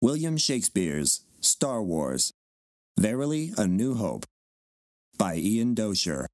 William Shakespeare's Star Wars, Verily a New Hope, by Ian Dozier.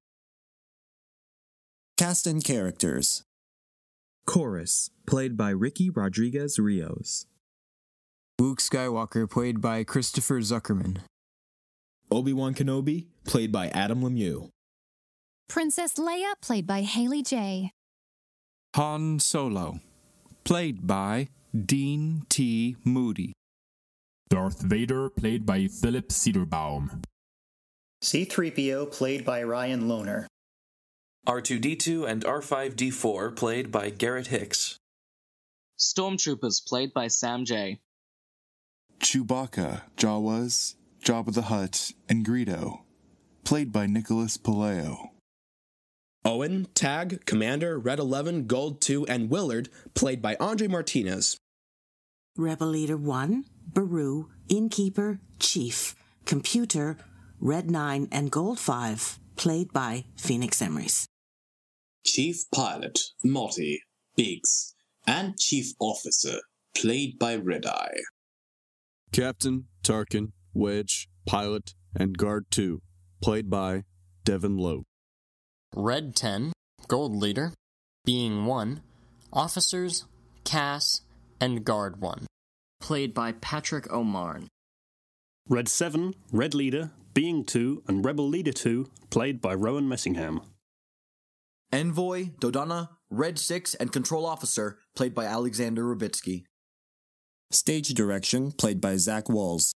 Cast and characters. Chorus, played by Ricky Rodriguez Rios. Luke Skywalker, played by Christopher Zuckerman. Obi-Wan Kenobi, played by Adam Lemieux. Princess Leia, played by Haley J. Han Solo, played by Dean T. Moody. Darth Vader, played by Philip Cedarbaum. C-3PO, played by Ryan Lohner. R2-D2 and R5-D4, played by Garrett Hicks. Stormtroopers, played by Sam J. Chewbacca, Jawas, Jabba the Hutt, and Greedo, played by Nicholas Palaio. Owen, Tag, Commander, Red 11, Gold 2, and Willard, played by Andre Martinez. Rebel Leader 1, Baru, Innkeeper, Chief, Computer, Red 9, and Gold 5, played by Phoenix Emeries. Chief Pilot, Motti, Biggs, and Chief Officer, played by Red Eye. Captain, Tarkin, Wedge, Pilot, and Guard 2, played by Devin Lowe. Red 10, Gold Leader, Being 1, Officers, Cass, and Guard 1, played by Patrick O'Marn. Red 7, Red Leader, Being 2, and Rebel Leader 2, played by Rowan Messingham. Envoy, Dodonna, Red 6, and Control Officer, played by Alexander Rubitsky. Stage direction, played by Zach Walls.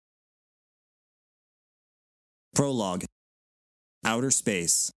Prologue. Outer Space.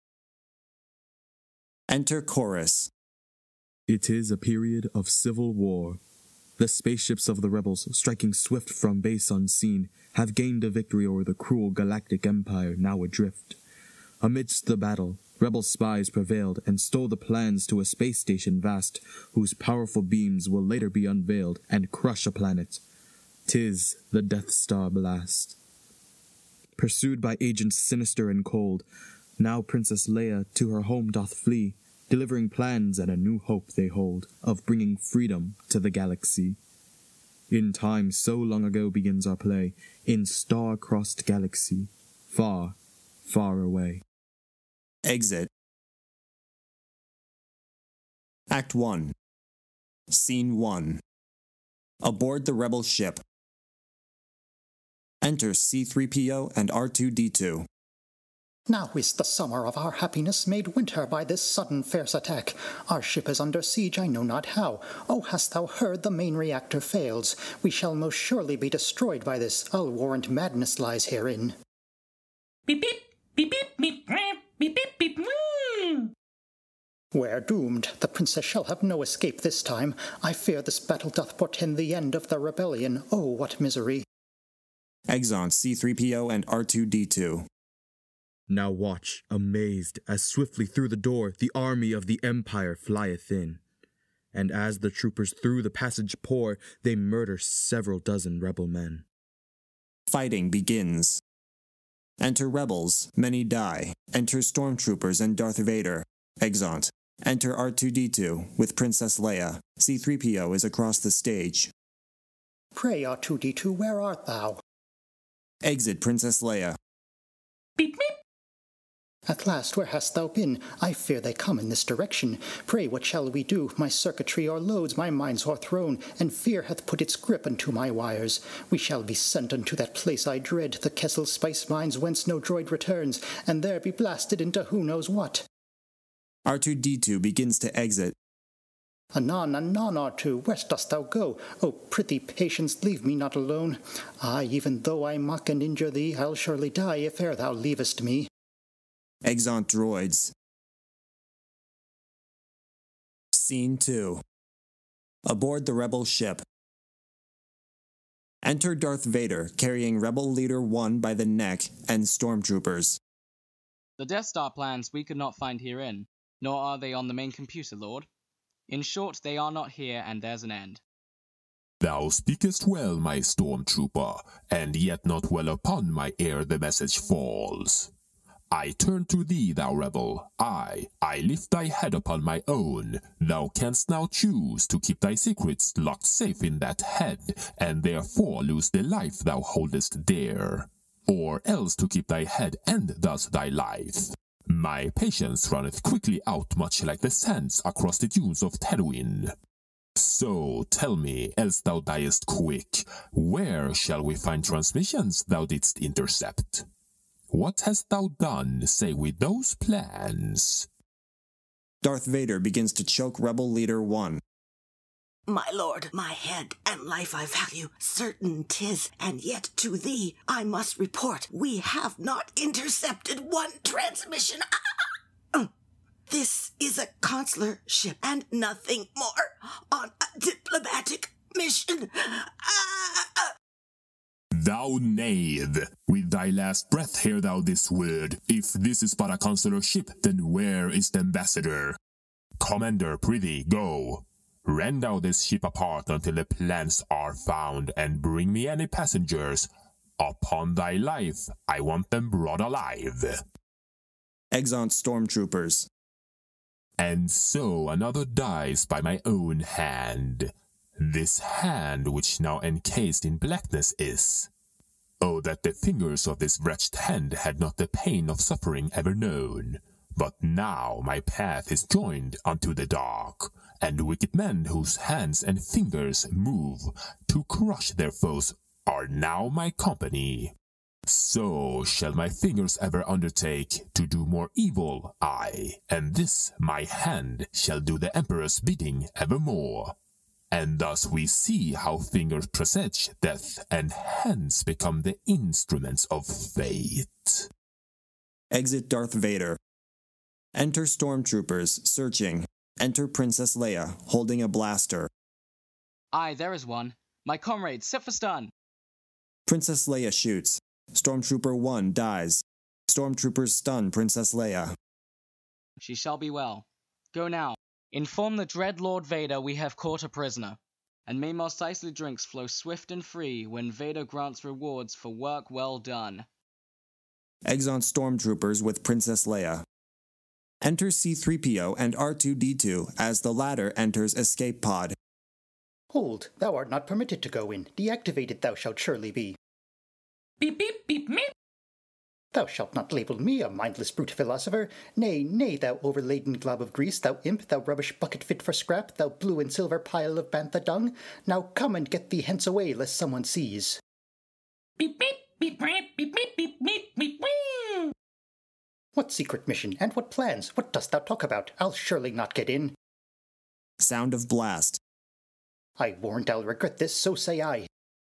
Enter Chorus. It is a period of civil war. The spaceships of the rebels, striking swift from base unseen, have gained a victory over the cruel galactic empire now adrift. Amidst the battle, rebel spies prevailed and stole the plans to a space station vast, whose powerful beams will later be unveiled and crush a planet. 'Tis the Death Star blast. Pursued by agents sinister and cold, now Princess Leia to her home doth flee, delivering plans and a new hope they hold of bringing freedom to the galaxy. In time so long ago begins our play, in star-crossed galaxy, far, far away. Exit. Act 1. Scene 1. Aboard the rebel ship. Enter C-3PO and R2-D2. Now is the summer of our happiness made winter by this sudden fierce attack. Our ship is under siege, I know not how. Oh, hast thou heard the main reactor fails? We shall most surely be destroyed by this. I'll warrant madness lies herein. Beep beep, beep beep, beep beep, beep beep, We're doomed. The princess shall have no escape this time. I fear this battle doth portend the end of the rebellion. Oh, what misery. Exeunt C-3PO and R2-D2. Now watch, amazed, as swiftly through the door the army of the Empire flieth in. And as the troopers through the passage pour, they murder several dozen rebel men. Fighting begins. Enter rebels, many die. Enter stormtroopers and Darth Vader. Exeunt. Enter R2-D2 with Princess Leia. C-3PO is across the stage. Pray, R2-D2, where art thou? Exit Princess Leia. Beep beep. At last, where hast thou been? I fear they come in this direction. Pray, what shall we do? My circuitry o'erloads, my mind's o'erthrown, and fear hath put its grip unto my wires. We shall be sent unto that place I dread, the Kessel spice mines whence no droid returns, and there be blasted into who knows what. R2-D2 begins to exit. Anon, anon, R2, where dost thou go? O prithee, patience, leave me not alone. Aye, even though I mock and injure thee, I'll surely die if e'er thou leavest me. Exeunt droids. Scene 2. Aboard the rebel ship. Enter Darth Vader carrying Rebel Leader 1 by the neck and stormtroopers. The Death Star plans we could not find herein, nor are they on the main computer, Lord. In short, they are not here, and there's an end. Thou speakest well, my stormtrooper, and yet not well upon my ere the message falls. I turn to thee, thou rebel. I lift thy head upon my own. Thou canst now choose to keep thy secrets locked safe in that head, and therefore lose the life thou holdest dear. Or else to keep thy head and thus thy life. My patience runneth quickly out, much like the sands across the dunes of Terwin. So tell me, else thou diest quick, where shall we find transmissions thou didst intercept? What hast thou done, say, with those plans? Darth Vader begins to choke Rebel Leader 1. My lord, my head and life I value, certain 'tis, and yet to thee I must report, we have not intercepted one transmission. This is a consular ship and nothing more on a diplomatic mission. Thou knave! With thy last breath hear thou this word. If this is but a consular ship, then where is the ambassador? Commander, prithee, go. Rend thou this ship apart until the plans are found, and bring me any passengers. Upon thy life, I want them brought alive. Exeunt stormtroopers. And so another dies by my own hand. This hand which now encased in blackness is. Oh, that the fingers of this wretched hand had not the pain of suffering ever known. But now my path is joined unto the dark, and wicked men whose hands and fingers move to crush their foes are now my company. So shall my fingers ever undertake to do more evil, aye, and this my hand shall do the Emperor's bidding evermore. And thus we see how fingers presage death, and hands become the instruments of fate. Exit Darth Vader. Enter stormtroopers, searching. Enter Princess Leia, holding a blaster. Aye, there is one. My comrade, sit for stun. Princess Leia shoots. Stormtrooper 1 dies. Stormtroopers stun Princess Leia. She shall be well. Go now. Inform the dread Lord Vader we have caught a prisoner. And may Mos Eisley drinks flow swift and free when Vader grants rewards for work well done. Exeunt stormtroopers with Princess Leia. Enter C-3PO and R2-D2 as the latter enters escape pod. Hold, thou art not permitted to go in. Deactivated thou shalt surely be. Beep, beep, beep, meep. Thou shalt not label me a mindless brute philosopher. Nay, nay, thou overladen glob of grease, thou imp, thou rubbish bucket fit for scrap, thou blue and silver pile of bantha dung. Now come and get thee hence away, lest someone sees. Beep, beep, beep, beep, beep, beep, beep, beep, beep, beep. What secret mission, and what plans? What dost thou talk about? I'll surely not get in. Sound of blast. I warrant I'll regret this, so say I.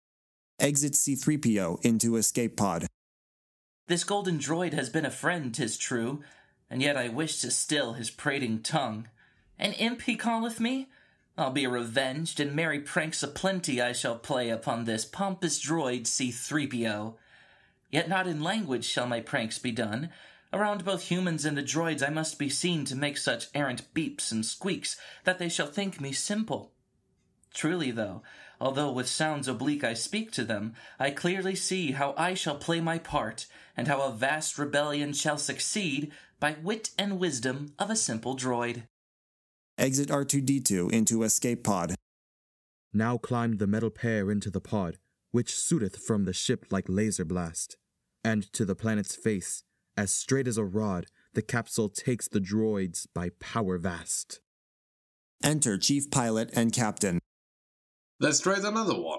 Exit C-3PO into escape pod. This golden droid has been a friend, 'tis true, and yet I wish to still his prating tongue. An imp he calleth me? I'll be revenged, and merry pranks aplenty I shall play upon this pompous droid C-3PO. Yet not in language shall my pranks be done. Around both humans and the droids I must be seen to make such errant beeps and squeaks that they shall think me simple. Truly, though, although with sounds oblique I speak to them, I clearly see how I shall play my part, and how a vast rebellion shall succeed by wit and wisdom of a simple droid. Exit R2-D2 into escape pod. Now climbed the metal pair into the pod, which shooteth from the ship like laser blast. And to the planet's face, as straight as a rod, the capsule takes the droids by power vast. Enter Chief Pilot and Captain. Let's try another one.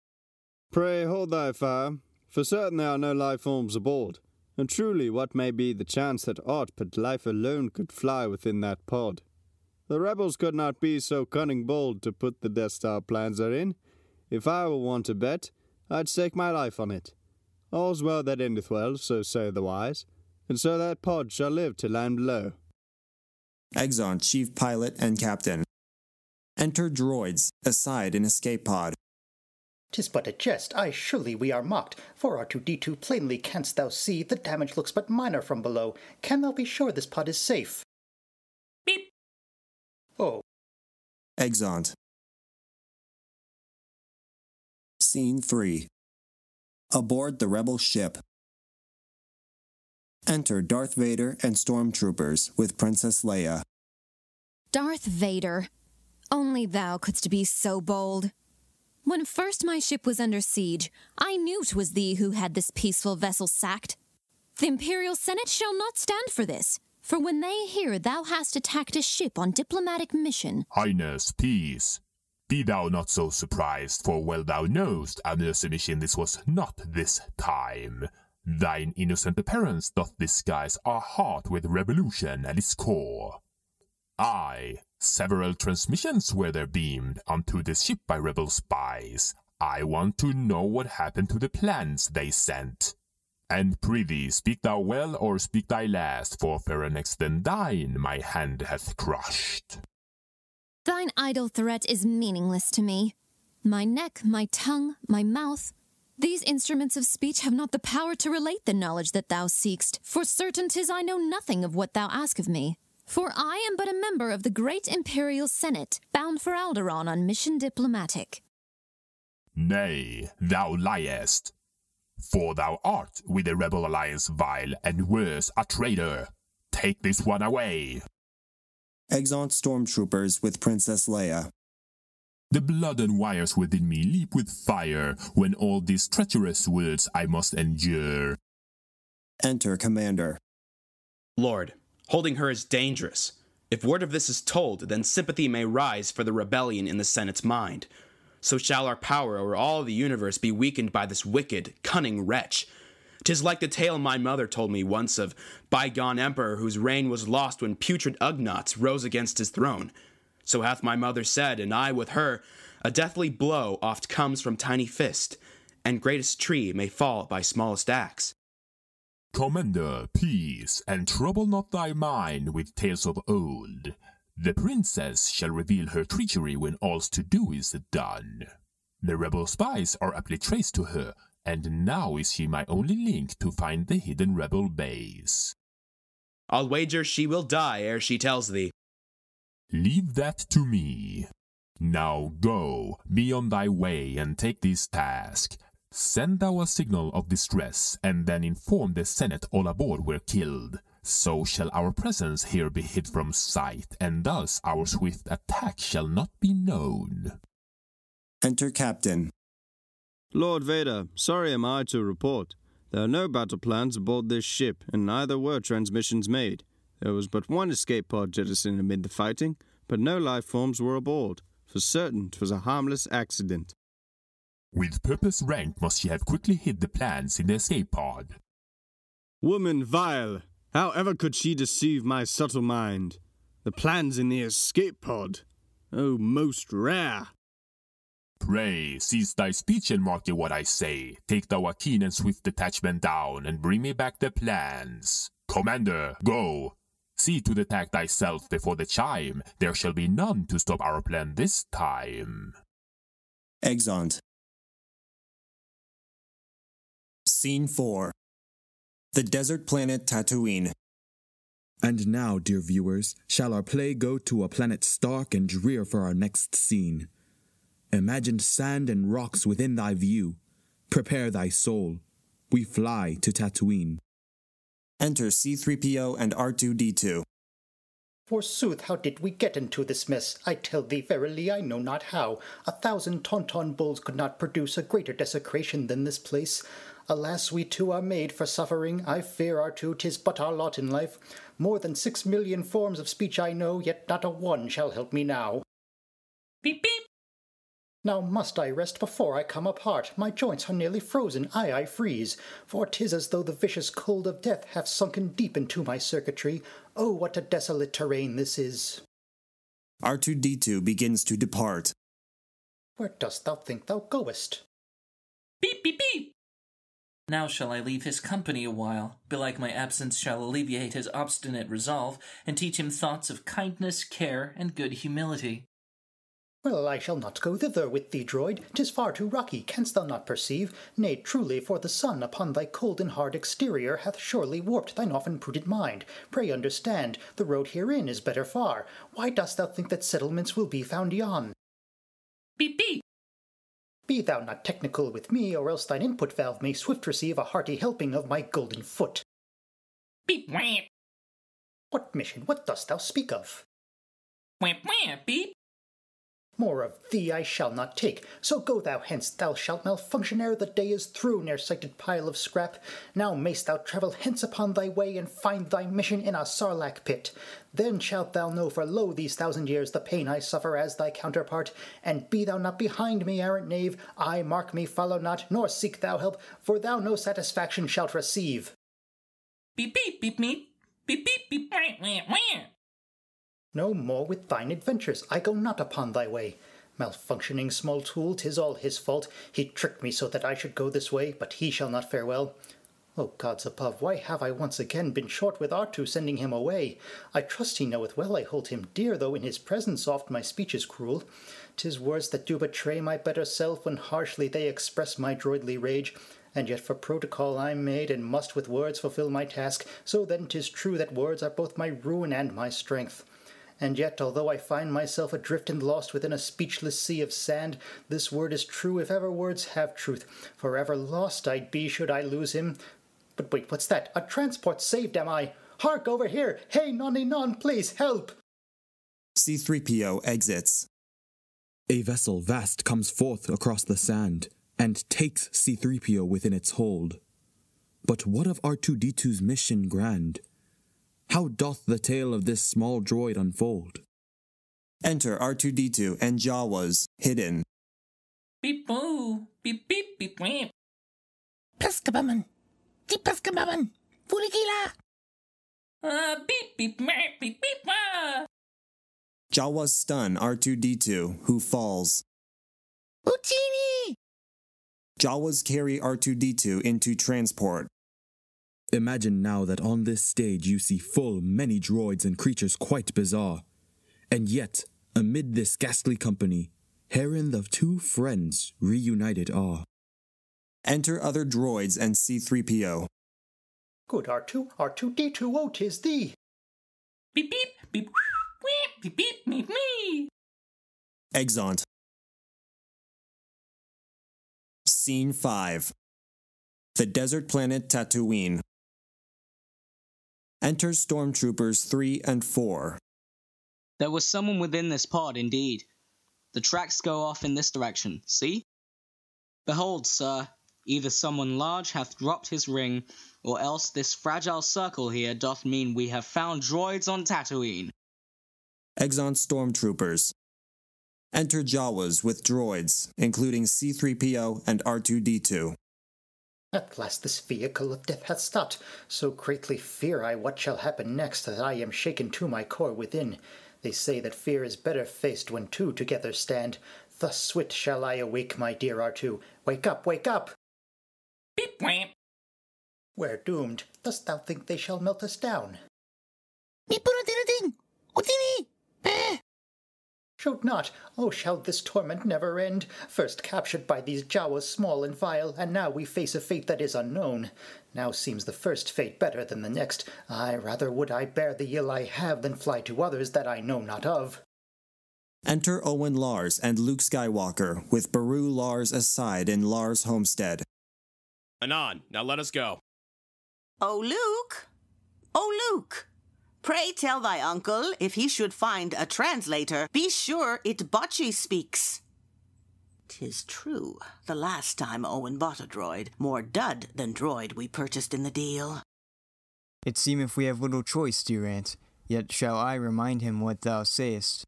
Pray hold thy fire. For certain there are no life forms aboard, and truly what may be the chance that aught but life alone could fly within that pod? The rebels could not be so cunning bold to put the Death Star plans therein. If I were one to bet, I'd stake my life on it. All's well that endeth well, so say the wise, and so that pod shall live to land below. Exeunt Chief Pilot and Captain. Enter droids, aside in escape pod. 'Tis but a jest, aye, surely we are mocked. For R2-D2 plainly canst thou see, the damage looks but minor from below. Can thou be sure this pod is safe? Beep. Oh. Exeunt. Scene 3. Aboard the rebel ship. Enter Darth Vader and stormtroopers with Princess Leia. Darth Vader, only thou couldst be so bold. When first my ship was under siege, I knew 'twas thee who had this peaceful vessel sacked. The Imperial Senate shall not stand for this, for when they hear thou hast attacked a ship on diplomatic mission. Highness, peace. Be thou not so surprised, for well thou knowest our mercy mission this was not this time. Thine innocent appearance doth disguise our heart with revolution at its core. Aye, several transmissions were there beamed unto this ship by rebel spies. I want to know what happened to the plans they sent. And prithee, speak thou well or speak thy last, for fairer next than thine my hand hath crushed. Thine idle threat is meaningless to me. My neck, my tongue, my mouth, these instruments of speech have not the power to relate the knowledge that thou seekst. For certain 'tis I know nothing of what thou ask of me. For I am but a member of the great Imperial Senate, bound for Alderaan on mission diplomatic. Nay, thou liest. For thou art with the rebel alliance vile, and worse, a traitor. Take this one away. Exeunt stormtroopers with Princess Leia. The blood and wires within me leap with fire when all these treacherous words I must endure. Enter Commander. Lord, holding her is dangerous. If word of this is told, then sympathy may rise for the rebellion in the Senate's mind. So shall our power over all the universe be weakened by this wicked, cunning wretch. 'Tis like the tale my mother told me once of bygone emperor whose reign was lost when putrid Ugnaughts rose against his throne. So hath my mother said, and I with her, a deathly blow oft comes from tiny fist, and greatest tree may fall by smallest axe. Commander, peace, and trouble not thy mind with tales of old. The princess shall reveal her treachery when all's to do is done. The rebel spies are aptly traced to her, and now is she my only link to find the hidden rebel base. I'll wager she will die ere she tells thee. Leave that to me. Now go, be on thy way, and take this task. Send thou a signal of distress, and then inform the Senate all aboard were killed. So shall our presence here be hid from sight, and thus our swift attack shall not be known. Enter Captain. Lord Vader, sorry am I to report. There are no battle plans aboard this ship, and neither were transmissions made. There was but one escape pod jettisoned amid the fighting, but no life forms were aboard. For certain 'twas a harmless accident. With purpose rank must she have quickly hid the plans in the escape pod. Woman vile! How ever could she deceive my subtle mind? The plans in the escape pod! Oh, most rare! Pray, cease thy speech and mark ye what I say. Take thou a keen and swift detachment down, and bring me back the plans. Commander, go! See to the attack thyself before the chime. There shall be none to stop our plan this time. Exeunt. Scene 4. The desert planet Tatooine. And now, dear viewers, shall our play go to a planet stark and drear for our next scene. Imagine sand and rocks within thy view. Prepare thy soul. We fly to Tatooine. Enter C-3PO and R2-D2. Forsooth, how did we get into this mess? I tell thee verily I know not how. 1,000 Tauntaun bulls could not produce a greater desecration than this place. Alas, we too are made for suffering. I fear, R2, 'tis but our lot in life. More than 6 million forms of speech I know, yet not a one shall help me now. Beep, beep. Now must I rest before I come apart. My joints are nearly frozen, I freeze. For 'tis as though the vicious cold of death hath sunken deep into my circuitry. Oh, what a desolate terrain this is. R2-D2 begins to depart. Where dost thou think thou goest? Beep, beep, beep. Now shall I leave his company a while. Belike my absence shall alleviate his obstinate resolve, and teach him thoughts of kindness, care, and good humility. Well, I shall not go thither with thee, droid. 'Tis far too rocky, canst thou not perceive? Nay, truly, for the sun upon thy cold and hard exterior hath surely warped thine often prudent mind. Pray understand, the road herein is better far. Why dost thou think that settlements will be found yon? Beep, beep. Be thou not technical with me, or else thine input valve may swift receive a hearty helping of my golden foot. Beep wham. What mission? What dost thou speak of? Wham wham, beep. More of thee I shall not take, so go thou hence, thou shalt malfunction ere the day is through, near-sighted pile of scrap. Now mayst thou travel hence upon thy way, and find thy mission in a sarlacc pit. Then shalt thou know, for lo, these 1,000 years, the pain I suffer as thy counterpart. And be thou not behind me, errant knave, I, mark me, follow not, nor seek thou help, for thou no satisfaction shalt receive. Beep beep beep meep. Beep beep beep wham wham wham. No more with thine adventures, I go not upon thy way. Malfunctioning small tool, 'tis all his fault. He tricked me so that I should go this way, but he shall not fare well. O gods above, why have I once again been short with Artu, sending him away? I trust he knoweth well I hold him dear, though in his presence oft my speech is cruel. 'Tis words that do betray my better self, when harshly they express my droidly rage. And yet for protocol I'm made, and must with words fulfill my task. So then 'tis true that words are both my ruin and my strength. And yet, although I find myself adrift and lost within a speechless sea of sand, this word is true if ever words have truth. Forever lost I'd be should I lose him. But wait, what's that? A transport saved am I? Hark over here! Hey, nonny non, please help! C-3PO exits. A vessel vast comes forth across the sand, and takes C-3PO within its hold. But what of R2-D2's mission grand? How doth the tale of this small droid unfold? Enter R2-D2 and Jawas, hidden. Beep boo. Beep beep beep wham. Peskabaman. Di peskabaman. Fuligila. Beep beep wham beep beep wah. Jawas stun R2-D2, who falls. Utini! Jawas carry R2-D2 into transport. Imagine now that on this stage you see full many droids and creatures quite bizarre. And yet, amid this ghastly company, herein the two friends reunited are. Enter other droids and C-3PO. Good R2, R2-D2, oh, 'tis thee. Beep beep beep wham beep beep meep me. Exeunt. Scene 5. The desert planet Tatooine. Enter Stormtroopers 3 and 4. There was someone within this pod, indeed. The tracks go off in this direction, see? Behold, sir, either someone large hath dropped his ring, or else this fragile circle here doth mean we have found droids on Tatooine. Exeunt Stormtroopers. Enter Jawas with droids, including C-3PO and R2-D2. At last this vehicle of death hath stopped. So greatly fear I what shall happen next, that I am shaken to my core within. They say that fear is better faced when two together stand. Thus swift shall I awake, my dear R2. Wake up, wake up! Beep wham. We're doomed. Dost thou think they shall melt us down? Mi punating! Utini! Eh! Should not. Oh, shall this torment never end? First captured by these Jawas small and vile, and now we face a fate that is unknown. Now seems the first fate better than the next. Aye, rather would I bear the ill I have than fly to others that I know not of. Enter Owen Lars and Luke Skywalker, with Beru Lars aside in Lars' homestead. Anon, now let us go. Oh, Luke! Oh, Luke! Pray tell thy uncle, if he should find a translator, be sure it Bocce speaks. 'Tis true, the last time Owen bought a droid, more dud than droid we purchased in the deal. It seemeth we have little choice, dear aunt, yet shall I remind him what thou sayest.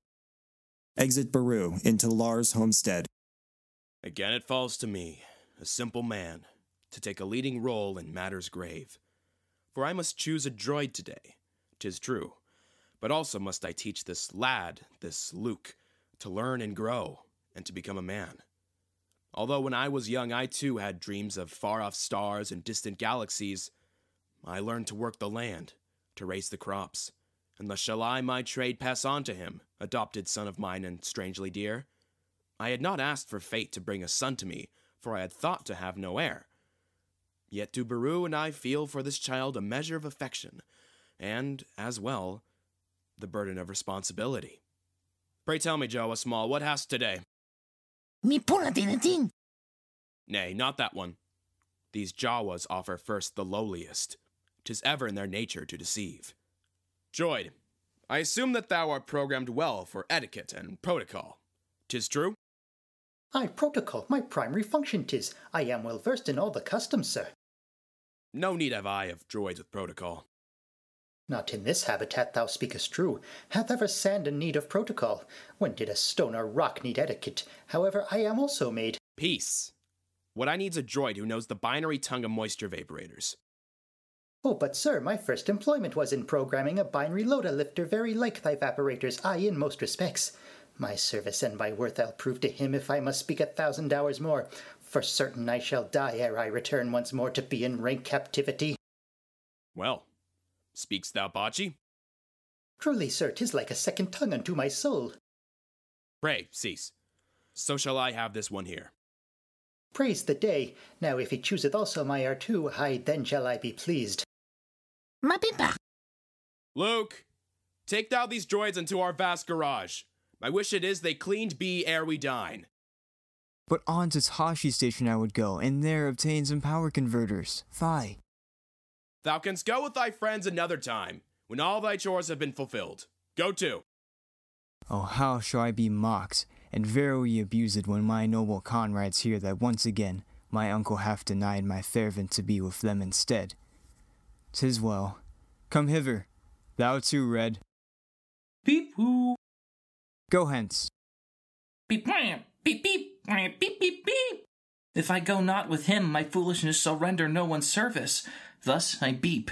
Exit Beru into Lars' homestead. Again it falls to me, a simple man, to take a leading role in matters grave. For I must choose a droid today, 'tis true, but also must I teach this lad, this Luke, to learn and grow, and to become a man. Although when I was young I too had dreams of far-off stars and distant galaxies, I learned to work the land, to raise the crops, and thus shall I my trade pass on to him, adopted son of mine and strangely dear. I had not asked for fate to bring a son to me, for I had thought to have no heir. Yet do Beru and I feel for this child a measure of affection, and, as well, the burden of responsibility. Pray tell me, Jawa Small, what hast today? Mi punating! Nay, not that one. These Jawas offer first the lowliest. 'tis ever in their nature to deceive. Droid, I assume that thou art programmed well for etiquette and protocol. 'Tis true? Aye, protocol, my primary function 'tis. I am well versed in all the customs, sir. No need have I of droids with protocol. Not in this habitat thou speakest true. Hath ever sand a need of protocol? When did a stone or rock need etiquette? However, I am also made. Peace. What I need's a droid who knows the binary tongue of moisture vaporators. Oh, but sir, my first employment was in programming a binary loda lifter very like thy vaporators, aye, in most respects. My service and my worth I'll prove to him if I must speak 1,000 hours more. For certain I shall die ere I return once more to be in rank captivity. Well, speak'st thou bocce? Truly, sir, 'tis like a second tongue unto my soul. Pray, cease. So shall I have this one here. Praise the day. Now if he chooseth also my R2, aye, then shall I be pleased. Luke, take thou these droids into our vast garage. My wish it is they cleaned be ere we dine. But on to Tashi Station I would go, and there obtain some power converters. Fie. Thou canst go with thy friends another time, when all thy chores have been fulfilled. Go to. Oh, how shall I be mocked, and verily abused when my noble comrades hear that once again my uncle hath denied my fervent to be with them instead. 'Tis well. Come hither, thou too, Red. Beep-hoo. Go hence. Beep, beep, beep, beep, beep, beep. If I go not with him, my foolishness shall render no one service. Thus I beep.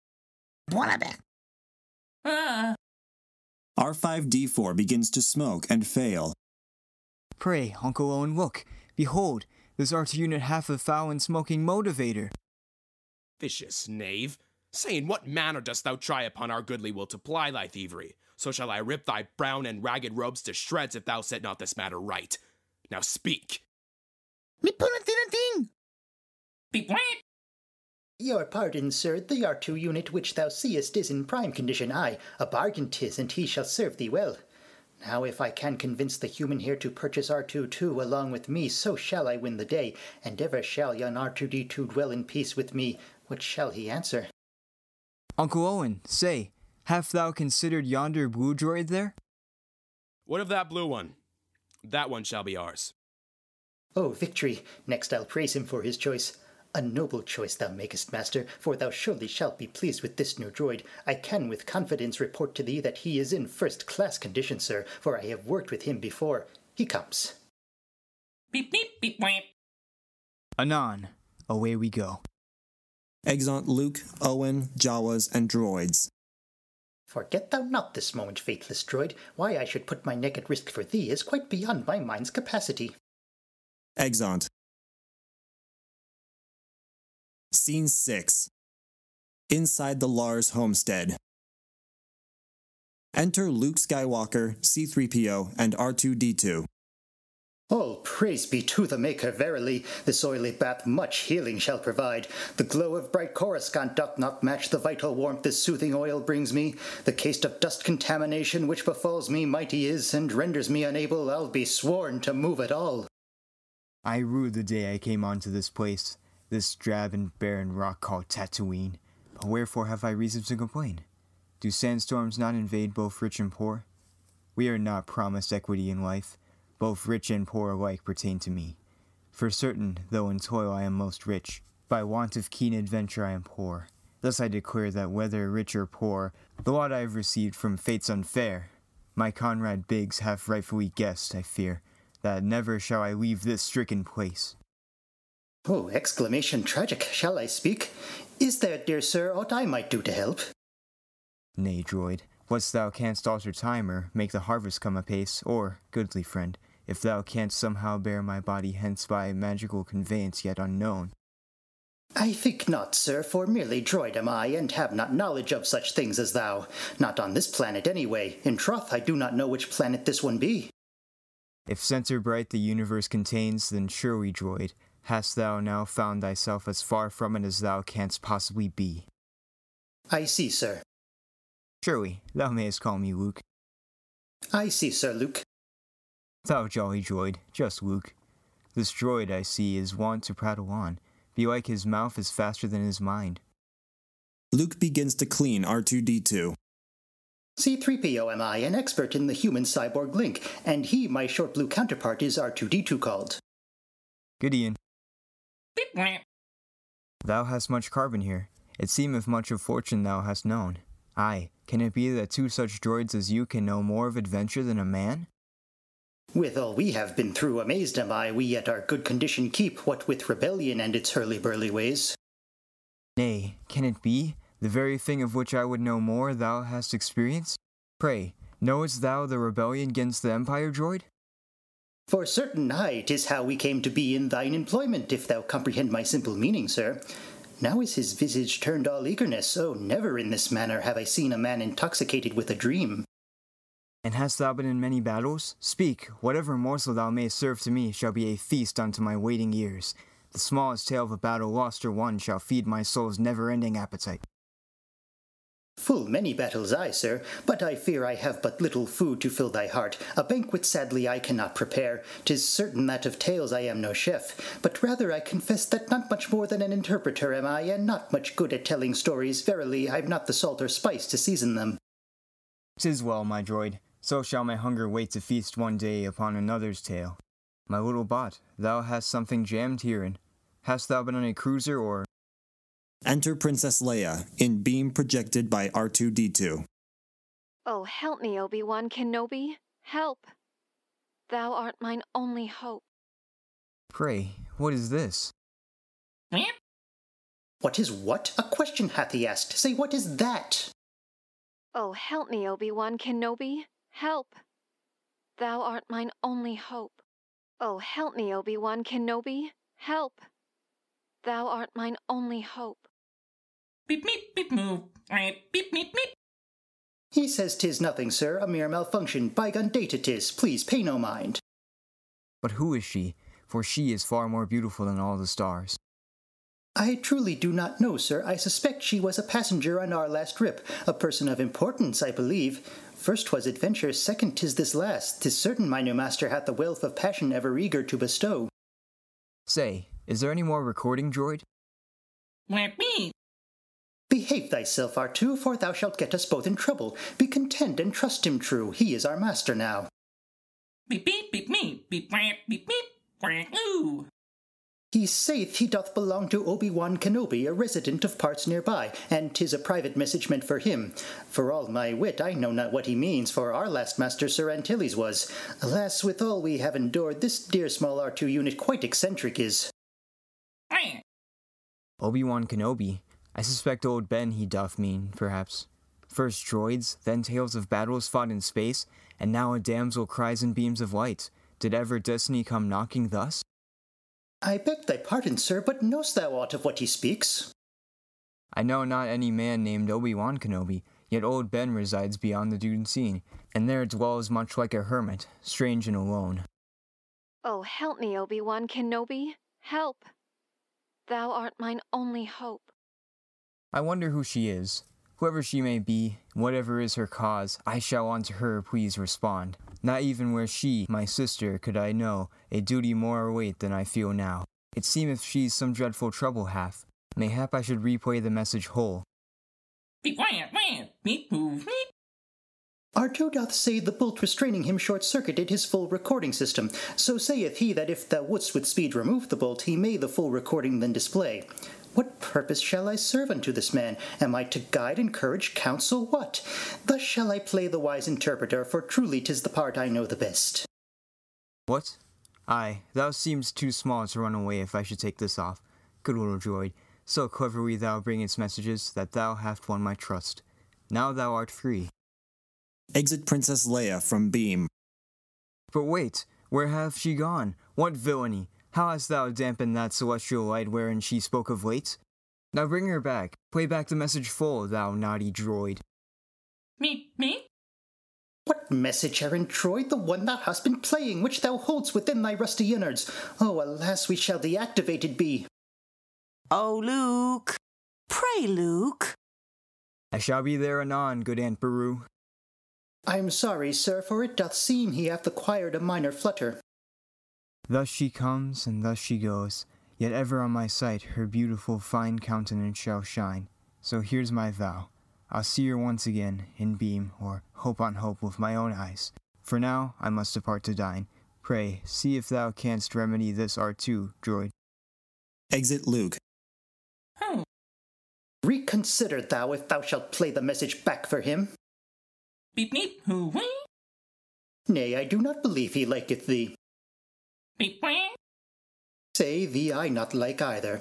Ah. R5-D4 begins to smoke and fail. Pray, Uncle Owen, look. Behold, this R2 unit hath a foul and smoking motivator. Vicious knave, say in what manner dost thou try upon our goodly will to ply thy thievery? So shall I rip thy brown and ragged robes to shreds if thou set not this matter right. Now speak. Your pardon, sir, the R2 unit which thou seest is in prime condition, aye, a bargain 'tis, and he shall serve thee well. Now if I can convince the human here to purchase R2 too along with me, so shall I win the day, and ever shall yon R2-D2 dwell in peace with me. What shall he answer? Uncle Owen, say, hast thou considered yonder blue droid there? What of that blue one? That one shall be ours. Oh, victory! Next I'll praise him for his choice. A noble choice thou makest, master, for thou surely shalt be pleased with this new droid. I can with confidence report to thee that he is in first-class condition, sir, for I have worked with him before. He comes. Beep, beep, beep, beep. Anon, away we go. Exeunt Luke, Owen, Jawas, and droids. Forget thou not this moment, faithless droid. Why I should put my neck at risk for thee is quite beyond my mind's capacity. Exeunt. Scene 6. Inside the Lars homestead. Enter Luke Skywalker, C-3PO, and R2-D2. All praise be to the Maker, verily. This oily bath much healing shall provide. The glow of bright Coruscant doth not match the vital warmth this soothing oil brings me. The caste of dust contamination which befalls me mighty is, and renders me unable, I'll be sworn, to move at all. I rue the day I came onto this place, this drab and barren rock called Tatooine. But wherefore have I reason to complain? Do sandstorms not invade both rich and poor? We are not promised equity in life. Both rich and poor alike pertain to me. For certain, though in toil I am most rich, by want of keen adventure I am poor. Thus I declare that whether rich or poor, the lot I have received from fate's unfair. My comrade Biggs hath rightfully guessed, I fear, that never shall I leave this stricken place. Oh, exclamation tragic, shall I speak? Is there, dear sir, aught I might do to help? Nay, droid, what's thou canst alter time or make the harvest come apace, or, goodly friend, if thou canst somehow bear my body hence by magical conveyance yet unknown. I think not, sir, for merely droid am I, and have not knowledge of such things as thou. Not on this planet, anyway. In troth, I do not know which planet this one be. If center bright the universe contains, then surely, droid, hast thou now found thyself as far from it as thou canst possibly be. I see, sir. Surely, thou mayest call me Luke. I see, Sir Luke. Thou jolly droid, just Luke. This droid, I see, is wont to prattle on. Belike his mouth is faster than his mind. Luke begins to clean R2-D2. C-3PO am I, an expert in the human-cyborg link, and he, my short blue counterpart, is R2-D2 called. Gideon. Thou hast much carbon here. It seemeth much of fortune thou hast known. Aye, can it be that two such droids as you can know more of adventure than a man? With all we have been through, amazed am I, we yet our good condition keep, what with rebellion and its hurly-burly ways. Nay, can it be? The very thing of which I would know more thou hast experienced? Pray, knowest thou the rebellion against the Empire, droid? For certain, aye, 'tis how we came to be in thine employment, if thou comprehend my simple meaning, sir. Now is his visage turned all eagerness, oh, never in this manner have I seen a man intoxicated with a dream. And hast thou been in many battles? Speak, whatever morsel thou mayst serve to me shall be a feast unto my waiting ears. The smallest tale of a battle lost or won shall feed my soul's never-ending appetite. Full many battles I, sir, but I fear I have but little food to fill thy heart. A banquet sadly I cannot prepare. 'Tis certain that of tales I am no chef, but rather I confess that not much more than an interpreter am I, and not much good at telling stories. Verily, I've not the salt or spice to season them. 'Tis well, my droid. So shall my hunger wait to feast one day upon another's tale. My little bot, thou hast something jammed herein. Hast thou been on a cruiser or... Enter Princess Leia, in beam projected by R2-D2. Oh, help me, Obi-Wan Kenobi. Help. Thou art mine only hope. Pray, what is this? What is what? A question hath he asked. Say, what is that? Oh, help me, Obi-Wan Kenobi. Help. Thou art mine only hope. Oh, help me, Obi-Wan Kenobi. Help. Thou art mine only hope. Beep meep beep moo. Beep meep meep. He says 'tis nothing, sir, a mere malfunction. Bygone data 'tis. Please pay no mind. But who is she? For she is far more beautiful than all the stars. I truly do not know, sir. I suspect she was a passenger on our last trip. A person of importance, I believe. First 'twas adventure, second 'tis this last. 'Tis certain my new master hath the wealth of passion ever eager to bestow. Say, is there any more recording, droid? Me. Behave thyself, R2, for thou shalt get us both in trouble. Be content and trust him true. He is our master now. Beep beep beep me. Beep beep beep beep. Ooh. He saith he doth belong to Obi-Wan Kenobi, a resident of parts nearby, and 'tis a private message meant for him. For all my wit, I know not what he means, for our last master Sir Antilles was. Alas, with all we have endured, this dear small R2 unit quite eccentric is. Obi-Wan Kenobi. I suspect old Ben he doth mean, perhaps. First droids, then tales of battles fought in space, and now a damsel cries in beams of light. Did ever destiny come knocking thus? I beg thy pardon, sir, but knowst thou aught of what he speaks? I know not any man named Obi-Wan Kenobi, yet old Ben resides beyond the dune scene, and there dwells much like a hermit, strange and alone. Oh, help me, Obi-Wan Kenobi. Help. Thou art mine only hope. I wonder who she is. Whoever she may be, whatever is her cause, I shall unto her please respond. Not even were she my sister could I know a duty more await than I feel now. It seemeth she's some dreadful trouble hath. Mayhap I should replay the message whole. Be quiet, beep move, beep. R2 doth say the bolt restraining him short-circuited his full recording system. So saith he that if thou wouldst with speed remove the bolt, he may the full recording then display. What purpose shall I serve unto this man? Am I to guide, encourage, counsel, what? Thus shall I play the wise interpreter, for truly 'tis the part I know the best. What? Aye, thou seemst too small to run away if I should take this off. Good little droid, so cleverly thou bringest messages that thou hast won my trust. Now thou art free. Exit Princess Leia from beam. But wait, where hath she gone? What villainy! How hast thou dampened that celestial light wherein she spoke of late? Now bring her back. Play back the message full, thou naughty droid. Me? What message, errant droid? The one thou hast been playing, which thou holdst within thy rusty innards. Oh, alas, we shall deactivated be. Oh, Luke. Pray, Luke. I shall be there anon, good Aunt Beru. I am sorry, sir, for it doth seem he hath acquired a minor flutter. Thus she comes, and thus she goes, yet ever on my sight her beautiful fine countenance shall shine. So here's my vow. I'll see her once again, in beam, or hope on hope with my own eyes. For now, I must depart to dine. Pray, see if thou canst remedy this R2, droid. Exit Luke. Reconsider thou if thou shalt play the message back for him. Beep beep hoo wee. Nay, I do not believe he liketh thee. Beep wee. Say thee I not like either.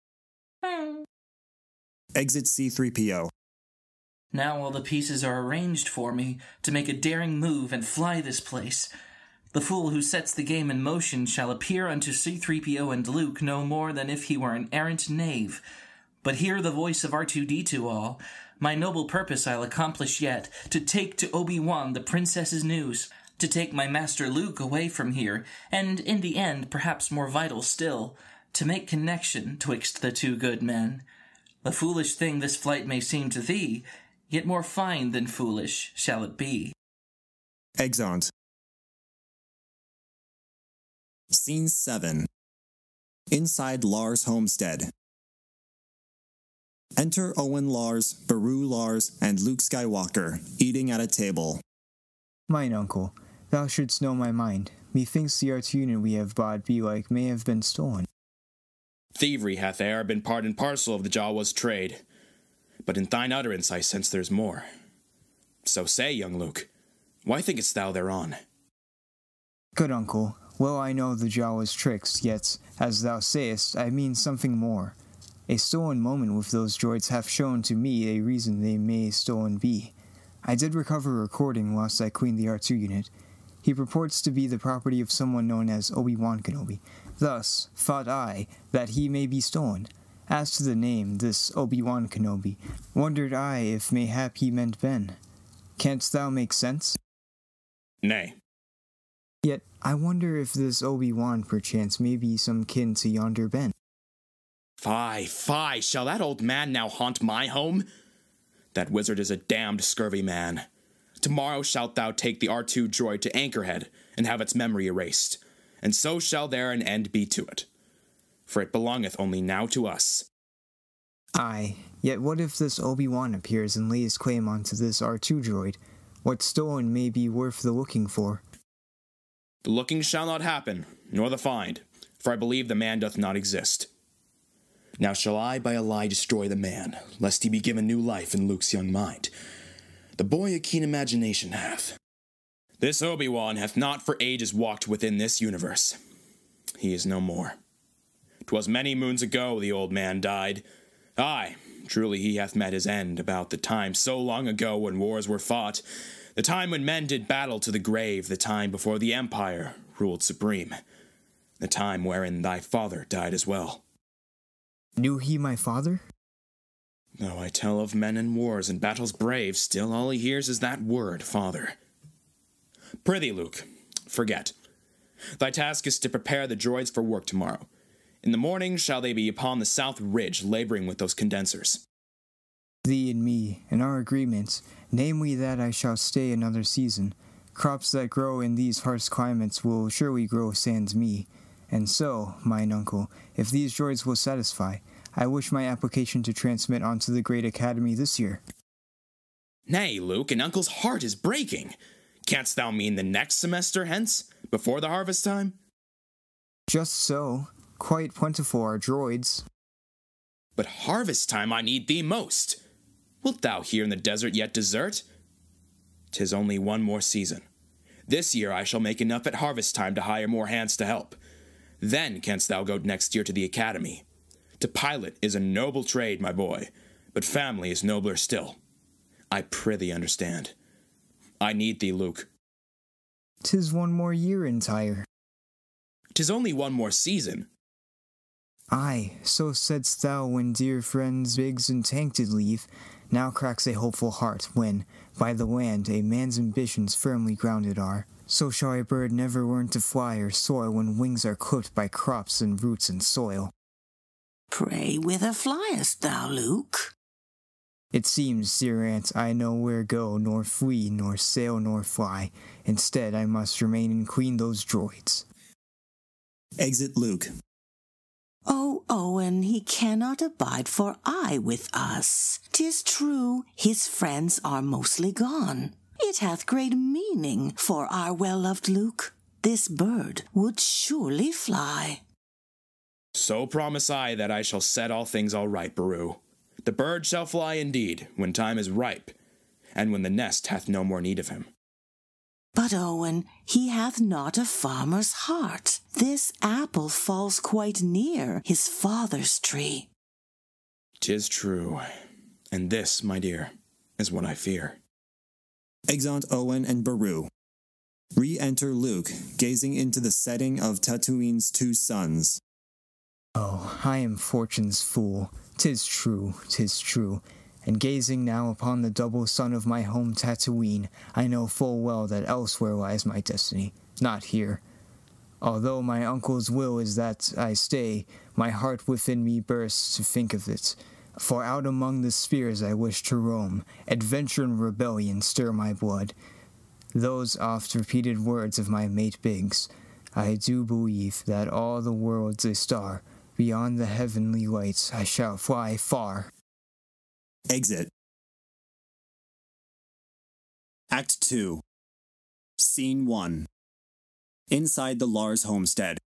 Exit C-3PO. Now all the pieces are arranged for me to make a daring move and fly this place. The fool who sets the game in motion shall appear unto C-3PO and Luke no more than if he were an errant knave. But hear the voice of R2-D2 all. My noble purpose I'll accomplish yet, to take to Obi-Wan the princess's news, to take my master Luke away from here, and in the end, perhaps more vital still, to make connection twixt the two good men. A foolish thing this flight may seem to thee, yet more fine than foolish shall it be. Exeunt. Scene 7. Inside Lars' homestead. Enter Owen Lars, Beru Lars, and Luke Skywalker, eating at a table. Mine uncle, thou shouldst know my mind. Methinks the R2 unit we have bought belike may have been stolen. Thievery hath e'er been part and parcel of the Jawa's trade, but in thine utterance I sense there's more. So say, young Luke, why thinkest thou thereon? Good uncle, well I know the Jawa's tricks, yet, as thou sayest, I mean something more. A stolen moment with those droids hath shown to me a reason they may stolen be. I did recover a recording whilst I cleaned the R2 unit. He purports to be the property of someone known as Obi-Wan Kenobi. Thus, thought I, that he may be stolen. As to the name, this Obi-Wan Kenobi, wondered I if mayhap he meant Ben. Canst thou make sense? Nay. Yet, I wonder if this Obi-Wan perchance may be some kin to yonder Ben. Fie, fie, shall that old man now haunt my home? That wizard is a damned scurvy man. Tomorrow shalt thou take the R2 droid to Anchorhead and have its memory erased, and so shall there an end be to it. For it belongeth only now to us. Aye, yet what if this Obi-Wan appears and lays claim onto this R2 droid? What's stolen may be worth the looking for. The looking shall not happen, nor the find, for I believe the man doth not exist. Now shall I by a lie destroy the man, lest he be given new life in Luke's young mind. The boy a keen imagination hath. This Obi-Wan hath not for ages walked within this universe. He is no more. 'Twas many moons ago the old man died. Aye, truly he hath met his end about the time so long ago when wars were fought, the time when men did battle to the grave, the time before the Empire ruled supreme, the time wherein thy father died as well. Knew he my father? Though I tell of men and wars and battles brave, still all he hears is that word, father. Prithee, Luke, forget. Thy task is to prepare the droids for work tomorrow. In the morning shall they be upon the south ridge laboring with those condensers. Thee and me, and our agreement, namely that I shall stay another season. Crops that grow in these harsh climates will surely grow sans me. And so, mine uncle, if these droids will satisfy, I wish my application to transmit onto the Great Academy this year. Nay, Luke, an uncle's heart is breaking. Canst thou mean the next semester hence, before the harvest time? Just so. Quite plentiful are droids. But harvest time I need thee most. Wilt thou here in the desert yet desert? 'Tis only one more season. This year I shall make enough at harvest time to hire more hands to help. Then canst thou go next year to the academy. To pilot is a noble trade, my boy, but family is nobler still. I prithee understand. I need thee, Luke. 'Tis one more year entire. 'Tis only one more season. Aye, so saidst thou when dear friends Biggs and Tank did leave. Now cracks a hopeful heart when, by the land, a man's ambitions firmly grounded are. So shall a bird never learn to fly or soar when wings are clipped by crops and roots and soil. Pray, whither fliest thou, Luke? It seems, dear aunt, I nowhere go, nor flee, nor sail, nor fly. Instead, I must remain and clean those droids. Exit Luke. Oh, Owen, he cannot abide for aye with us. 'Tis true, his friends are mostly gone. It hath great meaning for our well-loved Luke. This bird would surely fly. So promise I that I shall set all things all right, Beru. The bird shall fly indeed, when time is ripe, and when the nest hath no more need of him. But, Owen, he hath not a farmer's heart. This apple falls quite near his father's tree. 'Tis true, and this, my dear, is what I fear. Exeunt Owen and Beru. Re-enter Luke, gazing into the setting of Tatooine's two suns. Oh, I am fortune's fool. 'Tis true, 'tis true. And gazing now upon the double sun of my home Tatooine, I know full well that elsewhere lies my destiny, not here. Although my uncle's will is that I stay, my heart within me bursts to think of it. For out among the spheres I wish to roam, adventure and rebellion stir my blood. Those oft-repeated words of my mate Biggs, I do believe that all the world's a star, beyond the heavenly lights I shall fly far. Exit. Act 2. Scene 1. Inside the Lars homestead.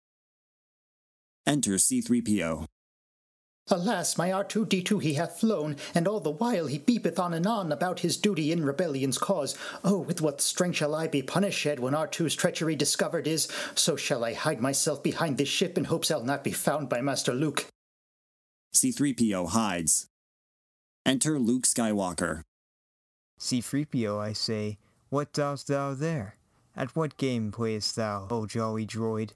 Enter C-3PO. Alas, my R2-D2 he hath flown, and all the while he beepeth on and on about his duty in rebellion's cause. Oh, with what strength shall I be punished when R2's treachery discovered is? So shall I hide myself behind this ship in hopes I'll not be found by Master Luke. C-3PO hides. Enter Luke Skywalker. C-3PO, I say, what dost thou there? At what game playest thou, O jolly droid?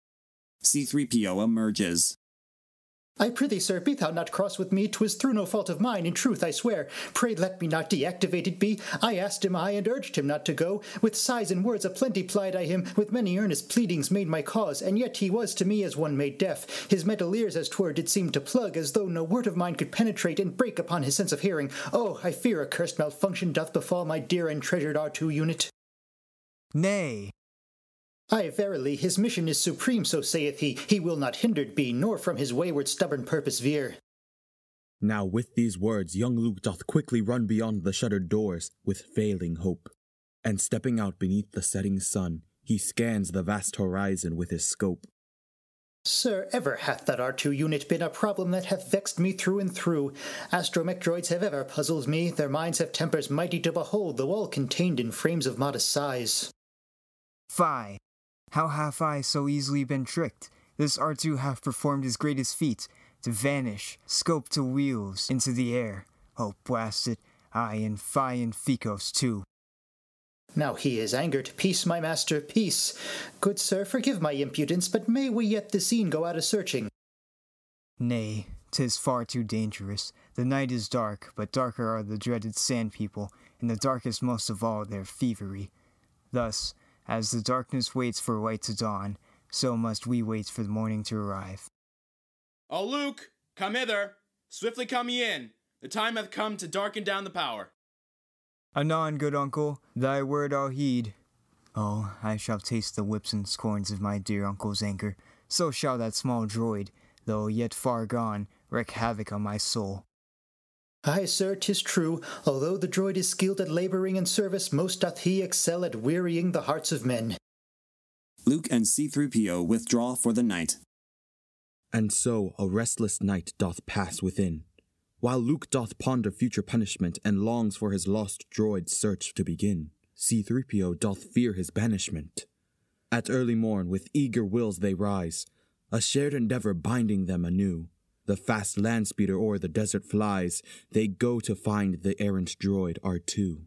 C-3PO emerges. I prithee, sir, be thou not cross with me. 'Twas through no fault of mine, in truth I swear. Pray let me not deactivated be. I asked him and urged him not to go. With sighs and words aplenty plied I him, with many earnest pleadings made my cause, and yet he was to me as one made deaf. His metal ears as 'twere did seem to plug, as though no word of mine could penetrate and break upon his sense of hearing. Oh, I fear a cursed malfunction doth befall my dear and treasured R2 unit. Nay. Aye, verily, his mission is supreme, so saith he. He will not hindered be, nor from his wayward stubborn purpose veer. Now with these words young Luke doth quickly run beyond the shuttered doors with failing hope, and stepping out beneath the setting sun, he scans the vast horizon with his scope. Sir, ever hath that R2 unit been a problem that hath vexed me through and through. Astromech droids have ever puzzled me, their minds have tempers mighty to behold, though all contained in frames of modest size. Fie! How have I so easily been tricked? This R2 hath performed his greatest feat, to vanish, scope to wheels, into the air. Oh, blast it, aye, and fie and Ficos too. Now he is angered. Peace, my master, peace. Good sir, forgive my impudence, but may we yet the scene go out a-searching? Nay, 'tis far too dangerous. The night is dark, but darker are the dreaded sand people, and the darkest most of all their thievery. Thus, as the darkness waits for light to dawn, so must we wait for the morning to arrive. O Luke, come hither! Swiftly come ye in! The time hath come to darken down the power. Anon, good uncle, thy word I'll heed. Oh, I shall taste the whips and scorns of my dear uncle's anger. So shall that small droid, though yet far gone, wreak havoc on my soul. Aye, sir, 'tis true. Although the droid is skilled at labouring in service, most doth he excel at wearying the hearts of men. Luke and C-3PO withdraw for the night. And so a restless night doth pass within, while Luke doth ponder future punishment and longs for his lost droid's search to begin. C-3PO doth fear his banishment. At early morn with eager wills they rise, a shared endeavor binding them anew. The fast land speeder o'er the desert flies, they go to find the errant droid R2.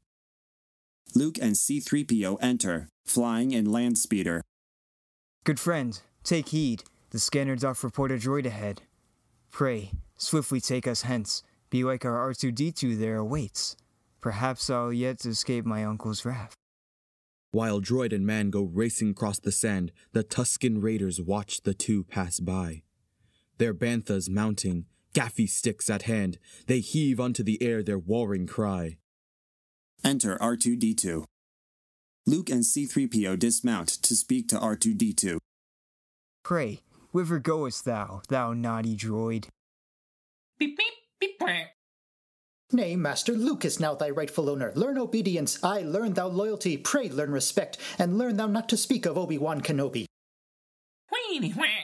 Luke and C-3PO enter, flying in land speeder. Good friend, take heed, the scanner doth report a droid ahead. Pray, swiftly take us hence, belike our R2-D2 there awaits. Perhaps I'll yet escape my uncle's wrath. While droid and man go racing across the sand, the Tusken raiders watch the two pass by. Their banthas mounting, gaffy sticks at hand, they heave unto the air their warring cry. Enter R2-D2. Luke and C-3PO dismount to speak to R2-D2. Pray, whither goest thou, thou naughty droid? Beep, beep, beep, beep. Nay, Master Luke is now thy rightful owner. Learn obedience, aye, learn thou loyalty, pray learn respect, and learn thou not to speak of Obi-Wan Kenobi. Weenie whack.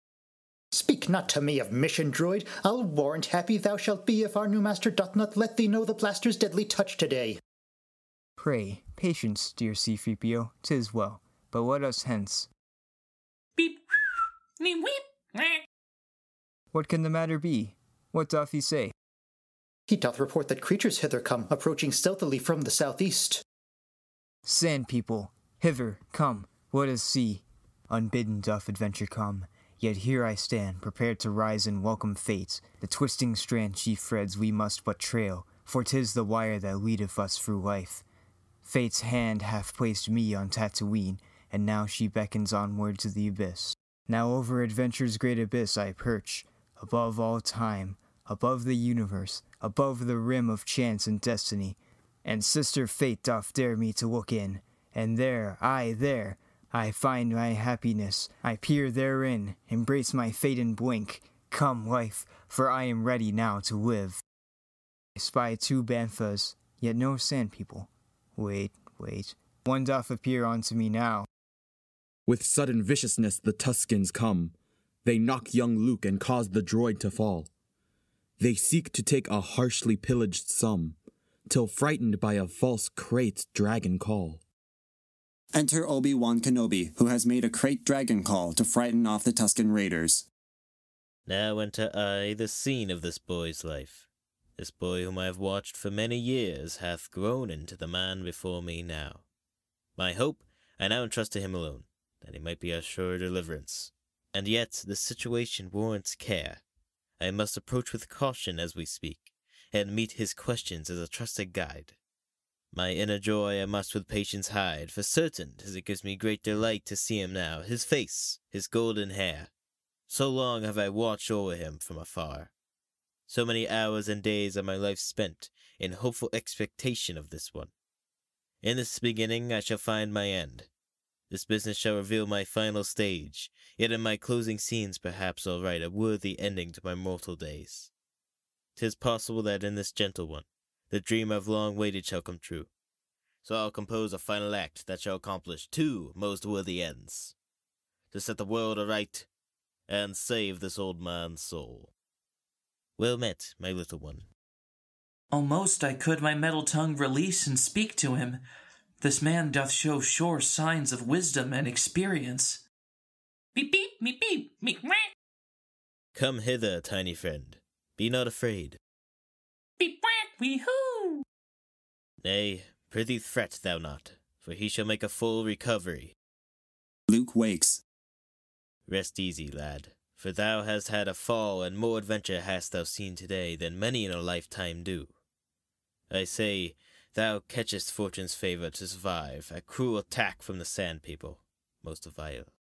Speak not to me of mission, droid. I'll warrant happy thou shalt be if our new master doth not let thee know the blaster's deadly touch today. Pray, patience, dear C-3PO, 'tis well, but let us hence. Beep, nee weep, whack. What can the matter be? What doth he say? He doth report that creatures hither come, approaching stealthily from the southeast. Sand people, hither, come, let us see. Unbidden doth adventure come, yet here I stand, prepared to rise and welcome fate. The twisting strand she threads we must but trail, for 'tis the wire that leadeth us through life. Fate's hand hath placed me on Tatooine, and now she beckons onward to the abyss. Now over adventure's great abyss I perch, above all time, above the universe, above the rim of chance and destiny, and Sister Fate doth dare me to look in, and there, I find my happiness, I peer therein, embrace my fate and blink. Come, life, for I am ready now to live. I spy 2 banthas, yet no sand people. Wait, one doth appear unto me now. With sudden viciousness the Tuskens come. They knock young Luke and cause the droid to fall. They seek to take a harshly pillaged sum, till frightened by a false crate dragon call. Enter Obi-Wan Kenobi, who has made a crate dragon call to frighten off the Tusken Raiders. Now enter I the scene of this boy's life. This boy whom I have watched for many years hath grown into the man before me now. My hope I now entrust to him alone, that he might be our sure deliverance. And yet the situation warrants care. I must approach with caution as we speak, and meet his questions as a trusted guide. My inner joy I must with patience hide, for certain 'tis it gives me great delight to see him now, his face, his golden hair. So long have I watched o'er him from afar. So many hours and days of my life spent in hopeful expectation of this one. In this beginning I shall find my end. This business shall reveal my final stage, yet in my closing scenes perhaps I'll write a worthy ending to my mortal days. 'Tis possible that in this gentle one, the dream I've long waited shall come true. So I'll compose a final act that shall accomplish 2 most worthy ends. To set the world aright, and save this old man's soul. Well met, my little one. Almost I could my metal tongue release and speak to him. This man doth show sure signs of wisdom and experience. Beep, beep, meep, beep, meep, whack. Come hither, tiny friend. Be not afraid. Beep, whack, wee hoo. Nay, prithee fret thou not, for he shall make a full recovery. Luke wakes. Rest easy, lad, for thou hast had a fall, and more adventure hast thou seen today than many in a lifetime do. I say, thou catchest fortune's favour to survive a cruel attack from the Sand People, most vile.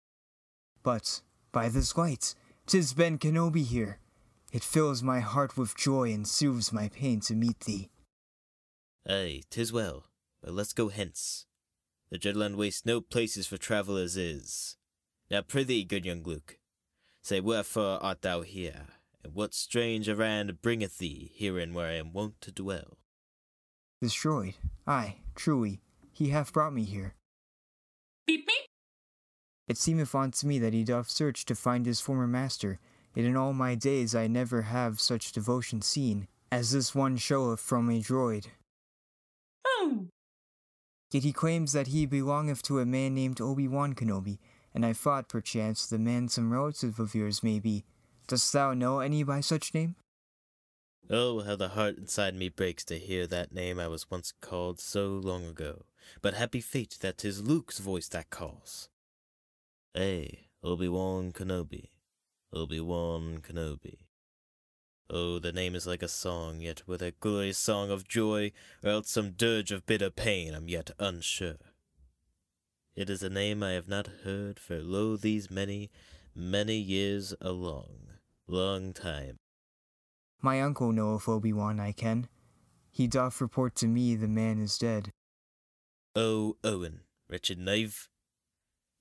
But, by this light, 'tis Ben Kenobi here. It fills my heart with joy and soothes my pain to meet thee. Aye, 'tis well, but let's go hence. The Dreadland wastes no places for travellers is. Now prithee, good young Luke, say wherefore art thou here, and what strange errand bringeth thee herein where I am wont to dwell? This droid, aye, truly, he hath brought me here. Beep, beep. It seemeth unto me that he doth search to find his former master, yet in all my days I never have such devotion seen, as this one showeth from a droid. Oh. Yet he claims that he belongeth to a man named Obi-Wan Kenobi, and I thought, perchance, the man some relative of yours may be. Dost thou know any by such name? Oh, how the heart inside me breaks to hear that name I was once called so long ago. But happy fate that 'tis Luke's voice that calls. Ay, Obi-Wan Kenobi, Obi-Wan Kenobi. Oh, the name is like a song, yet whether a glorious song of joy, or else some dirge of bitter pain, I'm yet unsure. It is a name I have not heard for lo these many, many years a long time. My uncle knoweth Obi-Wan, I ken. He doth report to me the man is dead. Oh, Owen, wretched knave.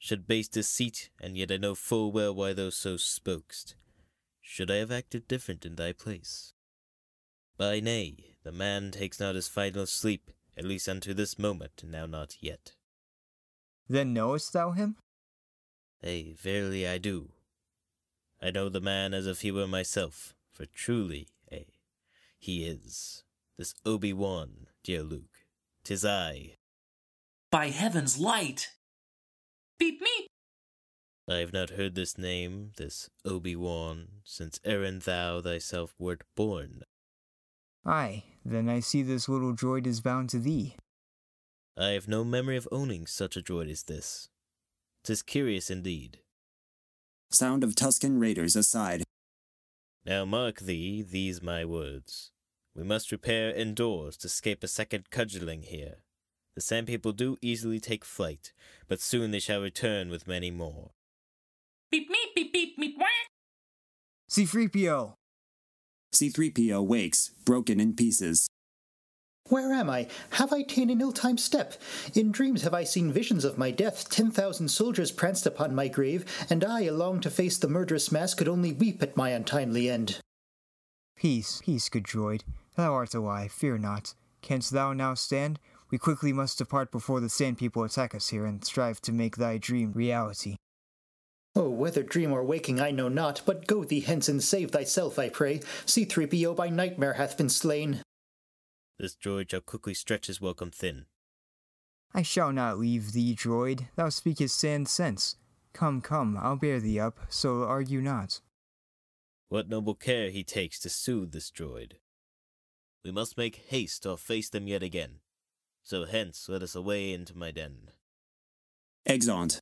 should base deceit, and yet I know full well why thou so spokest. Should I have acted different in thy place? By nay, the man takes not his final sleep, at least unto this moment, and now not yet. Then knowest thou him? Ay, verily I do. I know the man as if he were myself, for truly, he is. This Obi-Wan, dear Luke. 'Tis I. By heaven's light! Beep me! I have not heard this name, this Obi-Wan, since ere thou thyself wert born. Aye, then I see this little droid is bound to thee. I have no memory of owning such a droid as this. 'Tis curious indeed. Sound of Tusken Raiders aside. Now mark thee these my words. We must repair indoors to escape a second cudgeling here. The Sand People do easily take flight, but soon they shall return with many more. Beep me, beep beep beep whack! C-3PO! C-3PO wakes, broken in pieces. Where am I? Have I ta'en an ill-timed step? In dreams have I seen visions of my death. 10,000 soldiers pranced upon my grave, and I, along to face the murderous mass, could only weep at my untimely end. Peace, peace, good droid. Thou art alive, fear not. Canst thou now stand? We quickly must depart before the Sand People attack us here, and strive to make thy dream reality. Oh, whether dream or waking I know not, but go thee hence and save thyself, I pray. C-3PO by nightmare hath been slain. This droid shall quickly stretch his welcome thin. I shall not leave thee, droid. Thou speakest sand sense. Come, come, I'll bear thee up, so argue not. What noble care he takes to soothe this droid. We must make haste or face them yet again. So hence let us away into my den. Exeunt.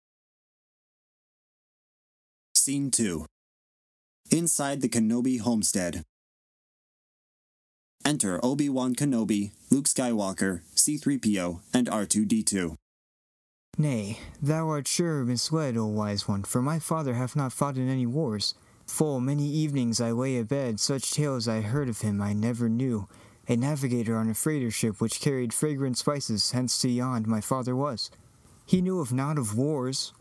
Scene 2. Inside the Kenobi homestead. Enter Obi-Wan Kenobi, Luke Skywalker, C-3PO, and R2-D2. Nay, thou art sure misled, O wise one, for my father hath not fought in any wars. Full many evenings I lay abed, such tales I heard of him I never knew. A navigator on a freighter ship which carried fragrant spices hence to yond my father was. He knew of naught of wars.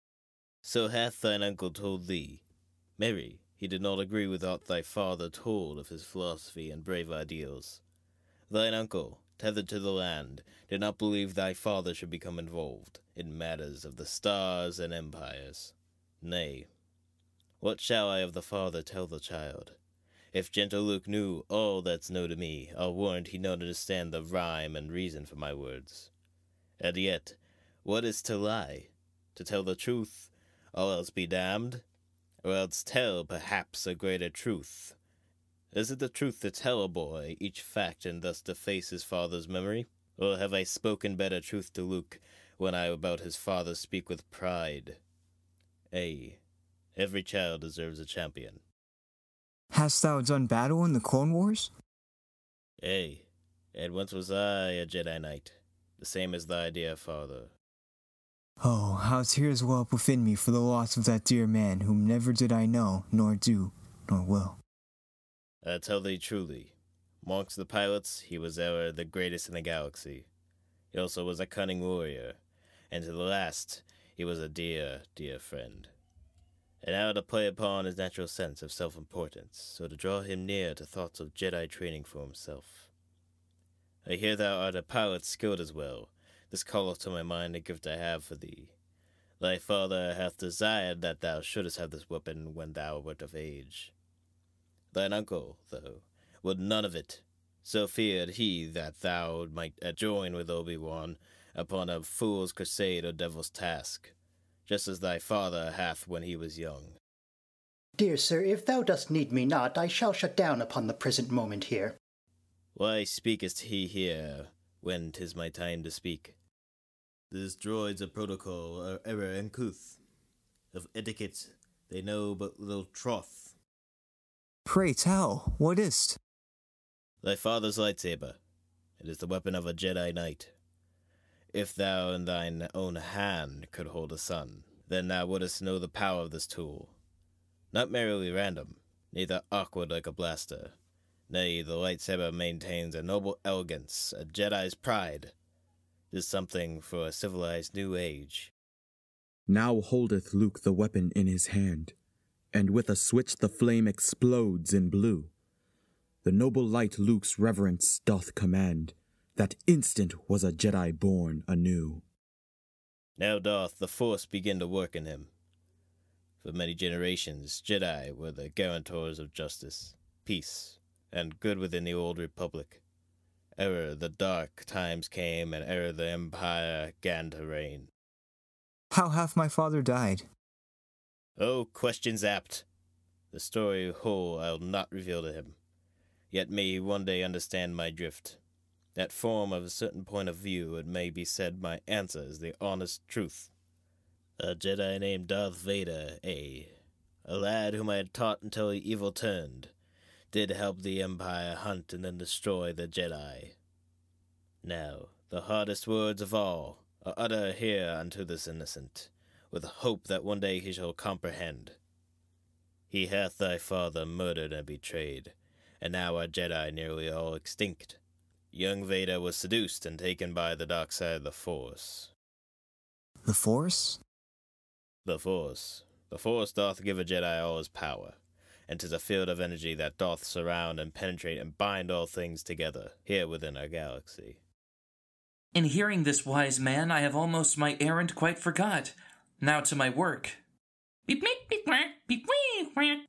So hath thine uncle told thee. Marry, he did not agree with aught thy father told of his philosophy and brave ideals. Thine uncle, tethered to the land, did not believe thy father should become involved in matters of the stars and empires. Nay, what shall I of the father tell the child? If gentle Luke knew all that's known to me, I'll warrant he'd not understand the rhyme and reason for my words. And yet, what is to lie? To tell the truth, all else be damned? Or else tell, perhaps, a greater truth? Is it the truth to tell a boy each fact and thus deface his father's memory? Or have I spoken better truth to Luke when I about his father speak with pride? Ay, every child deserves a champion. Hast thou done battle in the Clone Wars? Ay, and once was I a Jedi Knight, the same as thy dear father. Oh, how tears well up within me for the loss of that dear man, whom never did I know, nor do, nor will. I tell thee truly, amongst the pilots he was ever the greatest in the galaxy. He also was a cunning warrior, and to the last he was a dear, dear friend. And now to play upon his natural sense of self-importance, so to draw him near to thoughts of Jedi training for himself. I hear thou art a pilot skilled as well. This calleth to my mind a gift I have for thee. Thy father hath desired that thou shouldest have this weapon when thou wert of age. Thine uncle, though, would none of it. So feared he that thou might join with Obi-Wan upon a fool's crusade or devil's task, just as thy father hath when he was young. Dear sir, if thou dost need me not, I shall shut down upon the present moment here. Why speakest he here, when 'tis my time to speak? These droids of protocol are ever uncouth. Of etiquette they know but little troth. Pray tell, what is't? Thy father's lightsaber. It is the weapon of a Jedi Knight. If thou in thine own hand could hold a son, then thou wouldst know the power of this tool. Not merely random, neither awkward like a blaster. Nay, the lightsaber maintains a noble elegance, a Jedi's pride. It is something for a civilized new age. Now holdeth Luke the weapon in his hand, and with a switch the flame explodes in blue. The noble light Luke's reverence doth command. That instant was a Jedi born anew. Now doth the Force begin to work in him. For many generations, Jedi were the guarantors of justice, peace, and good within the old Republic. Ere the dark times came, and ere the Empire gan to reign. How hath my father died? Oh, questions apt. The story whole I'll not reveal to him. Yet may he one day understand my drift. That form of a certain point of view, it may be said my answer is the honest truth. A Jedi named Darth Vader, a lad whom I had taught until he evil turned, did help the Empire hunt and then destroy the Jedi. Now, the hardest words of all are uttered here unto this innocent, with hope that one day he shall comprehend. He hath thy father murdered and betrayed, and now our Jedi nearly all extinct. Young Vader was seduced and taken by the dark side of the Force. The Force? The Force. The Force doth give a Jedi all his power, and 'tis a field of energy that doth surround and penetrate and bind all things together, here within our galaxy. In hearing this wise man, I have almost my errand quite forgot. Now to my work. Beep, beep, beep, beep, beep, beep.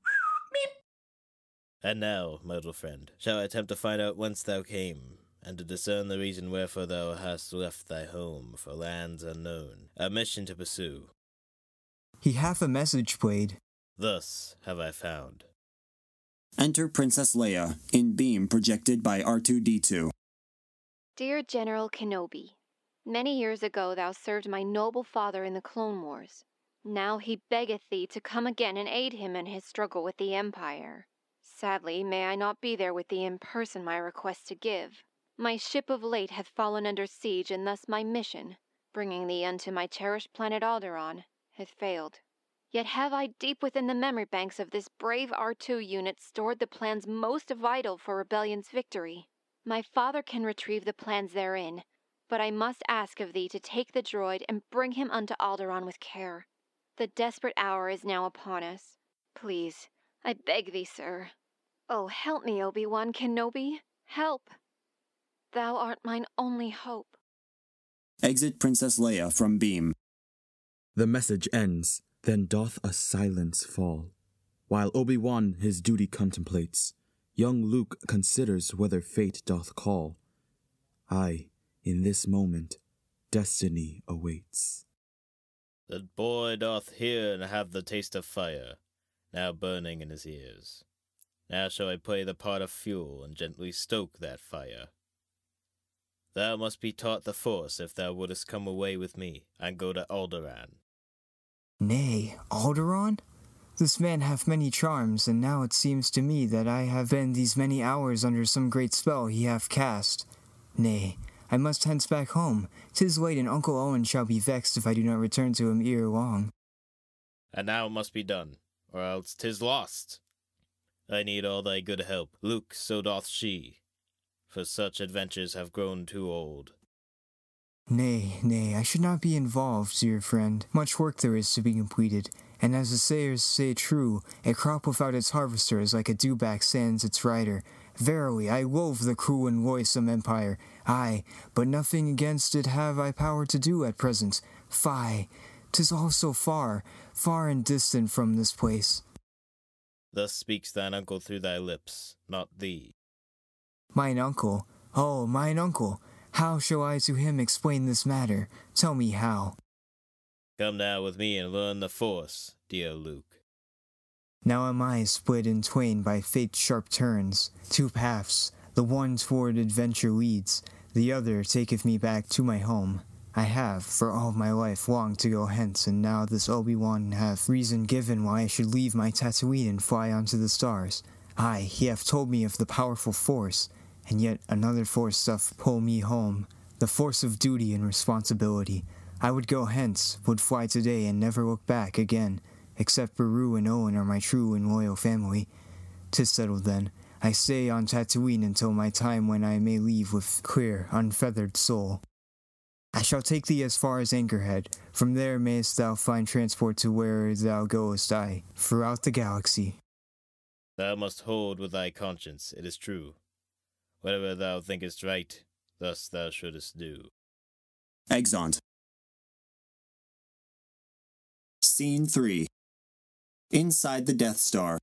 And now, my little friend, shall I attempt to find out whence thou came, and to discern the reason wherefore thou hast left thy home for lands unknown, a mission to pursue. He hath a message played. Thus have I found. Enter Princess Leia, in beam projected by R2-D2. Dear General Kenobi, many years ago thou served my noble father in the Clone Wars. Now he beggeth thee to come again and aid him in his struggle with the Empire. Sadly, may I not be there with thee in person my request to give. My ship of late hath fallen under siege, and thus my mission, bringing thee unto my cherished planet Alderaan, hath failed. Yet have I deep within the memory banks of this brave R2 unit stored the plans most vital for Rebellion's victory. My father can retrieve the plans therein, but I must ask of thee to take the droid and bring him unto Alderaan with care. The desperate hour is now upon us. Please, I beg thee, sir. Oh, help me, Obi-Wan Kenobi. Help. Thou art mine only hope. Exit Princess Leia from beam. The message ends, then doth a silence fall. While Obi-Wan his duty contemplates, young Luke considers whether fate doth call. Aye, in this moment, destiny awaits. The boy doth hear and have the taste of fire, now burning in his ears. Now shall I play the part of fuel and gently stoke that fire. Thou must be taught the Force if thou wouldest come away with me and go to Alderaan. Nay, Alderaan? This man hath many charms, and now it seems to me that I have been these many hours under some great spell he hath cast. Nay, I must hence back home. 'Tis late, and Uncle Owen shall be vexed if I do not return to him ere long. And now it must be done, or else 'tis lost. I need all thy good help, Luke, so doth she, for such adventures have grown too old. Nay, I should not be involved, dear friend. Much work there is to be completed, and as the sayers say true, a crop without its harvester is like a dewback sans its rider. Verily, I loathe the cruel and loathsome Empire. Aye, but nothing against it have I power to do at present. Fie, 'tis all so far, far and distant from this place. Thus speaks thine uncle through thy lips, not thee. Mine uncle, oh, mine uncle, how shall I to him explain this matter? Tell me how. Come now with me and learn the Force, dear Luke. Now am I split in twain by fate's sharp turns. Two paths, the one toward adventure leads, the other taketh me back to my home. I have, for all my life, longed to go hence, and now this Obi-Wan hath reason given why I should leave my Tatooine and fly unto the stars. Aye, he hath told me of the powerful Force, and yet another force doth pull me home, the force of duty and responsibility. I would go hence, would fly today and never look back again, except Beru and Owen are my true and loyal family. 'Tis settled then. I stay on Tatooine until my time when I may leave with clear, unfeathered soul. I shall take thee as far as Anchorhead. From there mayst thou find transport to where thou goest, aye, throughout the galaxy. Thou must hold with thy conscience, it is true. Whatever thou thinkest right, thus thou shouldest do. Exeunt. Scene 3. Inside the Death Star.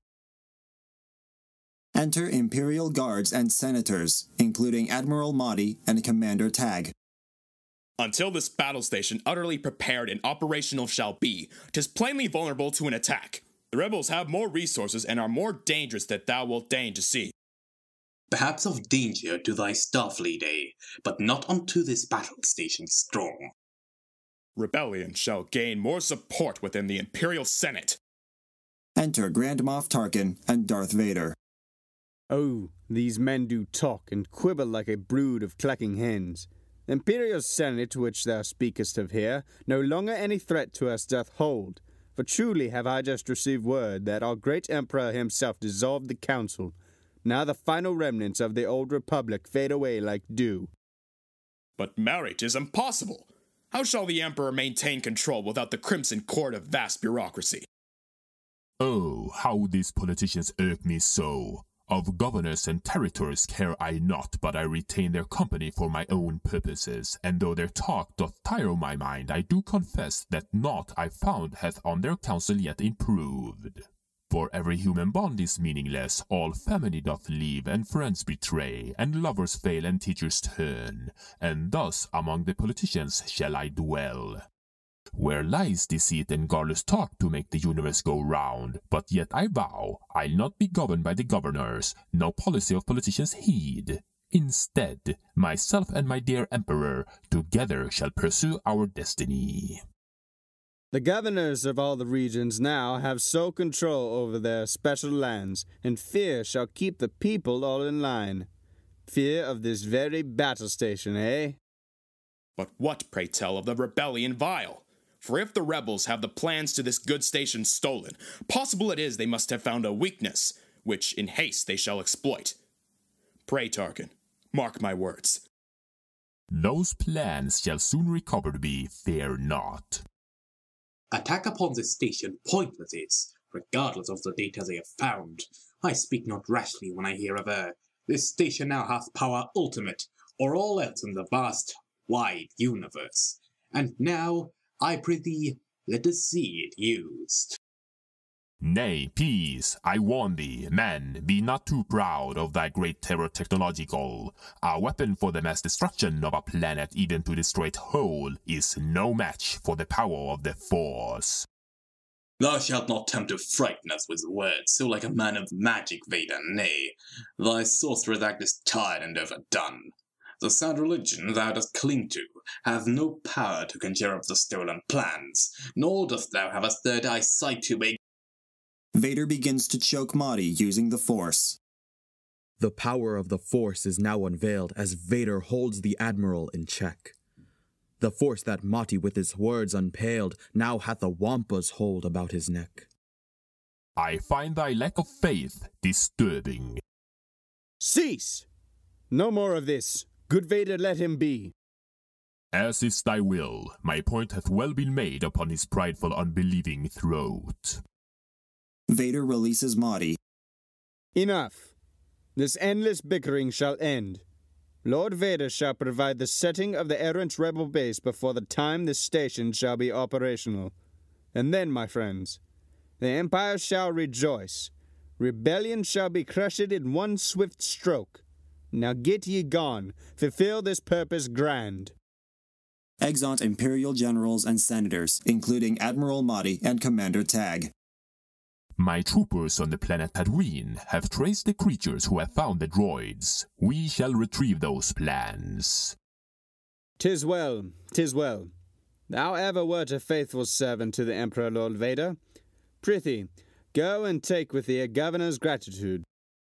Enter Imperial Guards and Senators, including Admiral Motti and Commander Tag. Until this battle station utterly prepared and operational shall be, 'tis plainly vulnerable to an attack. The rebels have more resources and are more dangerous than thou wilt deign to see. Perhaps of danger to thy Starfleet, but not unto this battle station strong. Rebellion shall gain more support within the Imperial Senate. Enter Grand Moff Tarkin and Darth Vader. Oh, these men do talk and quibble like a brood of clucking hens. The Imperial Senate, which thou speakest of here, no longer any threat to us doth hold. For truly have I just received word that our great Emperor himself dissolved the council. Now the final remnants of the old republic fade away like dew. But marriage is impossible. How shall the Emperor maintain control without the Crimson Court of vast bureaucracy? Oh, how these politicians irk me so. Of governors and territories care I not, but I retain their company for my own purposes, and though their talk doth tire my mind, I do confess that naught I found hath on their counsel yet improved. For every human bond is meaningless, all family doth leave, and friends betray, and lovers fail, and teachers turn, and thus among the politicians shall I dwell. Where lies deceit and godless talk to make the universe go round? But yet I vow I'll not be governed by the governors, no policy of politicians heed. Instead, myself and my dear Emperor together shall pursue our destiny. The governors of all the regions now have sole control over their special lands, and fear shall keep the people all in line. Fear of this very battle station, eh? But what, pray tell, of the rebellion vile? For if the rebels have the plans to this good station stolen, possible it is they must have found a weakness, which in haste they shall exploit. Pray, Tarkin, mark my words. Those plans shall soon recovered be, fear not. Attack upon this station pointless is, regardless of the data they have found. I speak not rashly when I hear of her. This station now hath power ultimate, or all else in the vast, wide universe. And now, I prithee, let us see it used. Nay, peace, I warn thee, man, be not too proud of thy great terror technological. A weapon for the mass destruction of a planet even to destroy it whole is no match for the power of the Force. Thou shalt not attempt to frighten us with words, so like a man of magic, Vader, nay. Thy sorcerer's act is tired and overdone. The sad religion thou dost cling to hath no power to conjure up the stolen plans, nor dost thou have a third eyesight to make. Vader begins to choke Motti using the Force. The power of the Force is now unveiled as Vader holds the Admiral in check. The force that Motti with his words unpaled now hath a wampa's hold about his neck. I find thy lack of faith disturbing. Cease! No more of this. Good Vader, let him be. As is thy will, my point hath well been made upon his prideful unbelieving throat. Vader releases Motti. Enough. This endless bickering shall end. Lord Vader shall provide the setting of the errant rebel base before the time this station shall be operational. And then, my friends, the Empire shall rejoice. Rebellion shall be crushed in one swift stroke. Now get ye gone, fulfill this purpose grand. Exeunt Imperial generals and senators, including Admiral Motti and Commander Tag. My troopers on the planet Tatooine have traced the creatures who have found the droids. We shall retrieve those plans. 'Tis well, 'tis well. Thou ever wert a faithful servant to the Emperor, Lord Vader. Prithee, go and take with thee a governor's gratitude.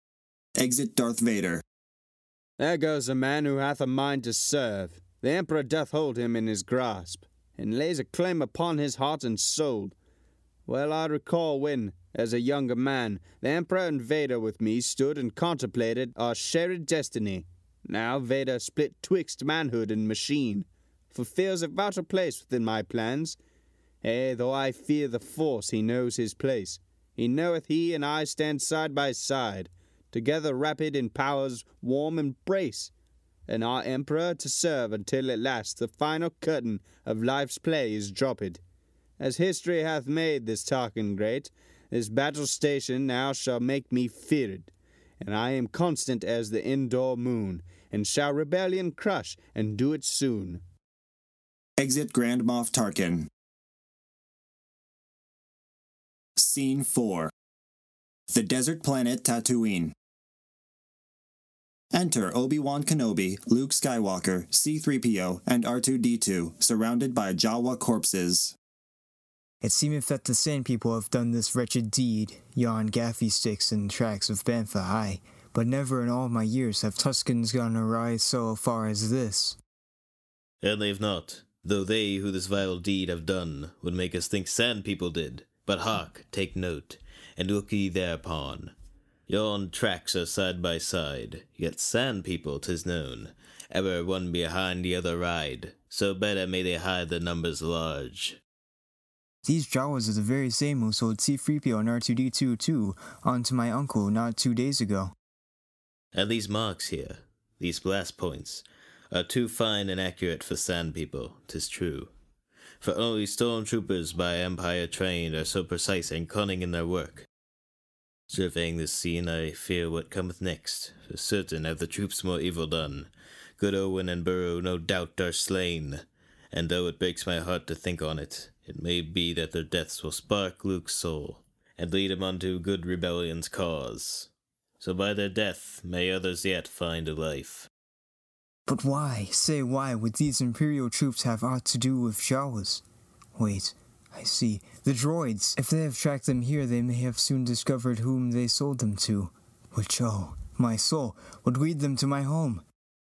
Exit Darth Vader. There goes a man who hath a mind to serve. The Emperor doth hold him in his grasp, and lays a claim upon his heart and soul. Well I recall when, as a younger man, the Emperor and Vader with me stood and contemplated our shared destiny. Now Vader split twixt manhood and machine. fulfills a vital place within my plans. Though I fear the Force, he knows his place. He knoweth he and I stand side by side, together rapid in power's warm embrace, and our Emperor to serve until at last the final curtain of life's play is dropped. As history hath made this Tarkin great, this battle station now shall make me feared, and I am constant as the indoor moon, and shall rebellion crush, and do it soon. Exit Grand Moff Tarkin. Scene 4. The desert planet Tatooine. Enter Obi-Wan Kenobi, Luke Skywalker, C-3PO, and R2-D2, surrounded by Jawa corpses. It seemeth that the Sand People have done this wretched deed, yon gaffy sticks and tracks of Bantha high, but never in all my years have Tuskens gone awry so far as this. And they've not, though they who this vile deed have done would make us think Sand People did. But hark, take note, and look ye thereupon. Yon tracks are side by side, yet Sand People 'tis known, ever one behind the other ride, so better may they hide their numbers large. These Jawas are the very same who sold C-3PO and R2-D2 too, onto my uncle not 2 days ago. And these marks here, these blast points, are too fine and accurate for Sand People, 'tis true. For only stormtroopers by Empire trained are so precise and cunning in their work. Surveying this scene, I fear what cometh next. For certain have the troops more evil done. Good Owen and Burrow no doubt are slain, and though it breaks my heart to think on it, it may be that their deaths will spark Luke's soul, and lead him unto good rebellion's cause. So by their death may others yet find a life. But why, say why, would these Imperial troops have aught to do with Jawas? Wait, I see. The droids! If they have tracked them here, they may have soon discovered whom they sold them to. Which, oh, my soul, would lead them to my home.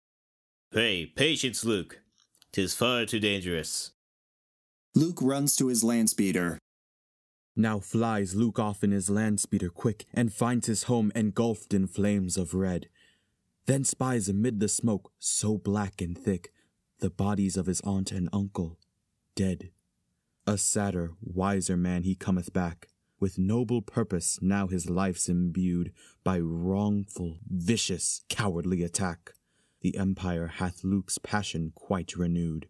Pray, patience, Luke. 'Tis far too dangerous. Luke runs to his landspeeder. Now flies Luke off in his landspeeder quick, and finds his home engulfed in flames of red. Then spies amid the smoke, so black and thick, the bodies of his aunt and uncle, dead. A sadder, wiser man he cometh back, with noble purpose now his life's imbued, by wrongful, vicious, cowardly attack. The Empire hath Luke's passion quite renewed.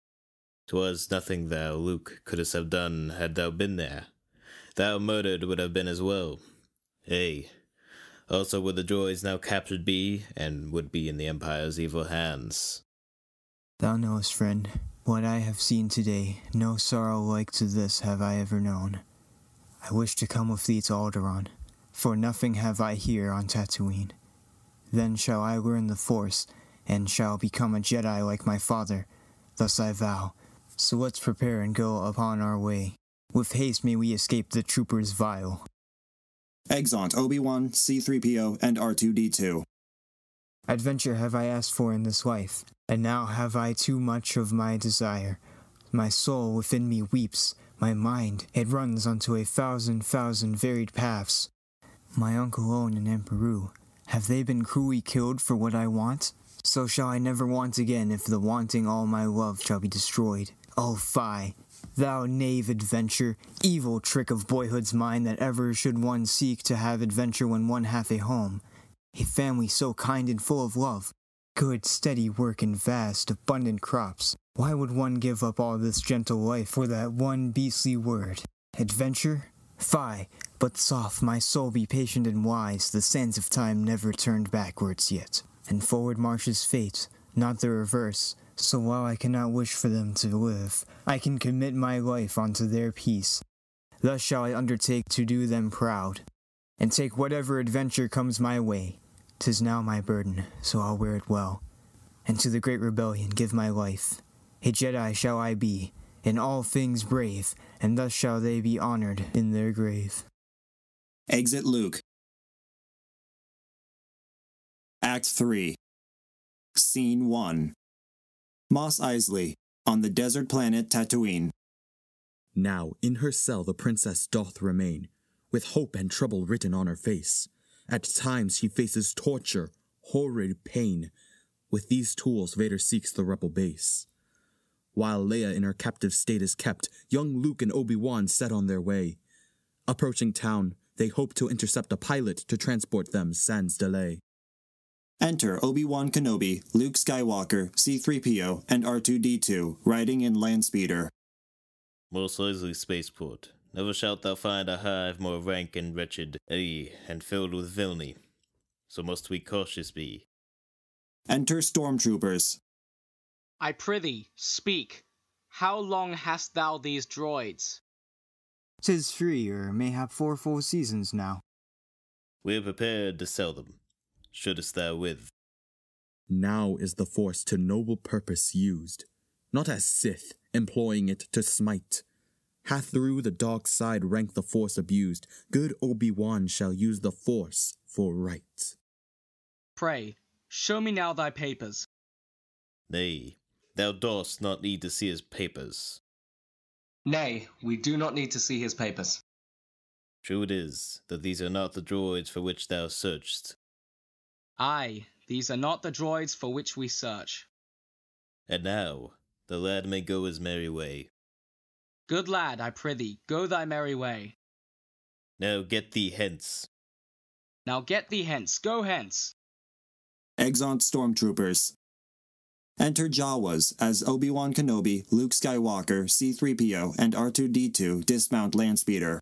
'Twas nothing thou, Luke, couldst have done had thou been there. Thou murdered would have been as well. Ay, also would the droids now captured be, and would be in the Empire's evil hands. Thou knowest, friend, what I have seen today, no sorrow like to this have I ever known. I wish to come with thee to Alderaan, for nothing have I here on Tatooine. Then shall I learn the Force, and shall become a Jedi like my father. Thus I vow. So let's prepare and go upon our way. With haste may we escape the troopers vile. Exeunt Obi-Wan, C-3PO, and R2-D2. Adventure have I asked for in this life, and now have I too much of my desire. My soul within me weeps, my mind, it runs unto a thousand varied paths. My Uncle Owen and Aunt Beru, have they been cruelly killed for what I want? So shall I never want again if the wanting all my love shall be destroyed. Oh, fie! Thou knave adventure, evil trick of boyhood's mind that ever should one seek to have adventure when one hath a home, a family so kind and full of love, good steady work and vast, abundant crops. Why would one give up all this gentle life for that one beastly word? Adventure? Fie, but soft, my soul be patient and wise, the sands of time never turned backwards yet, and forward marches fate, not the reverse. So while I cannot wish for them to live, I can commit my life unto their peace. Thus shall I undertake to do them proud, and take whatever adventure comes my way. 'Tis now my burden, so I'll wear it well, and to the great rebellion give my life. A Jedi shall I be, in all things brave, and thus shall they be honored in their grave. Exit Luke. Act 3. Scene 1. Mos Eisley, on the desert planet Tatooine. Now in her cell the princess doth remain, with hope and trouble written on her face. At times she faces torture, horrid pain. With these tools Vader seeks the rebel base. While Leia in her captive state is kept, young Luke and Obi-Wan set on their way. Approaching town, they hope to intercept a pilot to transport them sans delay. Enter Obi-Wan Kenobi, Luke Skywalker, C-3PO, and R2-D2, riding in Landspeeder. Most likely spaceport. Never shalt thou find a hive more rank and wretched, and filled with villainy. So must we cautious be. Enter Stormtroopers. I prithee, speak. How long hast thou these droids? 'Tis free, or mayhap 4 full seasons now. We are prepared to sell them. Shouldst thou with. Now is the Force to noble purpose used, not as Sith, employing it to smite. Hath through the dark side rank the Force abused, good Obi-Wan shall use the Force for right. Pray, show me now thy papers. Nay, thou dost not need to see his papers. Nay, we do not need to see his papers. True it is that these are not the droids for which thou searchst. Aye, these are not the droids for which we search. And now, the lad may go his merry way. Good lad, I prithee, go thy merry way. Now get thee hence. Now get thee hence, go hence. Exeunt Stormtroopers. Enter Jawas as Obi-Wan Kenobi, Luke Skywalker, C-3PO, and R2-D2 dismount Landspeeder.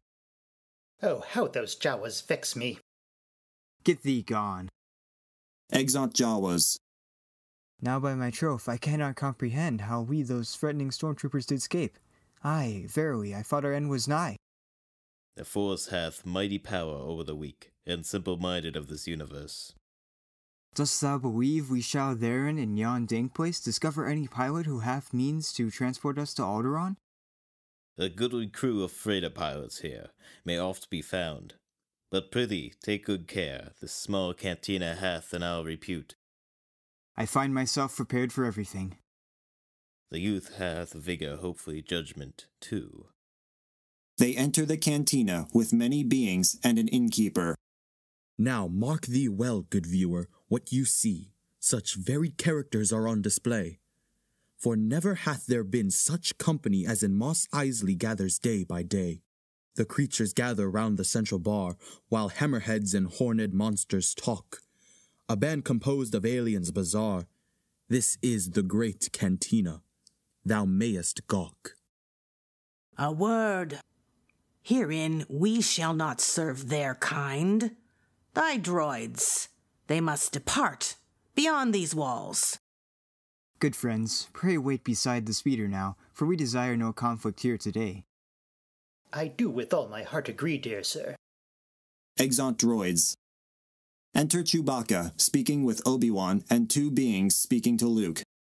Oh, how those Jawas vex me. Get thee gone. Exeunt Jawas. Now by my troth, I cannot comprehend how we those threatening stormtroopers did escape. Aye, verily, I thought our end was nigh. The Force hath mighty power over the weak and simple-minded of this universe. Dost thou believe we shall therein in yon dank place discover any pilot who hath means to transport us to Alderaan? A goodly crew of freighter pilots here may oft be found. But prithee, take good care, this small cantina hath an our repute. I find myself prepared for everything. The youth hath vigor, hopefully judgment, too. They enter the cantina with many beings and an innkeeper. Now mark thee well, good viewer, what you see. Such varied characters are on display. For never hath there been such company as in Mos Eisley gathers day by day. The creatures gather round the central bar, while hammerheads and horned monsters talk. A band composed of aliens bizarre. This is the great cantina. Thou mayest gawk. A word. Herein we shall not serve their kind. Thy droids, they must depart beyond these walls. Good friends, pray wait beside the speeder now, for we desire no conflict here today. I do with all my heart agree, dear sir. Exeunt droids. Enter Chewbacca, speaking with Obi-Wan, and 2 beings speaking to Luke.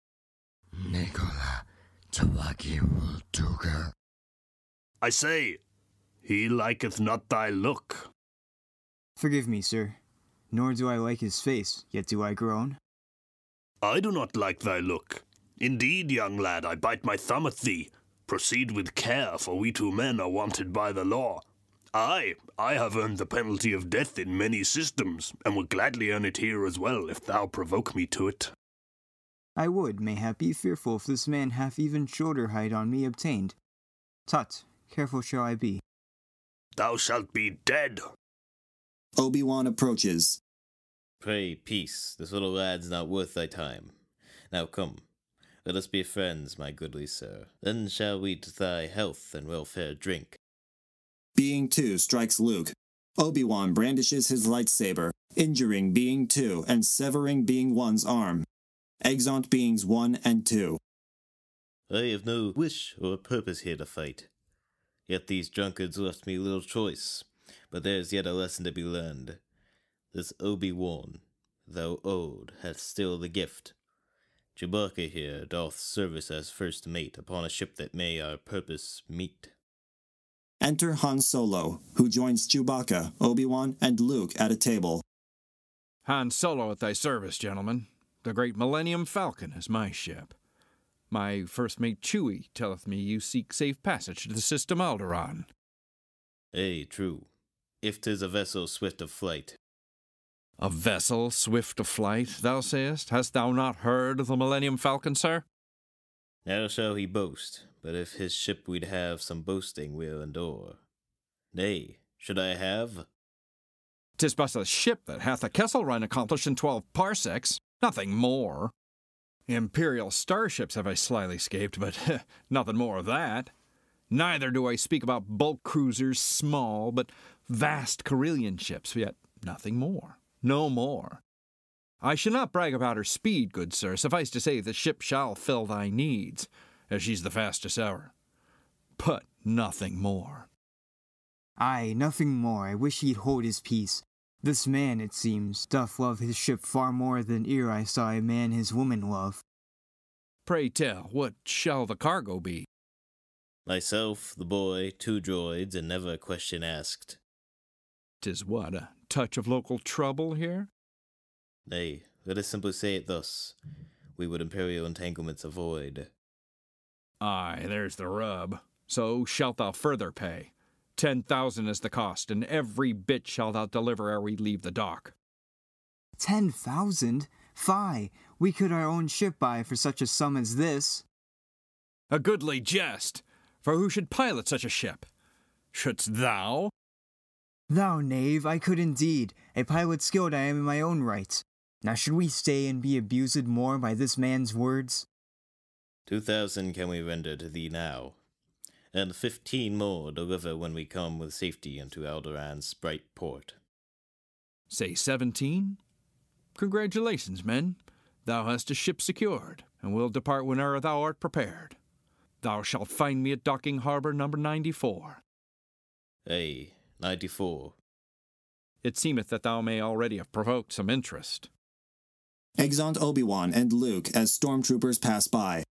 Nikola Tawaki Tuga. I say, he liketh not thy look. Forgive me, sir. Nor do I like his face, yet do I groan. I do not like thy look. Indeed, young lad, I bite my thumb at thee. Proceed with care, for we 2 men are wanted by the law. I have earned the penalty of death in many systems, and would gladly earn it here as well, if thou provoke me to it. I would, mayhap, be fearful if this man hath even shoulder height on me obtained. Tut, careful shall I be. Thou shalt be dead. Obi-Wan approaches. Pray, peace, this little lad's not worth thy time. Now come, let us be friends, my goodly sir. Then shall we to thy health and welfare drink. Being 2 strikes Luke. Obi-Wan brandishes his lightsaber, injuring Being 2 and severing Being 1's arm. Exeunt Beings 1 and 2. I have no wish or purpose here to fight. Yet these drunkards left me little choice, but there's yet a lesson to be learned. This Obi-Wan, though old, hath still the gift. Chewbacca here doth service as first mate upon a ship that may our purpose meet. Enter Han Solo, who joins Chewbacca, Obi-Wan, and Luke at a table. Han Solo at thy service, gentlemen. The great Millennium Falcon is my ship. My first mate Chewie telleth me you seek safe passage to the system Alderaan. Ay, true. If 'tis a vessel swift of flight. A vessel swift of flight, thou sayest? Hast thou not heard of the Millennium Falcon, sir? Now shall he boast, but if his ship we'd have, some boasting we'll endure. Nay, should I have? 'Tis but a ship that hath a kessel run accomplished in 12 parsecs, nothing more. Imperial starships have I slyly escaped, but nothing more of that. Neither do I speak about bulk cruisers, small but vast Carillion ships, yet nothing more, no more. I shall not brag about her speed, good sir, suffice to say the ship shall fill thy needs, as she's the fastest ever. But nothing more. Aye, nothing more. I wish he'd hold his peace. This man, it seems, doth love his ship far more than ere I saw a man his woman love. Pray tell, what shall the cargo be? Myself, the boy, 2 droids, and never a question asked. 'Tis what, a touch of local trouble here? Nay, let us simply say it thus. We would Imperial entanglements avoid. Aye, there's the rub. So shalt thou further pay. 10,000 is the cost, and every bit shalt thou deliver ere we leave the dock. 10,000? Fie, we could our own ship buy for such a sum as this. A goodly jest, for who should pilot such a ship? Shouldst thou? Thou knave, I could indeed. A pilot skilled I am in my own right. Now should we stay and be abused more by this man's words? 2,000 can we render to thee now, and 15 more deliver when we come with safety into Alderaan's bright port. Say 17? Congratulations, men. Thou hast a ship secured, and will depart whene'er thou art prepared. Thou shalt find me at docking harbor number 94. Ay, 94. It seemeth that thou may already have provoked some interest. Exeunt Obi-Wan and Luke as stormtroopers pass by.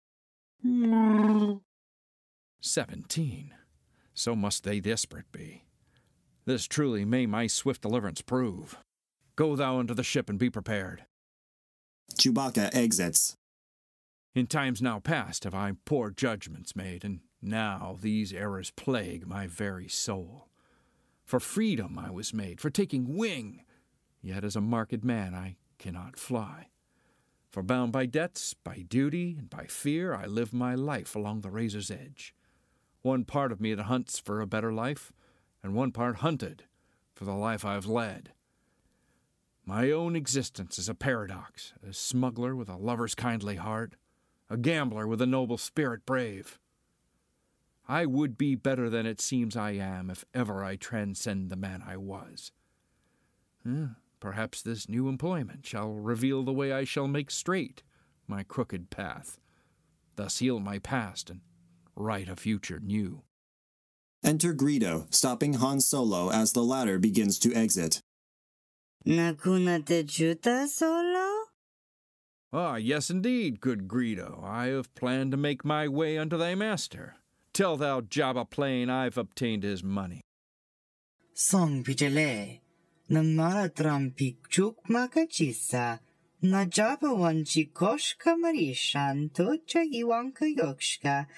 17. So must they desperate be. This truly may my swift deliverance prove. Go thou into the ship and be prepared. Chewbacca exits. In times now past have I poor judgments made, and now these errors plague my very soul. For freedom I was made, for taking wing, yet as a marked man I cannot fly. For bound by debts, by duty, and by fear, I live my life along the razor's edge. One part of me that hunts for a better life, and one part hunted for the life I've led. My own existence is a paradox, a smuggler with a lover's kindly heart, a gambler with a noble spirit brave. I would be better than it seems I am if ever I transcend the man I was. Perhaps this new employment shall reveal the way I shall make straight my crooked path, thus heal my past and write a future new. Enter Greedo, stopping Han Solo as the latter begins to exit. Nakuna te juta, Solo? Ah, yes indeed, good Greedo. I have planned to make my way unto thy master. Tell thou Jabba plain I've obtained his money. Song Pijale, Namara Trampik Chuk Makachisa, Na Jabba Wanchi Koshka Marishan, Tocha Iwanka Yokshka.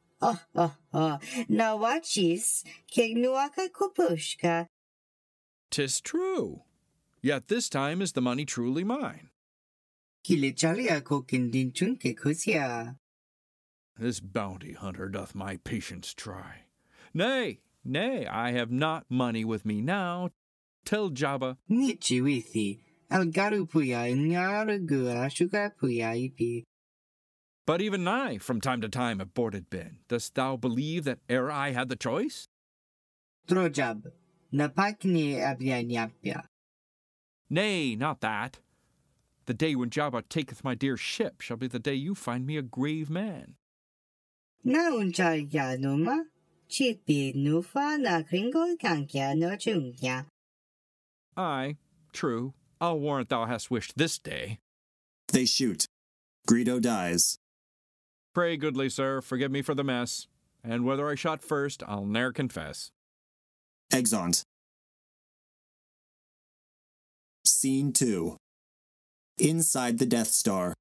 Nawachis, Kegnuaka Kupushka. 'Tis true. Yet this time is the money truly mine. Kilichalia Kokindin Chunke Kusia. This bounty hunter doth my patience try. Nay, I have not money with me now. Tell Jabba. Nichi withi, Algarupuya Nyaragura Sugapuya ipi. But even I, from time to time, have boarded been. Dost thou believe that ere I had the choice? Trojab, Napakni Abianyapia. Nay, not that. The day when Jabba taketh my dear ship shall be the day you find me a grave man. Naunchaya numa, Chipi nufa na kringo kankya no chungya. Aye, true. I'll warrant thou hast wished this day. They shoot. Greedo dies. Pray, goodly sir, forgive me for the mess, and whether I shot first, I'll ne'er confess. Exeunt. Scene 2. Inside the Death Star.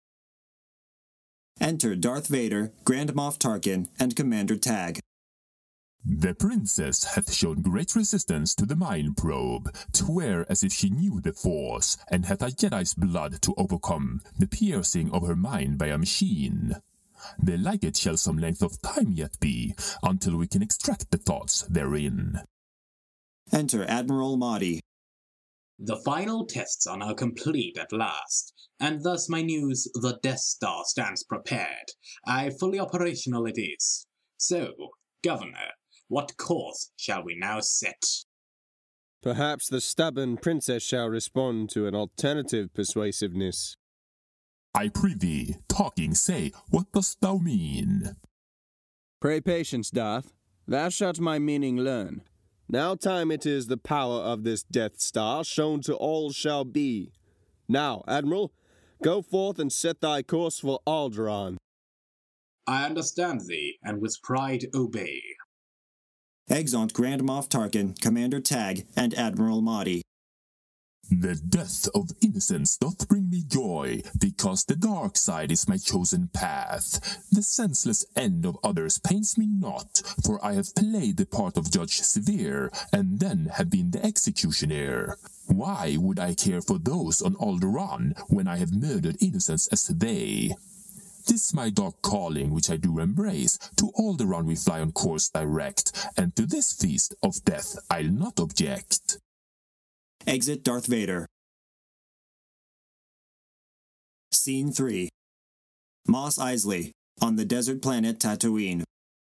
Enter Darth Vader, Grand Moff Tarkin, and Commander Tag. The princess hath shown great resistance to the mind probe, 'twere as if she knew the Force, and hath a Jedi's blood to overcome the piercing of her mind by a machine. Belike it shall some length of time yet be, until we can extract the thoughts therein. Enter Admiral Mahdi. The final tests are now complete at last, and thus my news, the Death Star, stands prepared. Fully operational it is. So, Governor, what course shall we now set? Perhaps the stubborn princess shall respond to an alternative persuasiveness. I prithee, talking say, what dost thou mean? Pray patience, Darth. Thou shalt my meaning learn. Now time it is the power of this Death Star shown to all shall be. Now, Admiral, go forth and set thy course for Alderaan. I understand thee, and with pride obey. Exeunt Grand Moff Tarkin, Commander Tag, and Admiral Mahdi. The death of innocence doth bring me joy, because the dark side is my chosen path. The senseless end of others pains me not, for I have played the part of Judge Severe, and then have been the executioner. Why would I care for those on Alderaan, when I have murdered innocents as they? This my dark calling which I do embrace, to Alderaan we fly on course direct, and to this feast of death I'll not object. Exit Darth Vader. Scene 3. Mos Eisley, on the desert planet Tatooine.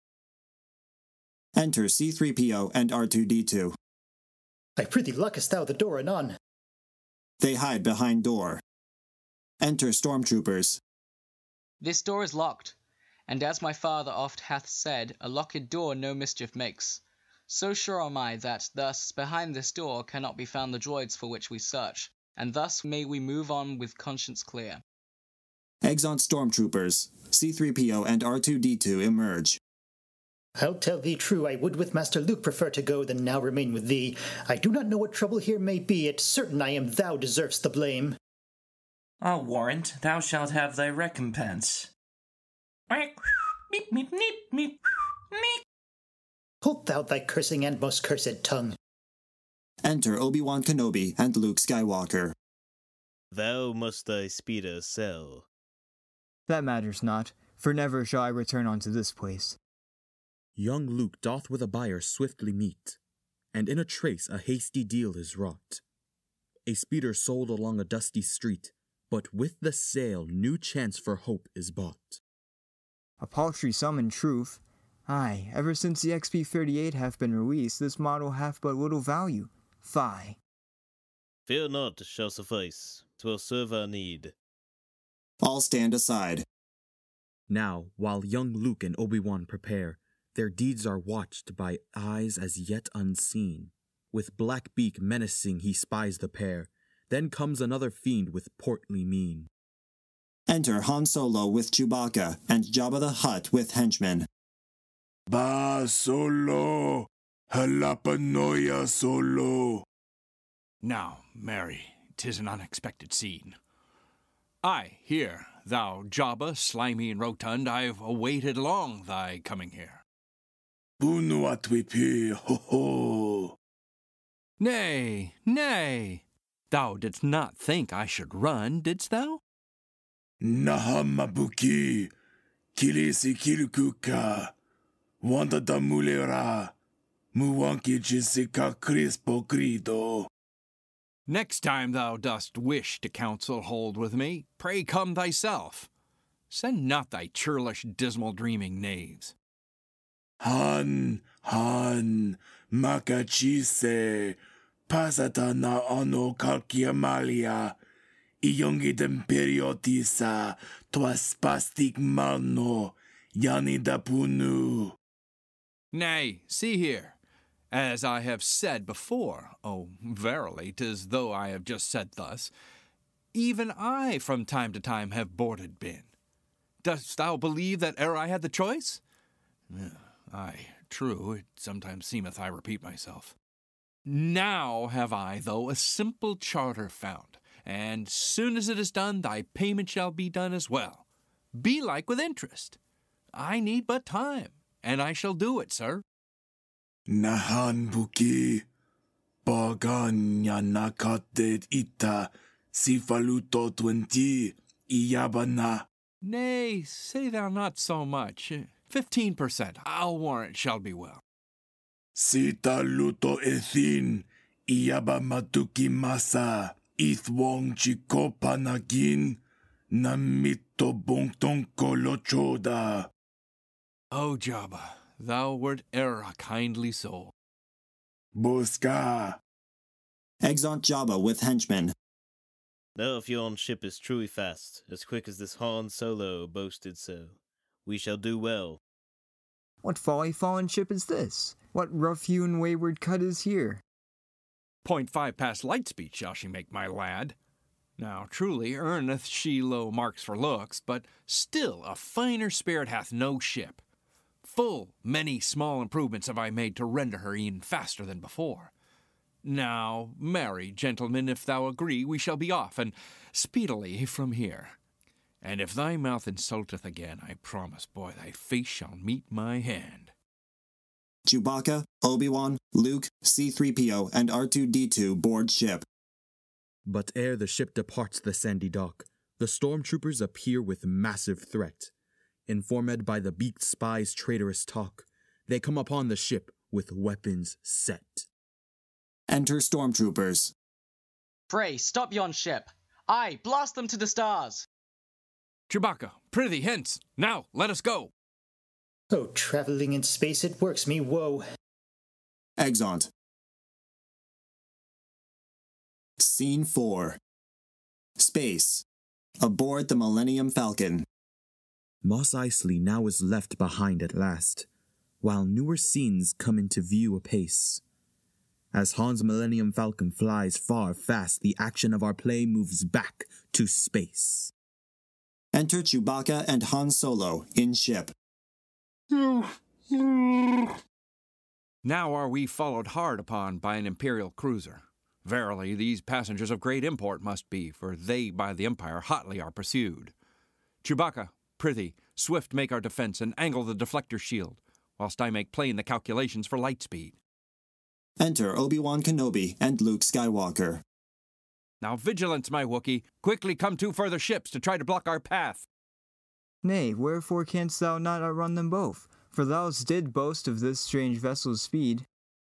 Enter C-3PO and R2-D2. I prithee lockest thou the door anon. They hide behind door. Enter stormtroopers. This door is locked, and as my father oft hath said, a locked door no mischief makes. So sure am I that thus behind this door cannot be found the droids for which we search, and thus may we move on with conscience clear. Exeunt stormtroopers. C-3PO and R2-D2 emerge. I'll tell thee true, I would with Master Luke prefer to go than now remain with thee. I do not know what trouble here may be, it's certain I am thou deservest the blame. I'll warrant thou shalt have thy recompense. Meep, meep, meep, meep, meep. Hold thou thy cursing and most cursed tongue. Enter Obi-Wan Kenobi and Luke Skywalker. Thou must thy speeder sell. That matters not, for never shall I return unto this place. Young Luke doth with a buyer swiftly meet, and in a trace a hasty deal is wrought. A speeder sold along a dusty street, but with the sale new chance for hope is bought. A paltry sum in truth. Aye, ever since the XP-38 hath been released, this model hath but little value. Fie. Fear not shall suffice, 'twill serve our need. All stand aside. Now, while young Luke and Obi-Wan prepare, their deeds are watched by eyes as yet unseen. With black beak menacing he spies the pair. Then comes another fiend with portly mien. Enter Han Solo with Chewbacca and Jabba the Hutt with henchmen. Ba Solo, Jalapenoya Solo. Now, Mary, 'tis an unexpected scene. Aye, here, thou Jabba, slimy and rotund, I've awaited long thy coming here. Bunuatwipi, ho ho. Nay, nay, thou didst not think I should run, didst thou? Nahamabuki, Kilisi Kilukuka. Wanda da mulera, muwanki jisika crispo grido. Next time thou dost wish to counsel hold with me, pray come thyself. Send not thy churlish, dismal dreaming knaves. Han, makachise, pasata na ano kalkiamalia, iongidem periodisa, tuas pastik malno, yani da punu. Nay, see here. As I have said before, oh, verily, 'tis though I have just said thus, even I from time to time have boarded been. Dost thou believe that ere I had the choice? Aye, true, it sometimes seemeth I repeat myself. Now have I, though, a simple charter found, and soon as it is done, thy payment shall be done as well. Belike with interest. I need but time, and I shall do it, sir. Nahan buki, baganya nakatet ita, sifaluto 20, iyabana. Nay, say thou not so much. 15%, I'll warrant shall be well. Sita luto ethin, iyaba matuki masa, ithwong chikopa nagin, namito bongtong kolochoda. O Jabba, thou wert e'er a kindly soul. Boska. Exeunt Jabba with henchmen. Now if yon ship is truly fast, as quick as this Han Solo boasted so, we shall do well. What folly fallen ship is this? What rough-hewn wayward cut is here? 0.5 past light speed shall she make, my lad. Now truly earneth she low marks for looks, but still a finer spirit hath no ship. Full many small improvements have I made to render her e'en faster than before. Now, marry, gentlemen, if thou agree, we shall be off, and speedily from here. And if thy mouth insulteth again, I promise, boy, thy face shall meet my hand. Chewbacca, Obi-Wan, Luke, C-3PO, and R2-D2 board ship. But ere the ship departs the sandy dock, the stormtroopers appear with massive threat. Informed by the beaked spy's traitorous talk, they come upon the ship with weapons set. Enter stormtroopers. Pray, stop yon ship. Aye, blast them to the stars. Chewbacca, prithee, hence. Now, let us go. Oh, traveling in space, it works me woe. Exeunt. Scene 4. Space. Aboard the Millennium Falcon. Mos Eisley now is left behind at last, while newer scenes come into view apace. As Han's Millennium Falcon flies far fast, the action of our play moves back to space. Enter Chewbacca and Han Solo in ship. Now are we followed hard upon by an Imperial cruiser. Verily, these passengers of great import must be, for they by the Empire hotly are pursued. Chewbacca, prithee, swift make our defense and angle the deflector shield, whilst I make plain the calculations for light speed. Enter Obi-Wan Kenobi and Luke Skywalker. Now vigilance, my Wookiee. Quickly come 2 further ships to try to block our path. Nay, wherefore canst thou not outrun them both? For thou did boast of this strange vessel's speed.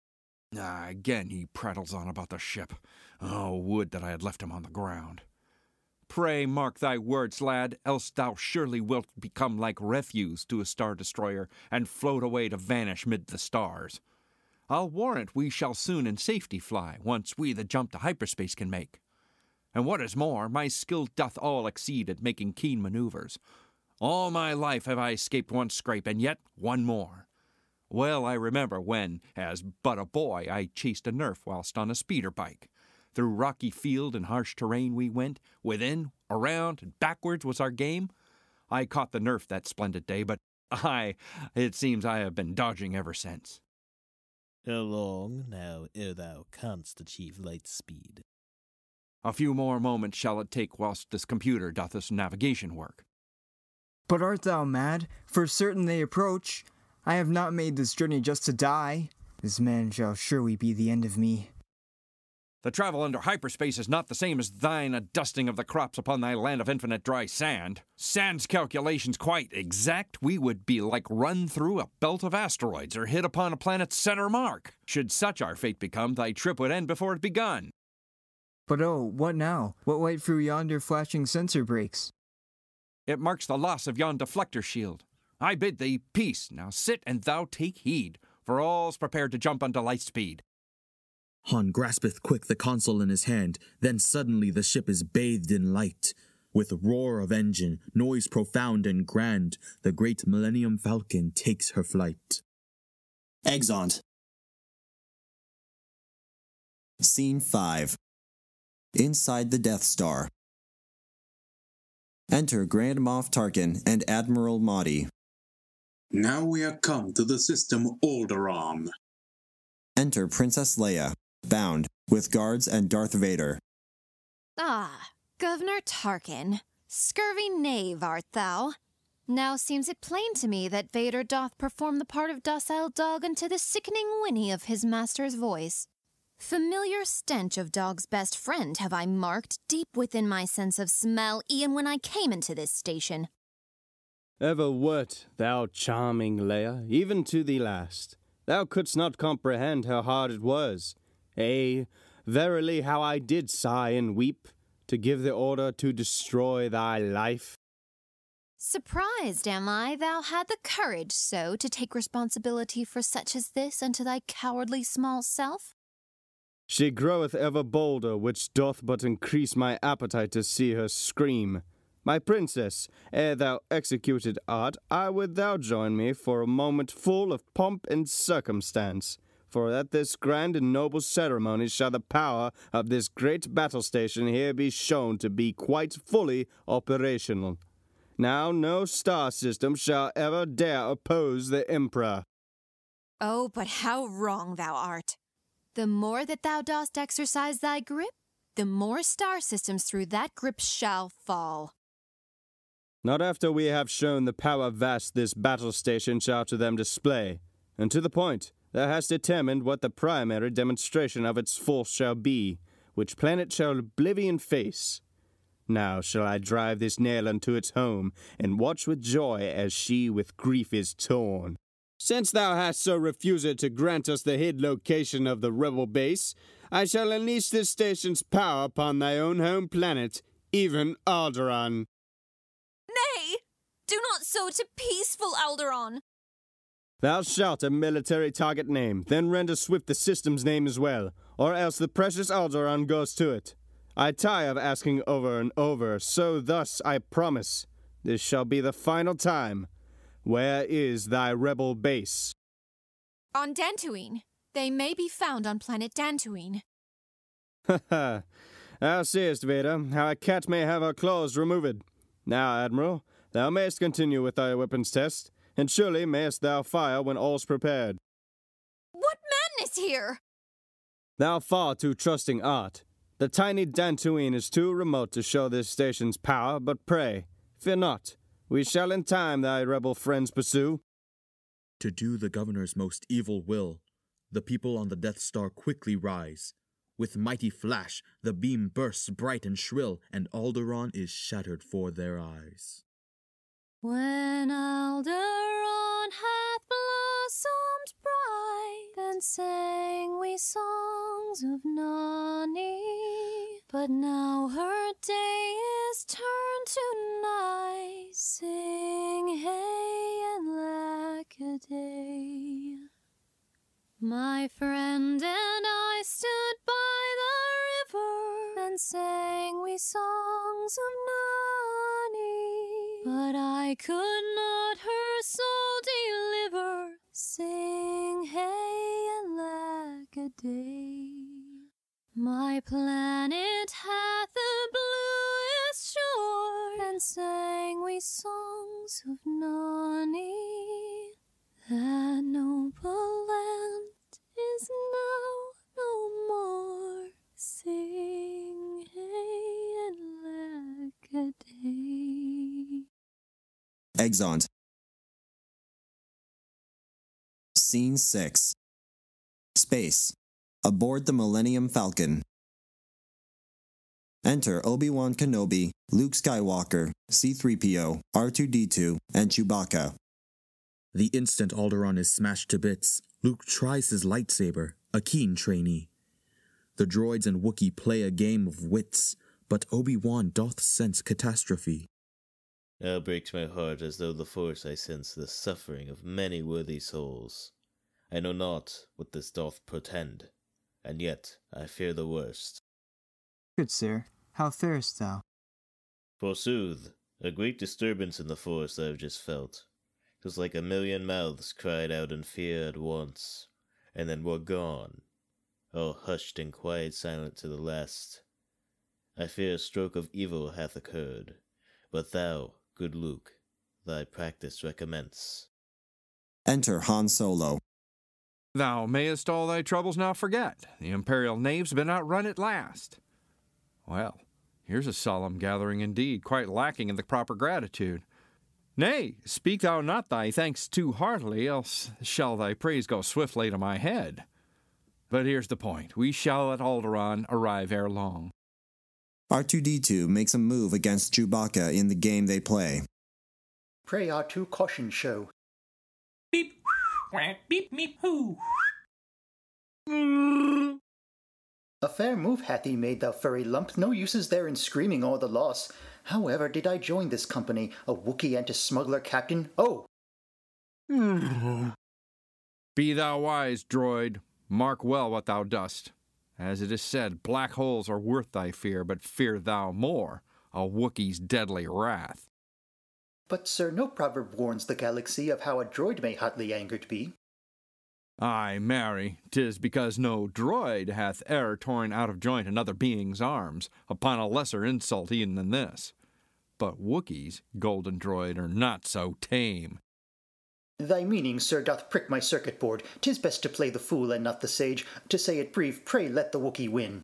Again he prattles on about the ship. Oh, would that I had left him on the ground. Pray mark thy words, lad, else thou surely wilt become like refuse to a star-destroyer, and float away to vanish mid the stars. I'll warrant we shall soon in safety fly, once we the jump to hyperspace can make. And what is more, my skill doth all exceed at making keen maneuvers. All my life have I escaped one scrape, and yet one more. Well, I remember when, as but a boy, I chased a nerf whilst on a speeder bike. Through rocky field and harsh terrain we went, within, around, and backwards was our game. I caught the nerf that splendid day, but it seems I have been dodging ever since. How long now ere thou canst achieve light speed? A few more moments shall it take whilst this computer doth this navigation work. But art thou mad? For certain they approach. I have not made this journey just to die. This man shall surely be the end of me. The travel under hyperspace is not the same as thine a-dusting of the crops upon thy land of infinite dry sand. Sand's calculations quite exact, we would be like run through a belt of asteroids or hit upon a planet's center mark. Should such our fate become, thy trip would end before it begun. But oh, what now? What light through yonder flashing sensor breaks? It marks the loss of yon deflector shield. I bid thee peace. Now sit and thou take heed, for all's prepared to jump unto light speed. Han graspeth quick the console in his hand, then suddenly the ship is bathed in light. With roar of engine, noise profound and grand, the great Millennium Falcon takes her flight. Exeunt. Scene 5. Inside the Death Star. Enter Grand Moff Tarkin and Admiral Mahdi. Now we are come to the system Alderaan. Enter Princess Leia, bound, with guards and Darth Vader. Ah, Governor Tarkin, scurvy knave art thou? Now seems it plain to me that Vader doth perform the part of docile dog unto the sickening whinny of his master's voice. Familiar stench of dog's best friend have I marked deep within my sense of smell e'en when I came into this station. Ever wert thou charming, Leia, even to the last. Thou couldst not comprehend how hard it was. Verily how I did sigh and weep, to give the order to destroy thy life. Surprised am I thou had the courage so to take responsibility for such as this unto thy cowardly small self? She groweth ever bolder, which doth but increase my appetite to see her scream. My princess, ere thou executed art, I would thou join me for a moment full of pomp and circumstance. For at this grand and noble ceremony shall the power of this great battle station here be shown to be quite fully operational. Now no star system shall ever dare oppose the Emperor. Oh, but how wrong thou art! The more that thou dost exercise thy grip, the more star systems through that grip shall fall. Not after we have shown the power vast this battle station shall to them display, and to the point, thou hast determined what the primary demonstration of its force shall be, which planet shall oblivion face. Now shall I drive this nail unto its home, and watch with joy as she with grief is torn. Since thou hast so refused to grant us the hid location of the rebel base, I shall unleash this station's power upon thy own home planet, even Alderaan. Nay! Do not so to peaceful Alderaan! Thou shalt a military target name, then render swift the system's name as well, or else the precious Alderaan goes to it. I tire of asking over and over, so thus I promise, this shall be the final time. Where is thy rebel base? On Dantooine. They may be found on planet Dantooine. Ha ha! Thou seest, Vader, how a cat may have her claws removed. Now, Admiral, thou mayst continue with thy weapons test, and surely mayst thou fire when all's prepared. What madness here! Thou far too trusting art. The tiny Dantooine is too remote to show this station's power, but pray, fear not. We shall in time thy rebel friends pursue. To do the governor's most evil will, the people on the Death Star quickly rise. With mighty flash, the beam bursts bright and shrill, and Alderaan is shattered for their eyes. When Alderaan hath blossomed bright, then sang we songs of Nani. But now her day is turned to night. Sing hey and lack a day. My friend and I stood by the river and sang we songs of Nani. But I could not her soul deliver. Sing hey and lack a day. My planet hath the bluest shore, and sang we songs of Nani. That noble land is now no more. Sing hey and lack a day. Exeunt. Scene 6. Space. Aboard the Millennium Falcon. Enter Obi-Wan Kenobi, Luke Skywalker, C-3PO, R2-D2, and Chewbacca. The instant Alderaan is smashed to bits, Luke tries his lightsaber, a keen trainee. The droids and Wookiee play a game of wits, but Obi-Wan doth sense catastrophe. Now breaks my heart as though the Force I sense the suffering of many worthy souls. I know not what this doth portend, and yet I fear the worst. Good sir, how farest thou? Forsooth, a great disturbance in the forest I have just felt. 'Twas like a million mouths cried out in fear at once, and then were gone, all hushed and quiet silent to the last. I fear a stroke of evil hath occurred, but thou, good Luke, thy practice recommence. Enter Han Solo. Thou mayest all thy troubles now forget. The Imperial knave's been outrun at last. Well, here's a solemn gathering indeed, quite lacking in the proper gratitude. Nay, speak thou not thy thanks too heartily, else shall thy praise go swiftly to my head. But here's the point. We shall at Alderaan arrive ere long. R2-D2 makes a move against Chewbacca in the game they play. pray R2 caution show. Beep, quack, beep, meep, hoo. A fair move hath he made, thou furry lump. No use is there in screaming o'er the loss. However did I join this company, a Wookiee and a smuggler captain? Oh! Be thou wise, droid. Mark well what thou dost. As it is said, black holes are worth thy fear, but fear thou more a Wookiee's deadly wrath. But, sir, no proverb warns the galaxy of how a droid may hotly angered be. Ay, marry, 'tis because no droid hath e'er torn out of joint another being's arms, upon a lesser insult e'en than this. But Wookiees, golden droid, are not so tame. Thy meaning, sir, doth prick my circuit board. 'Tis best to play the fool and not the sage. To say it brief, pray let the Wookiee win.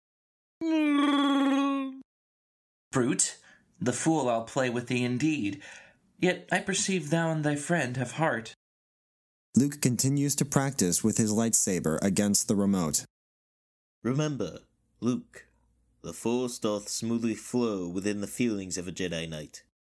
Brute, the fool I'll play with thee indeed. Yet I perceive thou and thy friend have heart. Luke continues to practice with his lightsaber against the remote. Remember, Luke, the Force doth smoothly flow within the feelings of a Jedi Knight.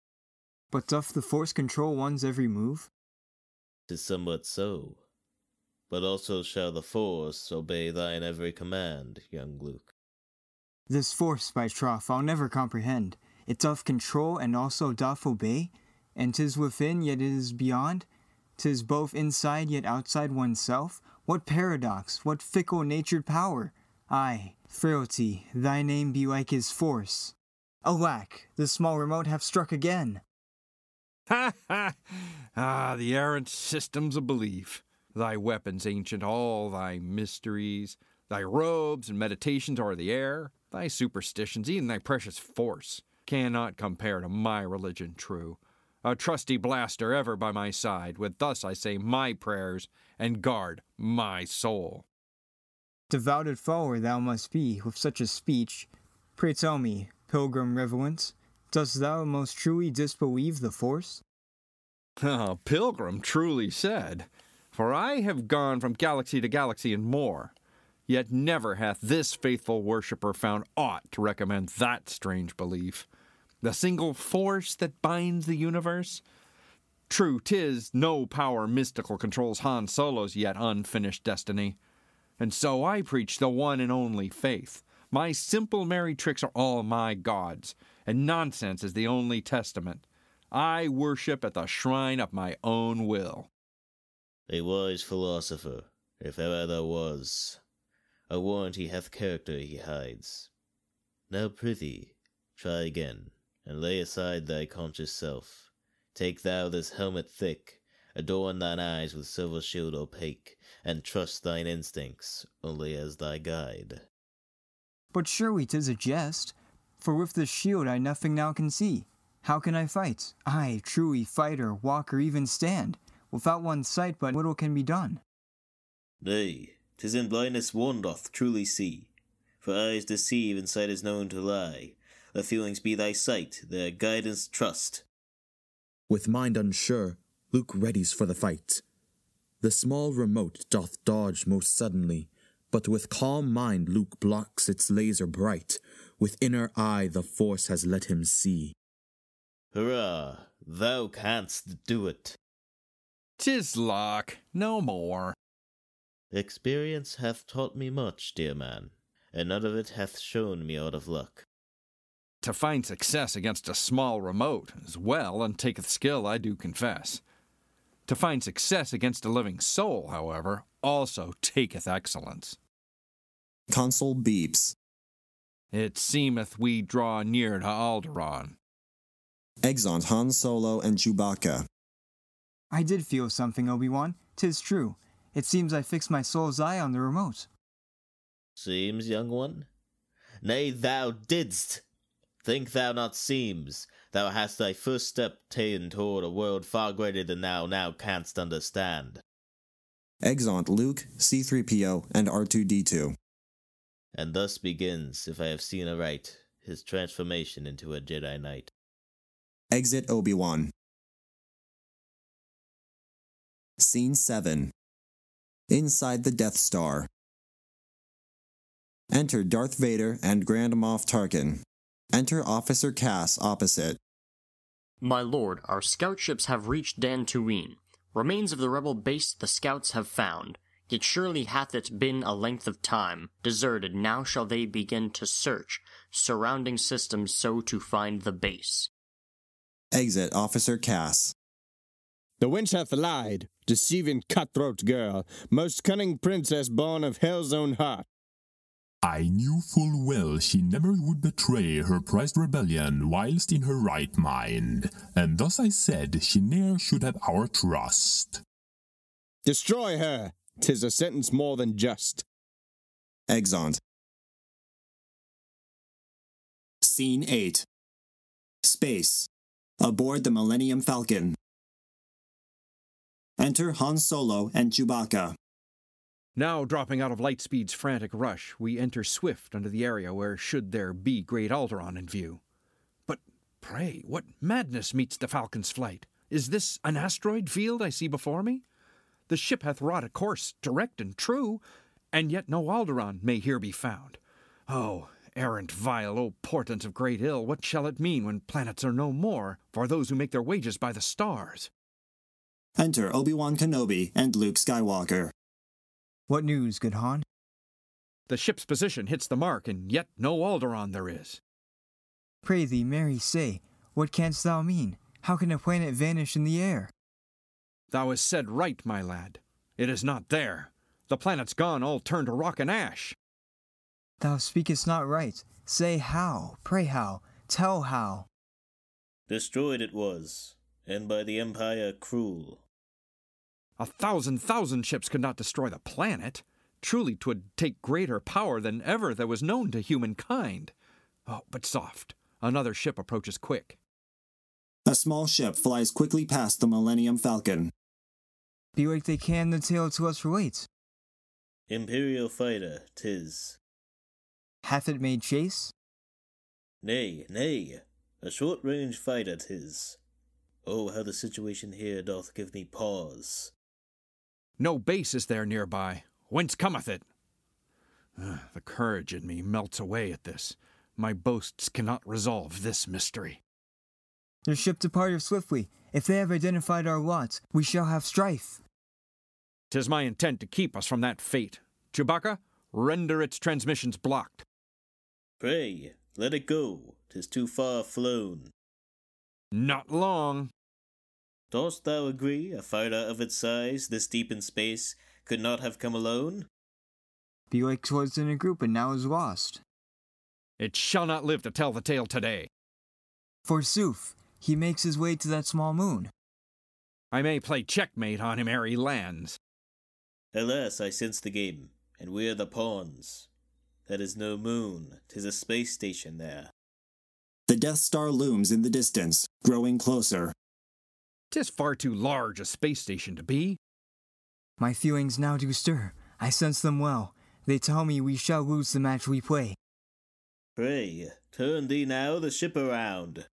But doth the Force control one's every move? 'Tis somewhat so. But also shall the Force obey thine every command, young Luke. This Force, by troth, I'll never comprehend. It doth control and also doth obey, and 'tis within, yet it is beyond. 'Tis both inside yet outside oneself. What paradox, what fickle-natured power! Aye, frailty, thy name be like his force. Alack, the small remote hath struck again. Ha ha! Ah, the errant systems of belief. Thy weapons ancient, all thy mysteries, thy robes and meditations o'er the air, thy superstitions, even thy precious force, cannot compare to my religion true. A trusty blaster ever by my side, with thus I say my prayers and guard my soul. Devoted follower thou must be, with such a speech. Pray tell me, pilgrim reverent, dost thou most truly disbelieve the Force? Ah, pilgrim truly said, for I have gone from galaxy to galaxy and more, yet never hath this faithful worshipper found aught to recommend that strange belief. The single force that binds the universe? True, 'tis no power mystical controls Han Solo's yet unfinished destiny. And so I preach the one and only faith. My simple merry tricks are all my gods, and nonsense is the only testament. I worship at the shrine of my own will. A wise philosopher, if ever there was. I warrant he hath character he hides. Now prithee, try again, and lay aside thy conscious self. Take thou this helmet thick, adorn thine eyes with silver shield opaque, and trust thine instincts only as thy guide. But surely 'tis a jest, for with this shield I nothing now can see. How can I fight? I, truly fighter, walk, or even stand? Without one's sight but little can be done. Nay, 'tis in blindness one doth truly see. For eyes deceive and sight is known to lie. Their feelings be thy sight, their guidance trust. With mind unsure, Luke readies for the fight. The small remote doth dodge most suddenly, but with calm mind Luke blocks its laser bright. With inner eye the Force has let him see. Hurrah, thou canst do it. 'Tis luck, no more. Experience hath taught me much, dear man, and none of it hath shown me aught of luck. To find success against a small remote is well, and taketh skill, I do confess. To find success against a living soul, however, also taketh excellence. Console beeps. It seemeth we draw near to Alderaan. Exeunt Han Solo and Chewbacca. I did feel something, Obi-Wan. 'Tis true. It seems I fixed my soul's eye on the remote. Seems, young one? Nay, thou didst. Think thou not seems. Thou hast thy first step ta'en toward a world far greater than thou now canst understand. Exeunt Luke, C-3PO, and R2-D2. And thus begins, if I have seen aright, his transformation into a Jedi Knight. Exit Obi-Wan. Scene 7. Inside the Death Star. Enter Darth Vader and Grand Moff Tarkin. Enter Officer Cass opposite. My lord, our scout ships have reached Dantooine. Remains of the rebel base the scouts have found. Yet surely hath it been a length of time, deserted, now shall they begin to search, surrounding systems so to find the base. Exit Officer Cass. The wench hath lied, deceiving cutthroat girl, most cunning princess born of hell's own heart. I knew full well she never would betray her prized rebellion whilst in her right mind, and thus I said she ne'er should have our trust. Destroy her! 'Tis a sentence more than just. Exeunt. Scene 8. Space. Aboard the Millennium Falcon. Enter Han Solo and Chewbacca. Now, dropping out of Lightspeed's frantic rush, we enter swift under the area where should there be great Alderaan in view. But, pray, what madness meets the Falcon's flight? Is this an asteroid field I see before me? The ship hath wrought a course direct and true, and yet no Alderaan may here be found. Oh, errant vile, O portent of great ill, what shall it mean when planets are no more for those who make their wages by the stars? Enter Obi-Wan Kenobi and Luke Skywalker. What news, good Han? The ship's position hits the mark, and yet no Alderaan there is. Pray thee, Mary, say, what canst thou mean? How can a planet vanish in the air? Thou hast said right, my lad. It is not there. The planet's gone, all turned to rock and ash. Thou speakest not right. Say how, pray how, tell how. Destroyed it was, and by the Empire cruel. 1,000 ships could not destroy the planet. Truly 'twould take greater power than ever that was known to humankind. Oh, but soft. Another ship approaches quick. A small ship flies quickly past the Millennium Falcon. Be like they can the tale to us relate. Imperial fighter, 'tis. Hath it made chase? Nay, nay, a short-range fighter 'tis. Oh, how the situation here doth give me pause. No base is there nearby. Whence cometh it? The courage in me melts away at this. My boasts cannot resolve this mystery. Their ship departed swiftly. If they have identified our lot, we shall have strife. 'Tis my intent to keep us from that fate. Chewbacca, render its transmissions blocked. Pray, let it go. 'Tis too far flown. Not long. Dost thou agree a fighter of its size, this deep in space, could not have come alone? Belike 'twas in a group and now is lost. It shall not live to tell the tale today. Forsooth, he makes his way to that small moon. I may play checkmate on him ere he lands. Alas, I sense the game, and we're the pawns. That is no moon, 'tis a space station there. The Death Star looms in the distance, growing closer. 'Tis far too large a space station to be. My feelings now do stir. I sense them well. They tell me we shall lose the match we play. Pray, turn thee now the ship around.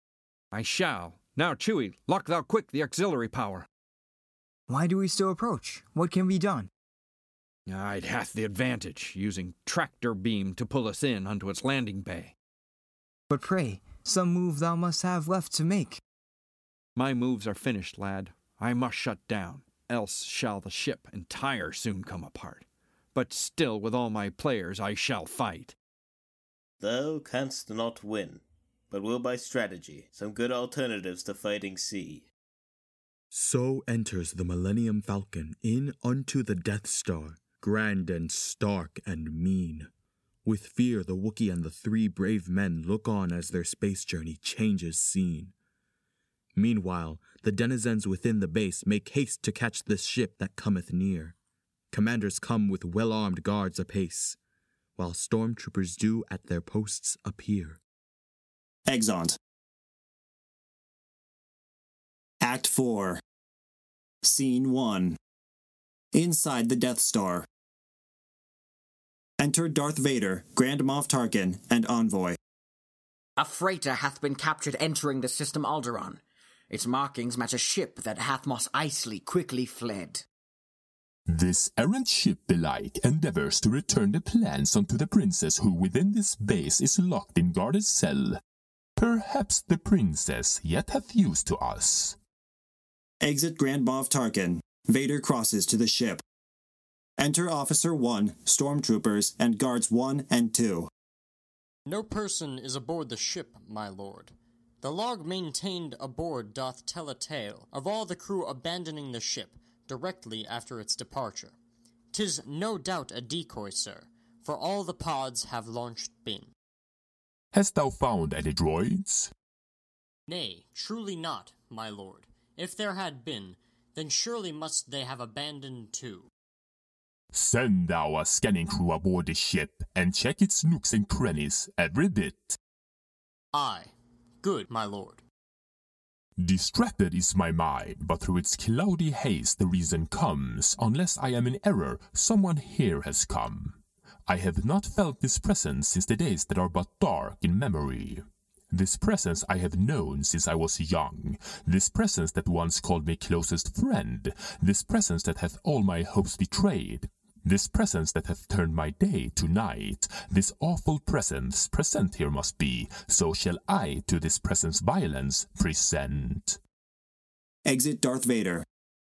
I shall. Now, Chewie, lock thou quick the auxiliary power. Why do we still approach? What can be done? It hath the advantage, using tractor beam to pull us in unto its landing bay. But pray, some move thou must have left to make. My moves are finished, lad. I must shut down, else shall the ship entire soon come apart. But still, with all my players, I shall fight. Thou canst not win, but will by strategy some good alternatives to fighting sea. So enters the Millennium Falcon in unto the Death Star, grand and stark and mean. With fear the Wookiee and the 3 brave men look on as their space journey changes scene. Meanwhile, the denizens within the base make haste to catch this ship that cometh near. Commanders come with well-armed guards apace, while stormtroopers do at their posts appear. Exeunt. Act 4. Scene 1. Inside the Death Star. Enter Darth Vader, Grand Moff Tarkin, and Envoy. A freighter hath been captured entering the system Alderaan. Its markings match a ship that hath Mos Eisley quickly fled. This errant ship belike endeavors to return the plans unto the princess who within this base is locked in guarded cell. Perhaps the princess yet hath use to us. Exit Grand Moff Tarkin. Vader crosses to the ship. Enter Officer 1, Stormtroopers, and Guards 1 and 2. No person is aboard the ship, my lord. The log maintained aboard doth tell a tale of all the crew abandoning the ship directly after its departure. 'Tis no doubt a decoy, sir, for all the pods have launched been. Hast thou found any droids? Nay, truly not, my lord. If there had been, then surely must they have abandoned too. Send thou a scanning crew aboard the ship, and check its nooks and crannies every bit. Aye. Good, my lord. Distracted is my mind, but through its cloudy haze the reason comes. Unless I am in error, someone here has come. I have not felt this presence since the days that are but dark in memory. This presence I have known since I was young. This presence that once called me closest friend. This presence that hath all my hopes betrayed. This presence that hath turned my day to night. This awful presence present here must be. So shall I to this presence violence present. Exit Darth Vader.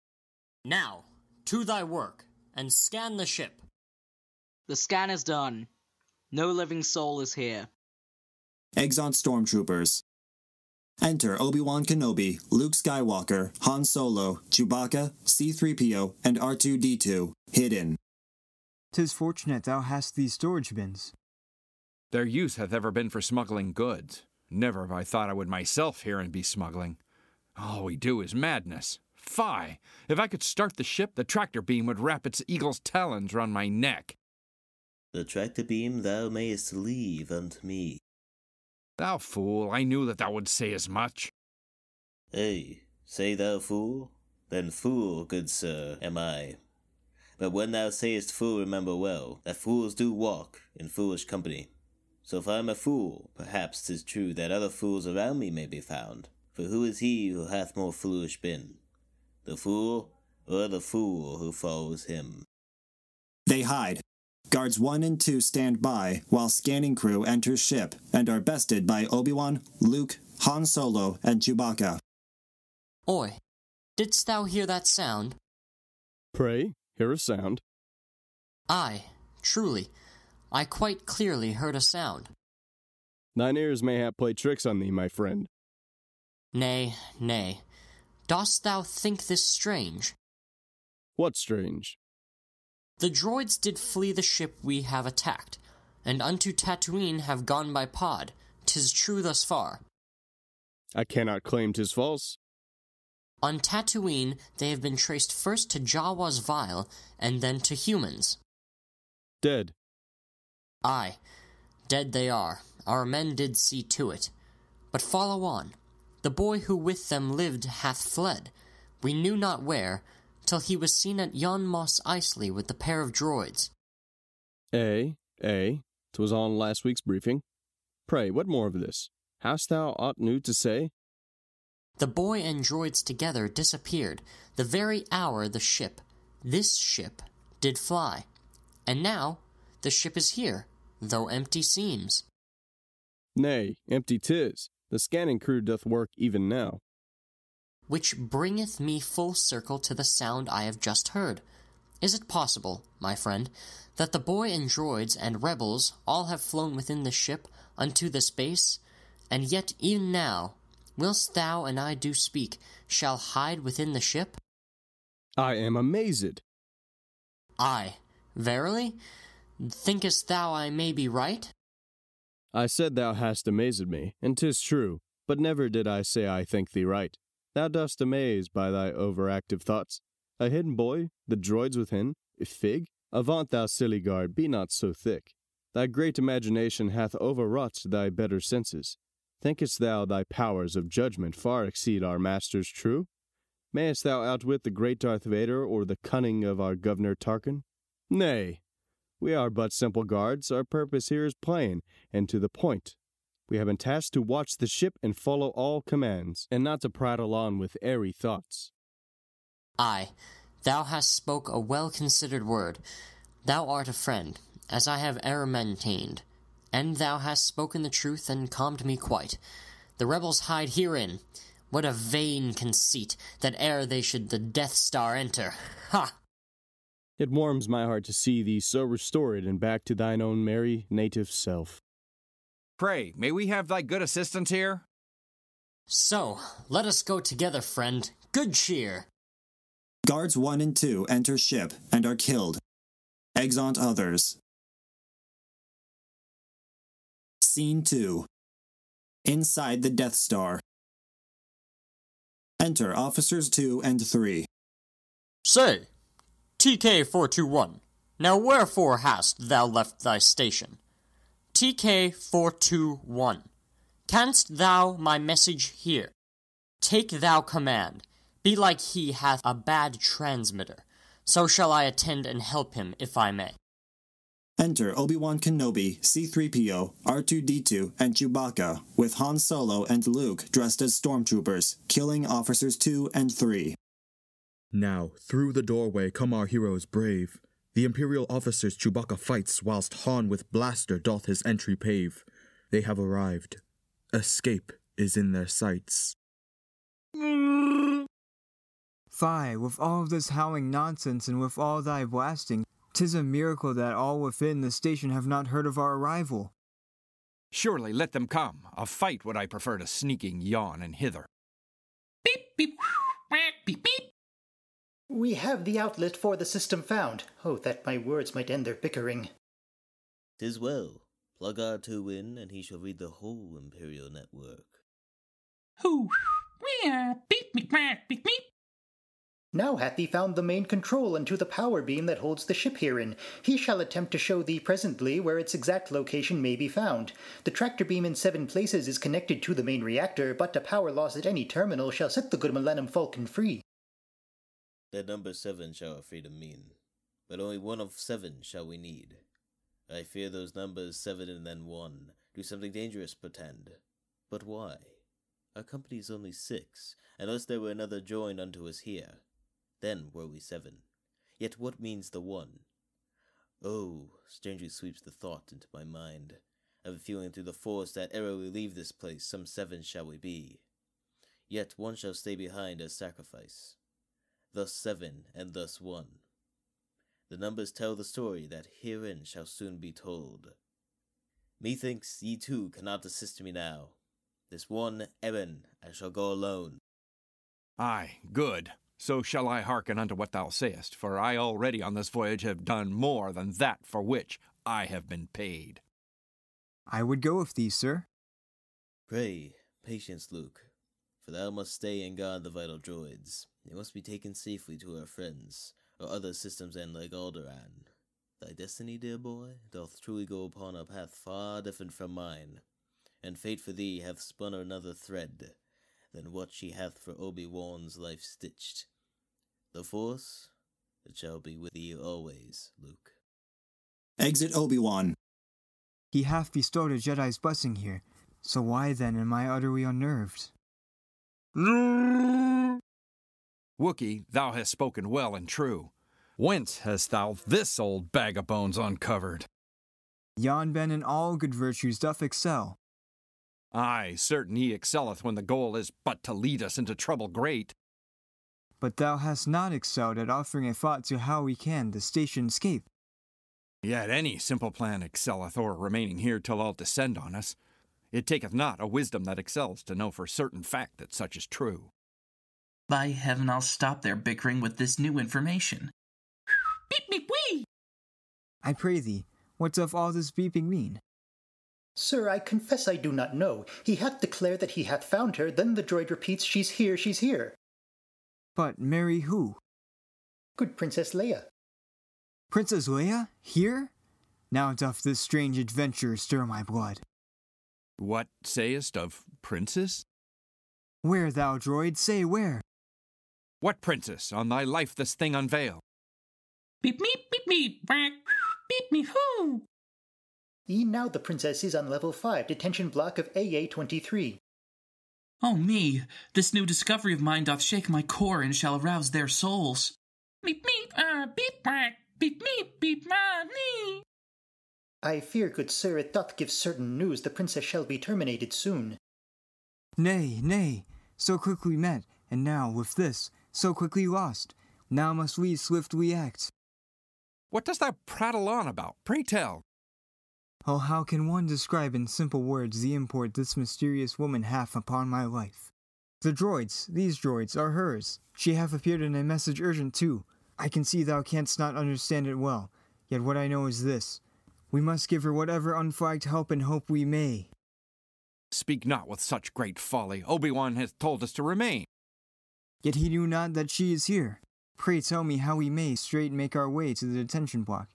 Now, to thy work, and scan the ship. The scan is done. No living soul is here. Exeunt Stormtroopers. Enter Obi-Wan Kenobi, Luke Skywalker, Han Solo, Chewbacca, C-3PO, and R2-D2, hidden. 'Tis fortunate thou hast these storage bins. Their use hath ever been for smuggling goods. Never have I thought I would myself hear and be smuggling. All we do is madness. Fie! If I could start the ship, the tractor beam would wrap its eagle's talons round my neck. The tractor beam thou mayest leave unto me. Thou fool, I knew that thou wouldst say as much. Ay, say thou fool? Then fool, good sir, am I. But when thou sayest fool, remember well, that fools do walk in foolish company. So if I am a fool, perhaps 'tis true that other fools around me may be found. For who is he who hath more foolish been? The fool, or the fool who follows him? They hide. Guards 1 and 2 stand by, while scanning crew enters ship, and are bested by Obi-Wan, Luke, Han Solo, and Chewbacca. Oi, didst thou hear that sound? Pray, hear a sound. Aye, truly, I quite clearly heard a sound. Thine ears mayhap play tricks on thee, my friend. Nay, nay. Dost thou think this strange? What strange? The droids did flee the ship we have attacked, and unto Tatooine have gone by pod. 'Tis true thus far. I cannot claim 'tis false. On Tatooine they have been traced first to Jawa's vial, and then to humans. Dead. Aye, dead they are. Our men did see to it. But follow on. The boy who with them lived hath fled, we knew not where, till he was seen at yon Mos Eisley with the pair of droids. 'Twas on last week's briefing. Pray, what more of this? Hast thou aught new to say? The boy and droids together disappeared the very hour this ship, did fly. And now the ship is here, though empty seems. Nay, empty 'tis. The scanning crew doth work even now. Which bringeth me full circle to the sound I have just heard. Is it possible, my friend, that the boy and droids and rebels all have flown within the ship unto the space, and yet even now, whilst thou and I do speak, shall hide within the ship? I am amazed. Aye, verily? Thinkest thou I may be right? I said thou hast amazed me, and 'tis true, but never did I say I think thee right. Thou dost amaze by thy overactive thoughts. A hidden boy, the droids within, fig? Avaunt thou silly guard, be not so thick. Thy great imagination hath overwrought thy better senses. Thinkest thou thy powers of judgment far exceed our master's true? Mayest thou outwit the great Darth Vader or the cunning of our Governor Tarkin? Nay, we are but simple guards, our purpose here is plain, and to the point. We have been tasked to watch the ship and follow all commands, and not to prattle on with airy thoughts. Aye, thou hast spoke a well-considered word. Thou art a friend, as I have e'er maintained, and thou hast spoken the truth and calmed me quite. The rebels hide herein. What a vain conceit, that ere they should the Death Star enter. Ha! It warms my heart to see thee so restored and back to thine own merry native self. Pray, may we have thy good assistance here? So, let us go together, friend. Good cheer! Guards 1 and 2 enter ship and are killed. Exeunt others. Scene 2. Inside the Death Star. Enter Officers 2 and 3. Say, TK-421, now wherefore hast thou left thy station? TK-421, canst thou my message hear? Take thou command. Belike he hath a bad transmitter. So shall I attend and help him, if I may. Enter Obi-Wan Kenobi, C-3PO, R2-D2, and Chewbacca, with Han Solo and Luke dressed as stormtroopers, killing Officers 2 and 3. Now, through the doorway come our heroes brave. The Imperial officers Chewbacca fights, whilst Han with blaster doth his entry pave. They have arrived. Escape is in their sights. Fie, with all of this howling nonsense and with all thy blasting, 'tis a miracle that all within the station have not heard of our arrival. Surely let them come. A fight would I prefer to sneaking yon and hither. Beep, beep, quack, beep, beep. We have the outlet for the system found. Oh, that my words might end their bickering. 'Tis well. Plug R2 in, and he shall read the whole Imperial network. Hoo, we are beep, me, quack, beep, beep. Now hath he found the main control unto the power beam that holds the ship herein. He shall attempt to show thee presently where its exact location may be found. The tractor beam in 7 places is connected to the main reactor, but a power loss at any terminal shall set the good Millennium Falcon free. That number 7 shall our freedom mean, but only one of 7 shall we need. I fear those numbers 7 and then 1 do something dangerous portend. But why? Our company is only 6, unless there were another joined unto us here. Then were we 7. Yet what means the 1? Oh, strangely sweeps the thought into my mind. I have a feeling through the force that ere we leave this place, some 7 shall we be. Yet one shall stay behind as sacrifice. Thus 7 and thus 1. The numbers tell the story that herein shall soon be told. Methinks ye two cannot assist me now. This one errand I shall go alone. Aye, good. So shall I hearken unto what thou sayest, for I already on this voyage have done more than that for which I have been paid. I would go with thee, sir. Pray, patience, Luke, for thou must stay and guard the vital droids. They must be taken safely to our friends, or other systems end like Alderaan. Thy destiny, dear boy, doth truly go upon a path far different from mine, and fate for thee hath spun another thread than what she hath for Obi-Wan's life stitched. The Force, it shall be with thee always, Luke. Exit Obi-Wan. He hath bestowed a Jedi's blessing here, so why then am I utterly unnerved? Wookiee, thou hast spoken well and true. Whence hast thou this old bag of bones uncovered? Yon Ben in all good virtues doth excel. Aye, certain he excelleth when the goal is but to lead us into trouble great. But thou hast not excelled at offering a thought to how we can the station escape. Yet any simple plan excelleth o'er remaining here till all descend on us. It taketh not a wisdom that excels to know for certain fact that such is true. By heaven, I'll stop their bickering with this new information. Beep, beep, wee! I pray thee, what doth all this beeping mean? Sir, I confess I do not know. He hath declared that he hath found her, then the droid repeats, she's here, she's here. But Mary who? Good Princess Leia. Princess Leia? Here? Now doth this strange adventure stir my blood. What sayest of princess? Where, thou droid? Say where? What princess? On thy life this thing unveil. Beep, meep, beep, meep, quack, beep, meep, hoo! E'en now the princess is on level 5, detention block of AA-23. Oh me, this new discovery of mine doth shake my core and shall arouse their souls. Meep, meep, beep, quack, beep, meep, beep, nee. I fear, good sir, it doth give certain news the princess shall be terminated soon. Nay, nay, so quickly met, and now, with this, so quickly lost. Now must we swiftly act. What dost thou prattle on about? Pray tell. Oh, how can one describe in simple words the import this mysterious woman hath upon my life? The droids, these droids, are hers. She hath appeared in a message urgent too. I can see thou canst not understand it well, yet what I know is this. We must give her whatever unflagged help and hope we may. Speak not with such great folly. Obi-Wan hath told us to remain. Yet he knew not that she is here. Pray tell me how we may straight make our way to the detention block.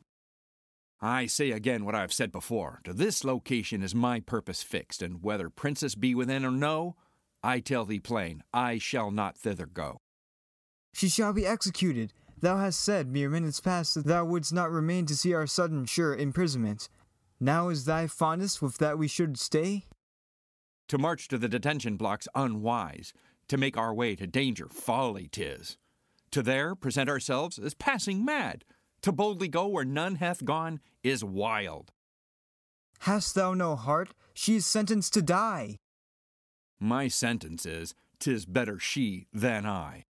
I say again what I have said before. To this location is my purpose fixed, and whether Princess be within or no, I tell thee plain, I shall not thither go. She shall be executed. Thou hast said mere minutes past that thou wouldst not remain to see our sudden sure imprisonment. Now is thy fondness with that we should stay? To march to the detention block's unwise. To make our way to danger, folly 'tis. To there present ourselves is passing mad. To boldly go where none hath gone is wild. Hast thou no heart? She is sentenced to die. My sentence is, 'tis better she than I.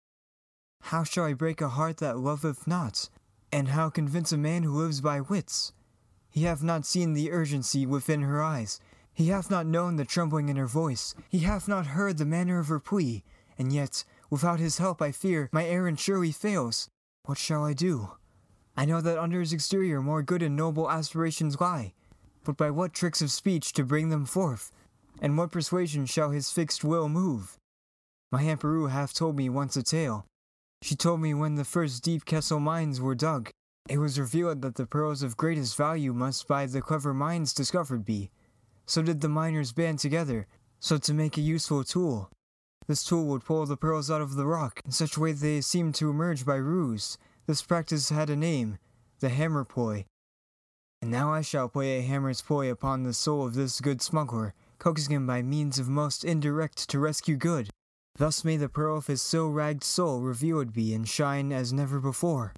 How shall I break a heart that loveth not? And how convince a man who lives by wits? He hath not seen the urgency within her eyes. He hath not known the trembling in her voice. He hath not heard the manner of her plea. And yet, without his help, I fear, my errand surely fails. What shall I do? I know that under his exterior more good and noble aspirations lie. But by what tricks of speech to bring them forth? And what persuasion shall his fixed will move? My Aunt Beru hath told me once a tale. She told me when the first deep Kessel mines were dug, it was revealed that the pearls of greatest value must by the clever minds discovered be. So did the miners band together, so to make a useful tool. This tool would pull the pearls out of the rock, in such a way they seemed to emerge by ruse. This practice had a name, the hammer ploy. And now I shall play a hammer's ploy upon the soul of this good smuggler, coaxing him by means of most indirect to rescue good. Thus may the pearl of his so-ragged soul revealed be and shine as never before.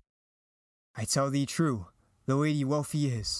I tell thee true, the lady wealthy is.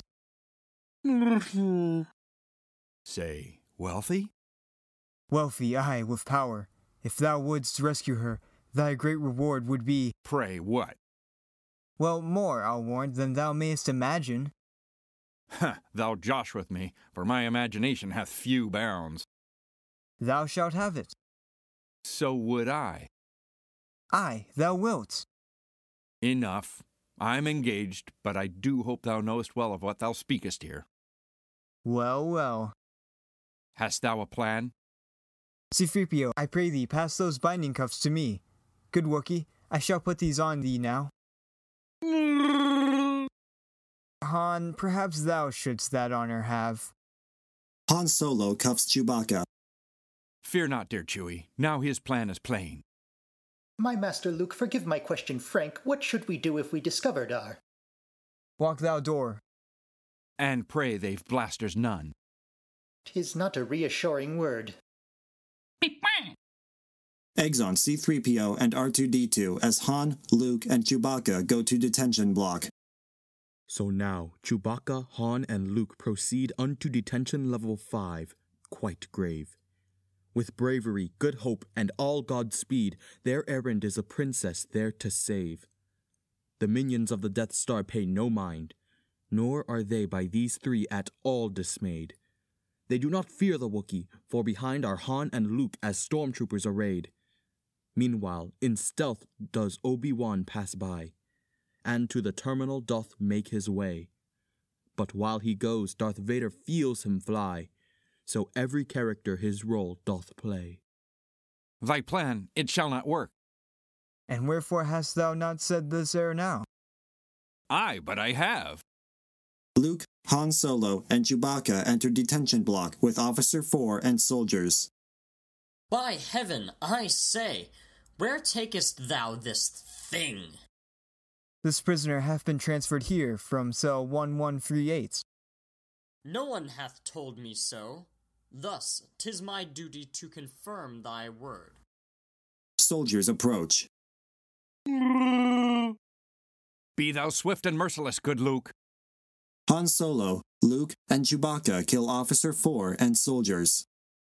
Say, wealthy? Wealthy, aye, with power. If thou wouldst rescue her, thy great reward would be— Pray, what? Well, more, I'll warrant, than thou mayest imagine. Thou josh with me, for my imagination hath few bounds. Thou shalt have it. So would I. Aye, thou wilt. Enough. I'm engaged, but I do hope thou knowest well of what thou speakest here. Well, well. Hast thou a plan? C-3PO, I pray thee, pass those binding cuffs to me. Good Wookiee, I shall put these on thee now. Han, perhaps thou shouldst that honor have. Han Solo cuffs Chewbacca. Fear not, dear Chewie. Now his plan is plain. My master Luke, forgive my question frank. What should we do if we discover Dar? Lock thou door. And pray they've blasters none. 'Tis not a reassuring word. Exxon, C-3PO, and R2-D2 as Han, Luke, and Chewbacca go to detention block. So now, Chewbacca, Han, and Luke proceed unto detention level 5, quite grave. With bravery, good hope, and all Godspeed, their errand is a princess there to save. The minions of the Death Star pay no mind, nor are they by these three at all dismayed. They do not fear the Wookiee, for behind are Han and Luke as stormtroopers arrayed. Meanwhile, in stealth does Obi-Wan pass by, and to the terminal doth make his way. But while he goes, Darth Vader feels him fly, so every character his role doth play. Thy plan, it shall not work. And wherefore hast thou not said this ere now? Aye, but I have. Luke, Han Solo, and Chewbacca enter detention block with Officer 4 and soldiers. By heaven, I say, where takest thou this thing? This prisoner hath been transferred here from cell 1138. No one hath told me so. Thus, 'tis my duty to confirm thy word. Soldiers approach. Be thou swift and merciless, good Luke. Han Solo, Luke, and Chewbacca kill Officer 4 and soldiers.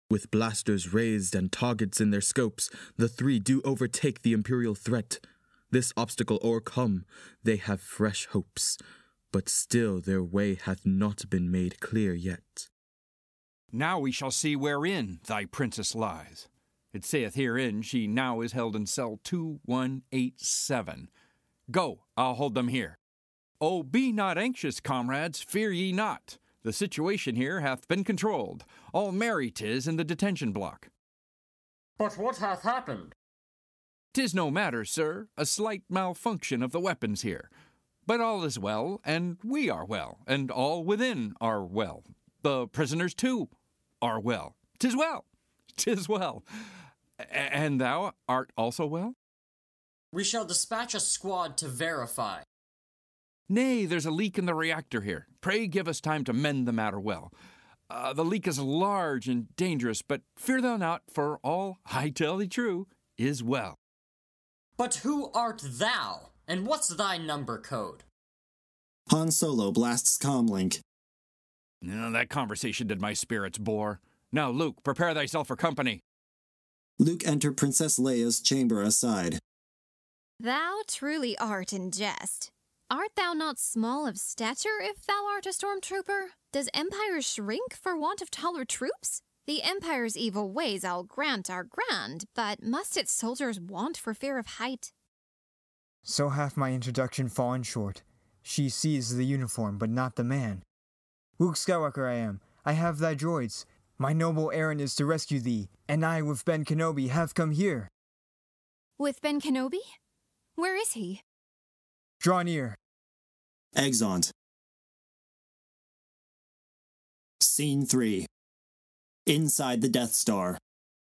With blasters raised and targets in their scopes, the three do overtake the Imperial threat. This obstacle o'ercome, they have fresh hopes, but still their way hath not been made clear yet. Now we shall see wherein thy princess lies. It saith herein she now is held in cell 2187. Go, I'll hold them here. Oh, be not anxious, comrades, fear ye not. The situation here hath been controlled. All merry 'tis in the detention block. But what hath happened? 'Tis no matter, sir, a slight malfunction of the weapons here. But all is well, and we are well, and all within are well. The prisoners, too, are well. 'Tis well, 'tis well. And thou art also well? We shall dispatch a squad to verify. Nay, there's a leak in the reactor here. Pray give us time to mend the matter well. The leak is large and dangerous, but fear thou not, for all, I tell thee true, is well. But who art thou, and what's thy number code? Han Solo blasts comlink. That conversation did my spirits bore. Now, Luke, prepare thyself for company. Luke enter Princess Leia's chamber aside. Thou truly art in jest. Art thou not small of stature if thou art a stormtrooper? Does empire shrink for want of taller troops? The empire's evil ways, I'll grant, are grand, but must its soldiers want for fear of height? So hath my introduction fallen short. She sees the uniform, but not the man. Luke Skywalker I am. I have thy droids. My noble errand is to rescue thee, and I with Ben Kenobi have come here. With Ben Kenobi? Where is he? Draw near. Exeunt. Scene 3. Inside the Death Star.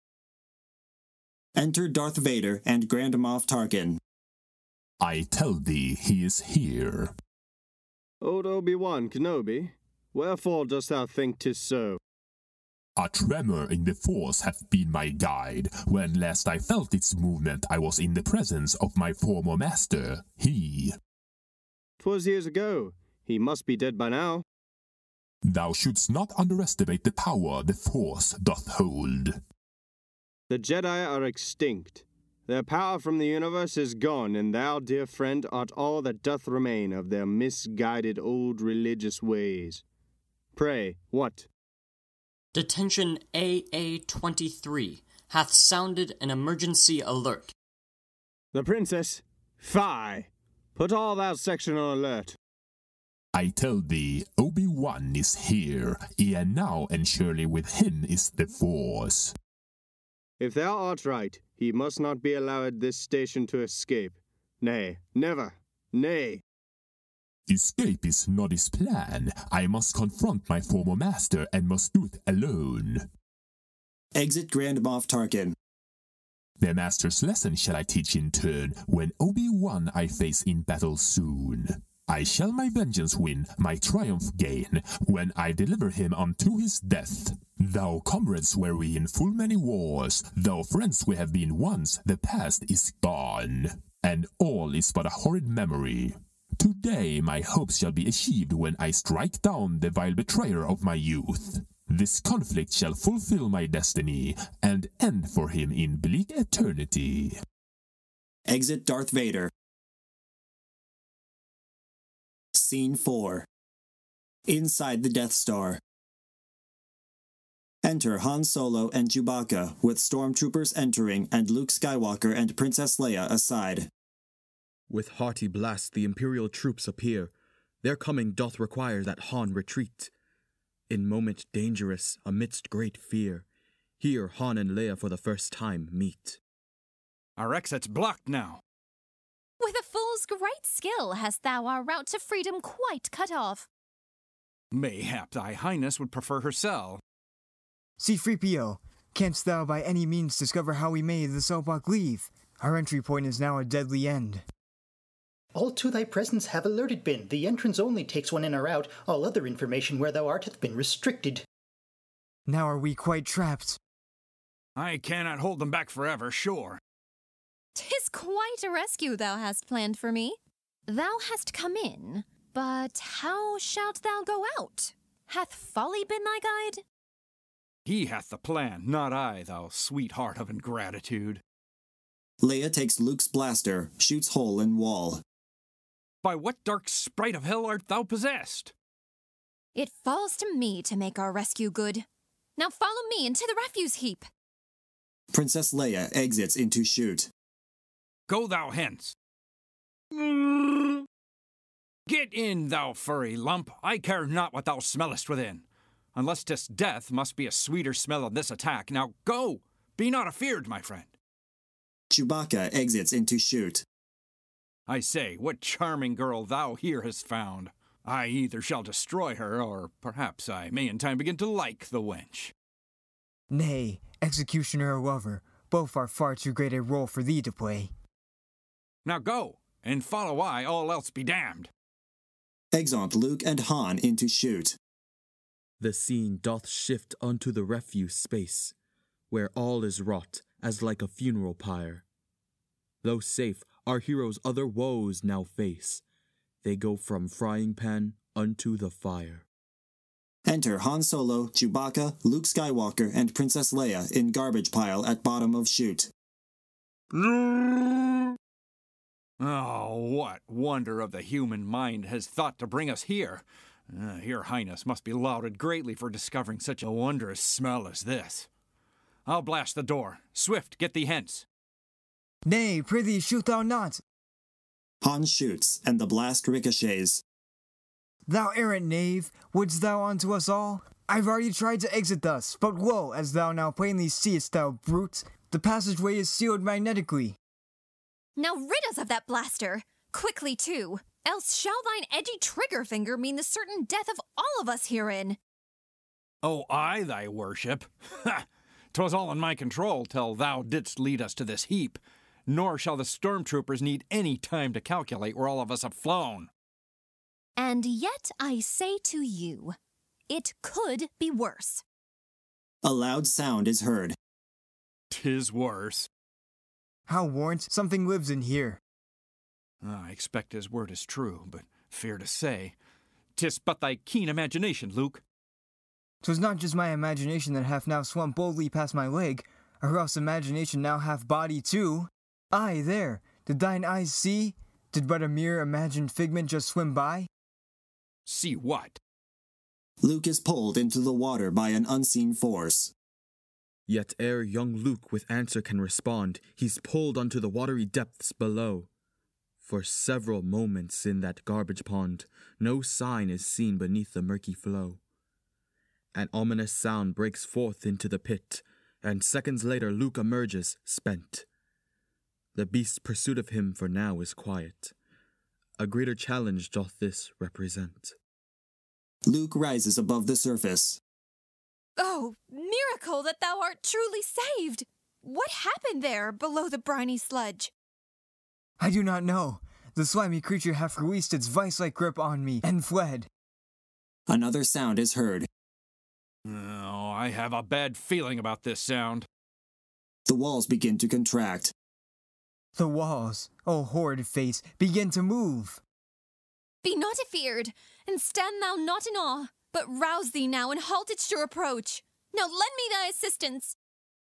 Enter Darth Vader and Grand Moff Tarkin. I tell thee he is here. Old Obi-Wan Kenobi, wherefore dost thou think 'tis so? A tremor in the Force hath been my guide. When last I felt its movement, I was in the presence of my former master, he. 'Twas years ago. He must be dead by now. Thou shouldst not underestimate the power the Force doth hold. The Jedi are extinct. Their power from the universe is gone, and thou, dear friend, art all that doth remain of their misguided old religious ways. Pray, what? Detention AA-23 hath sounded an emergency alert. The princess? Fie! Put all that section on alert. I tell thee, Obi-Wan is here, ere now, and surely with him is the Force. If thou art right, he must not be allowed this station to escape. Nay, never, nay. Escape is not his plan. I must confront my former master and must do it alone. Exit Grand Moff Tarkin. The master's lesson shall I teach in turn, when Obi-Wan I face in battle soon. I shall my vengeance win, my triumph gain, when I deliver him unto his death. Thou comrades were we in full many wars, though friends we have been once, the past is gone, and all is but a horrid memory. Today my hopes shall be achieved when I strike down the vile betrayer of my youth. This conflict shall fulfill my destiny, and end for him in bleak eternity. Exit Darth Vader. Scene 4. Inside the Death Star. Enter Han Solo and Chewbacca, with stormtroopers entering and Luke Skywalker and Princess Leia aside. With hearty blast the Imperial troops appear. Their coming doth require that Han retreat. In moment dangerous, amidst great fear, here Han and Leia for the first time meet. Our exit's blocked now. With a fool's great skill hast thou our route to freedom quite cut off. Mayhap thy highness would prefer her cell. C-3PO, canst thou by any means discover how we made the Sobok leave? Our entry point is now a deadly end. All to thy presence have alerted been. The entrance only takes one in or out. All other information where thou art hath been restricted. Now are we quite trapped? I cannot hold them back forever, sure. 'Tis quite a rescue thou hast planned for me. Thou hast come in, but how shalt thou go out? Hath folly been thy guide? He hath the plan, not I, thou sweetheart of ingratitude. Leia takes Luke's blaster, shoots hole in wall. By what dark sprite of hell art thou possessed? It falls to me to make our rescue good. Now follow me into the refuse heap. Princess Leia exits into chute. Go thou hence. Get in, thou furry lump. I care not what thou smellest within. Unless 'tis death, must be a sweeter smell of this attack. Now go! Be not afeard, my friend. Chewbacca exits into chute. I say, what charming girl thou here hast found. I either shall destroy her, or perhaps I may in time begin to like the wench. Nay, executioner or lover, both are far too great a role for thee to play. Now go, and follow I, all else be damned. Exeunt Luke and Han into chute. The scene doth shift unto the refuse space, where all is wrought as like a funeral pyre. Though safe, our heroes other woes now face. They go from frying pan unto the fire. Enter Han Solo, Chewbacca, Luke Skywalker, and Princess Leia in garbage pile at bottom of chute. Oh, what wonder of the human mind has thought to bring us here? Your Highness must be lauded greatly for discovering such a wondrous smell as this. I'll blast the door. Swift, get thee hence. Nay, prithee, shoot thou not. Han shoots, and the blast ricochets. Thou errant knave, wouldst thou unto us all? I've already tried to exit thus, but woe, as thou now plainly seest, thou brute, the passageway is sealed magnetically. Now rid us of that blaster! Quickly, too! Else shall thine edgy trigger finger mean the certain death of all of us herein. Oh, I, thy worship? Ha! 'Twas all in my control till thou didst lead us to this heap. Nor shall the stormtroopers need any time to calculate where all of us have flown. And yet I say to you, it could be worse. A loud sound is heard. 'Tis worse. How warrant something lives in here? I expect his word is true, but fear to say, 'tis but thy keen imagination, Luke. 'Twas not just my imagination that hath now swum boldly past my leg, or else imagination now hath body too. Aye, there, did thine eyes see? Did but a mere imagined figment just swim by? See what? Luke is pulled into the water by an unseen force. Yet ere young Luke with answer can respond, he's pulled unto the watery depths below. For several moments in that garbage pond, no sign is seen beneath the murky flow. An ominous sound breaks forth into the pit, and seconds later Luke emerges, spent. The beast's pursuit of him for now is quiet. A greater challenge doth this represent. Luke rises above the surface. Oh, miracle that thou art truly saved! What happened there, below the briny sludge? I do not know. The slimy creature hath released its vice-like grip on me, and fled. Another sound is heard. Oh, I have a bad feeling about this sound. The walls begin to contract. The walls, O horrid face, begin to move. Be not afeard, and stand thou not in awe, but rouse thee now and halt at your approach. Now lend me thy assistance.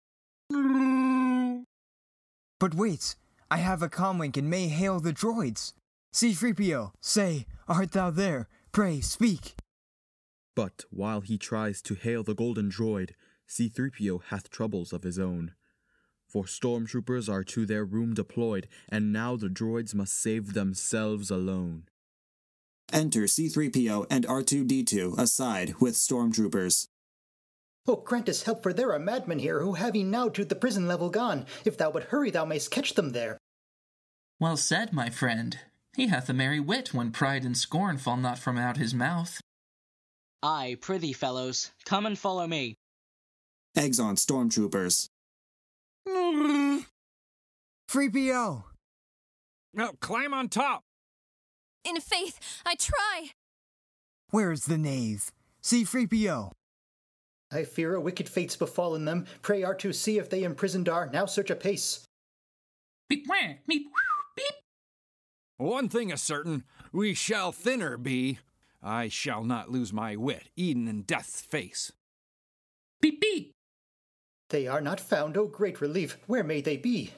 But wait, I have a comlink and may hail the droids. C-3PO, say, art thou there? Pray, speak. But while he tries to hail the golden droid, C-3PO hath troubles of his own. For stormtroopers are to their room deployed, and now the droids must save themselves alone. Enter C-3PO and R2-D2 aside with stormtroopers. Oh, grant us help, for there are madmen here who have enow to the prison level gone. If thou but hurry, thou mayst catch them there. Well said, my friend. He hath a merry wit when pride and scorn fall not from out his mouth. Aye, prithee, fellows, come and follow me. Exeunt stormtroopers. 3PO! Now, climb on top! In faith, I try. Where is the knave? C-3PO! I fear a wicked fate's befallen them. Pray R2 see if they imprisoned are. Now search apace. Beep, wah, beep, beep. One thing is certain, we shall thinner be. I shall not lose my wit, Eden in death's face. Beep beep! They are not found, oh great relief. Where may they be?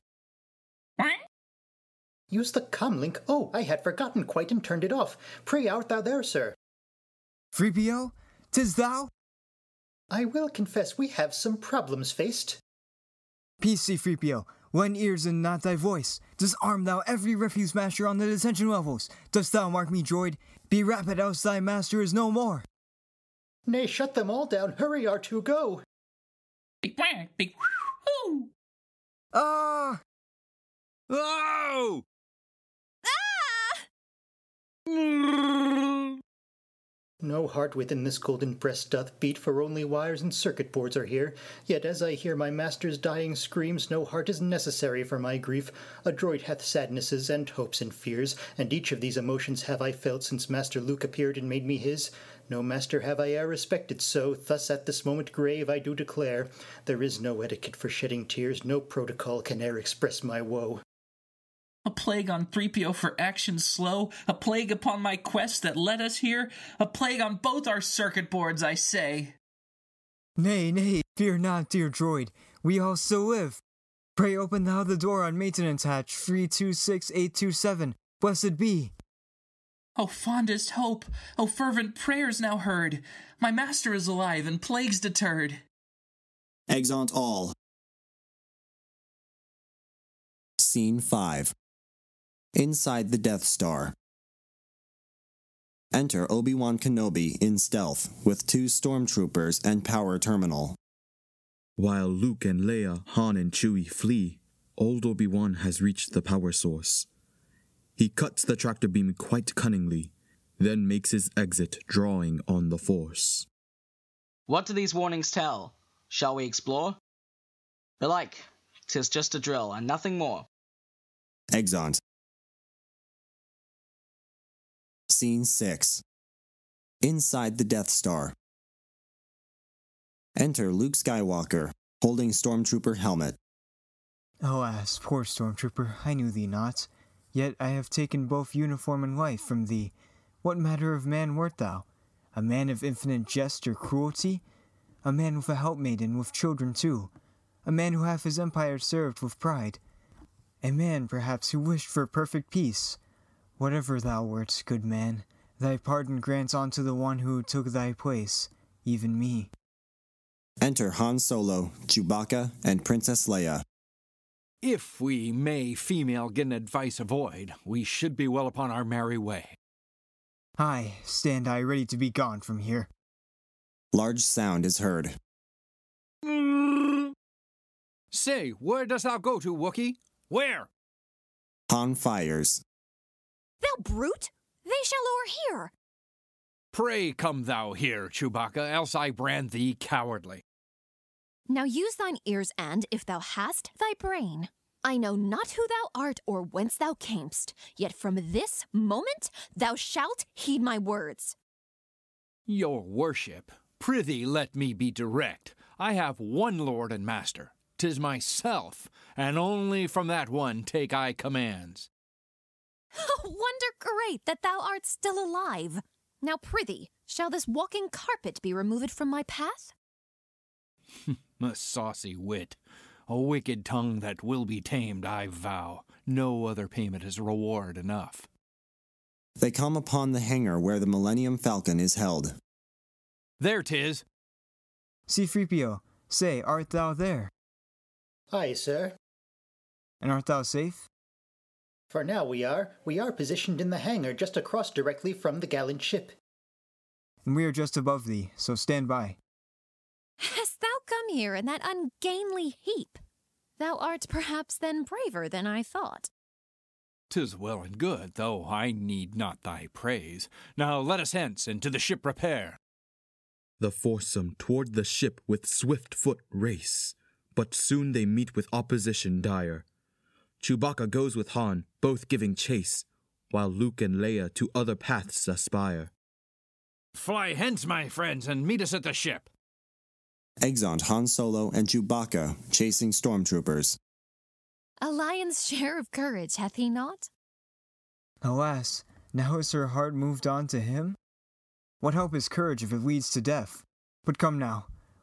Use the comlink. Oh, I had forgotten quite and turned it off. Pray art thou there, sir? 3PO? 'Tis thou? I will confess we have some problems faced. Peace, C-3PO. Lend ears and not thy voice. Disarm thou every refuse master on the detention levels. Dost thou mark me, droid? Be rapid, else thy master is no more. Nay, shut them all down. Hurry, R2, go. Big whack, big whoo! Ah! Oh! No heart within this golden breast doth beat, for only wires and circuit boards are here. Yet as I hear my master's dying screams, no heart is necessary for my grief. A droid hath sadnesses and hopes and fears, and each of these emotions have I felt since Master Luke appeared and made me his. No master have I e'er respected so, thus at this moment grave I do declare, there is no etiquette for shedding tears, no protocol can e'er express my woe. A plague on 3PO for actions slow, a plague upon my quest that led us here, a plague on both our circuit boards, I say. Nay, nay, fear not, dear droid. We all still live. Pray open thou the door on maintenance hatch 326827. Blessed be. O fondest hope, O fervent prayers now heard. My master is alive and plagues deterred. Exeunt all. Scene 5. Inside the Death Star. Enter Obi-Wan Kenobi in stealth with 2 stormtroopers and power terminal. While Luke and Leia, Han and Chewie flee, old Obi-Wan has reached the power source. He cuts the tractor beam quite cunningly, then makes his exit, drawing on the Force. What do these warnings tell? Shall we explore? Belike, 'tis just a drill and nothing more. Exeunt. Scene 6. Inside the Death Star. Enter Luke Skywalker, holding Stormtrooper helmet. Alas, poor Stormtrooper, I knew thee not. Yet I have taken both uniform and life from thee. What matter of man wert thou? A man of infinite jest or cruelty? A man with a helpmaiden, with children too? A man who hath his empire served with pride? A man, perhaps, who wished for perfect peace? Whatever thou wert, good man, thy pardon grant unto the one who took thy place, even me. Enter Han Solo, Chewbacca, and Princess Leia. If we may female gin advice avoid, we should be well upon our merry way. Aye, stand I ready to be gone from here. Large sound is heard. Say, where dost thou go to, Wookiee? Where? Han fires. Thou brute! They shall o'erhear! Pray come thou here, Chewbacca, else I brand thee cowardly. Now use thine ears and, if thou hast, thy brain. I know not who thou art or whence thou camest, yet from this moment thou shalt heed my words. Your worship, prithee let me be direct. I have one lord and master, 'tis myself, and only from that one take I commands. Wonder great that thou art still alive. Now prithee, shall this walking carpet be removed from my path? A saucy wit, a wicked tongue that will be tamed, I vow. No other payment is reward enough. They come upon the hangar where the Millennium Falcon is held. There 'tis. C-3PO, say, art thou there? Aye, sir. And art thou safe? For now we are. We are positioned in the hangar just across directly from the gallant ship. And we are just above thee, so stand by. Hast thou come here in that ungainly heap? Thou art perhaps then braver than I thought. 'Tis well and good, though I need not thy praise. Now let us hence, and to the ship repair. The foursome toward the ship with swift foot race, but soon they meet with opposition dire. Chewbacca goes with Han, both giving chase, while Luke and Leia to other paths aspire. Fly hence, my friends, and meet us at the ship. Exeunt Han Solo and Chewbacca chasing stormtroopers. A lion's share of courage hath he not? Alas, now is her heart moved on to him? What help is courage if it leads to death? But come now,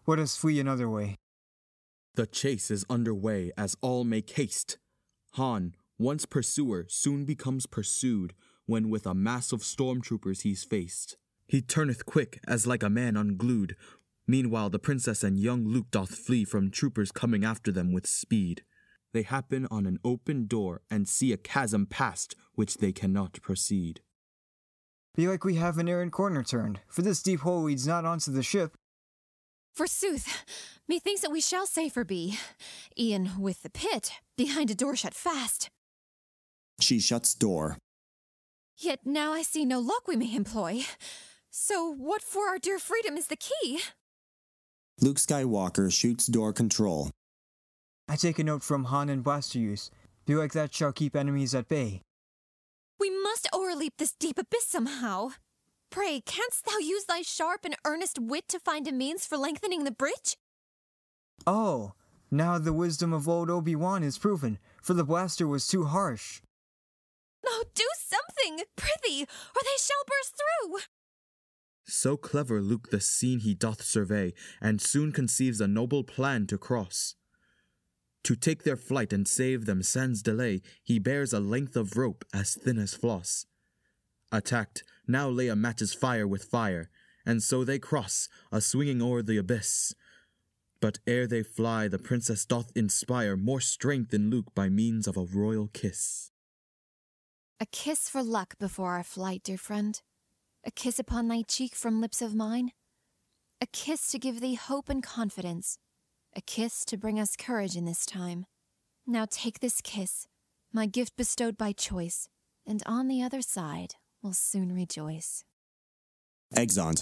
Let us flee another way. The chase is underway as all make haste. Han, once pursuer, soon becomes pursued when with a mass of stormtroopers he's faced. He turneth quick as like a man unglued. Meanwhile the princess and young Luke doth flee from troopers coming after them with speed. They happen on an open door and see a chasm past which they cannot proceed. Be like we have an errant corner turned, for this deep hole leads not onto the ship. Forsooth, methinks that we shall safer be, e'en with the pit behind a door shut fast. She shuts door. Yet now I see no lock we may employ. So what for our dear freedom is the key? Luke Skywalker shoots door control. I take a note from Han and blaster use. Be like that shall keep enemies at bay. We must o'erleap this deep abyss somehow. Pray, canst thou use thy sharp and earnest wit to find a means for lengthening the bridge? Oh, now the wisdom of old Obi-Wan is proven, for the blaster was too harsh. Oh, do something, prithee, or they shall burst through! So clever Luke the scene he doth survey, and soon conceives a noble plan to cross. To take their flight and save them sans delay, he bears a length of rope as thin as floss. Attacked, now Leia matches fire with fire, and so they cross, a-swinging o'er the abyss. But ere they fly, the princess doth inspire more strength in Luke by means of a royal kiss. A kiss for luck before our flight, dear friend. A kiss upon thy cheek from lips of mine. A kiss to give thee hope and confidence. A kiss to bring us courage in this time. Now take this kiss, my gift bestowed by choice, and on the other side will soon rejoice. Exeunt.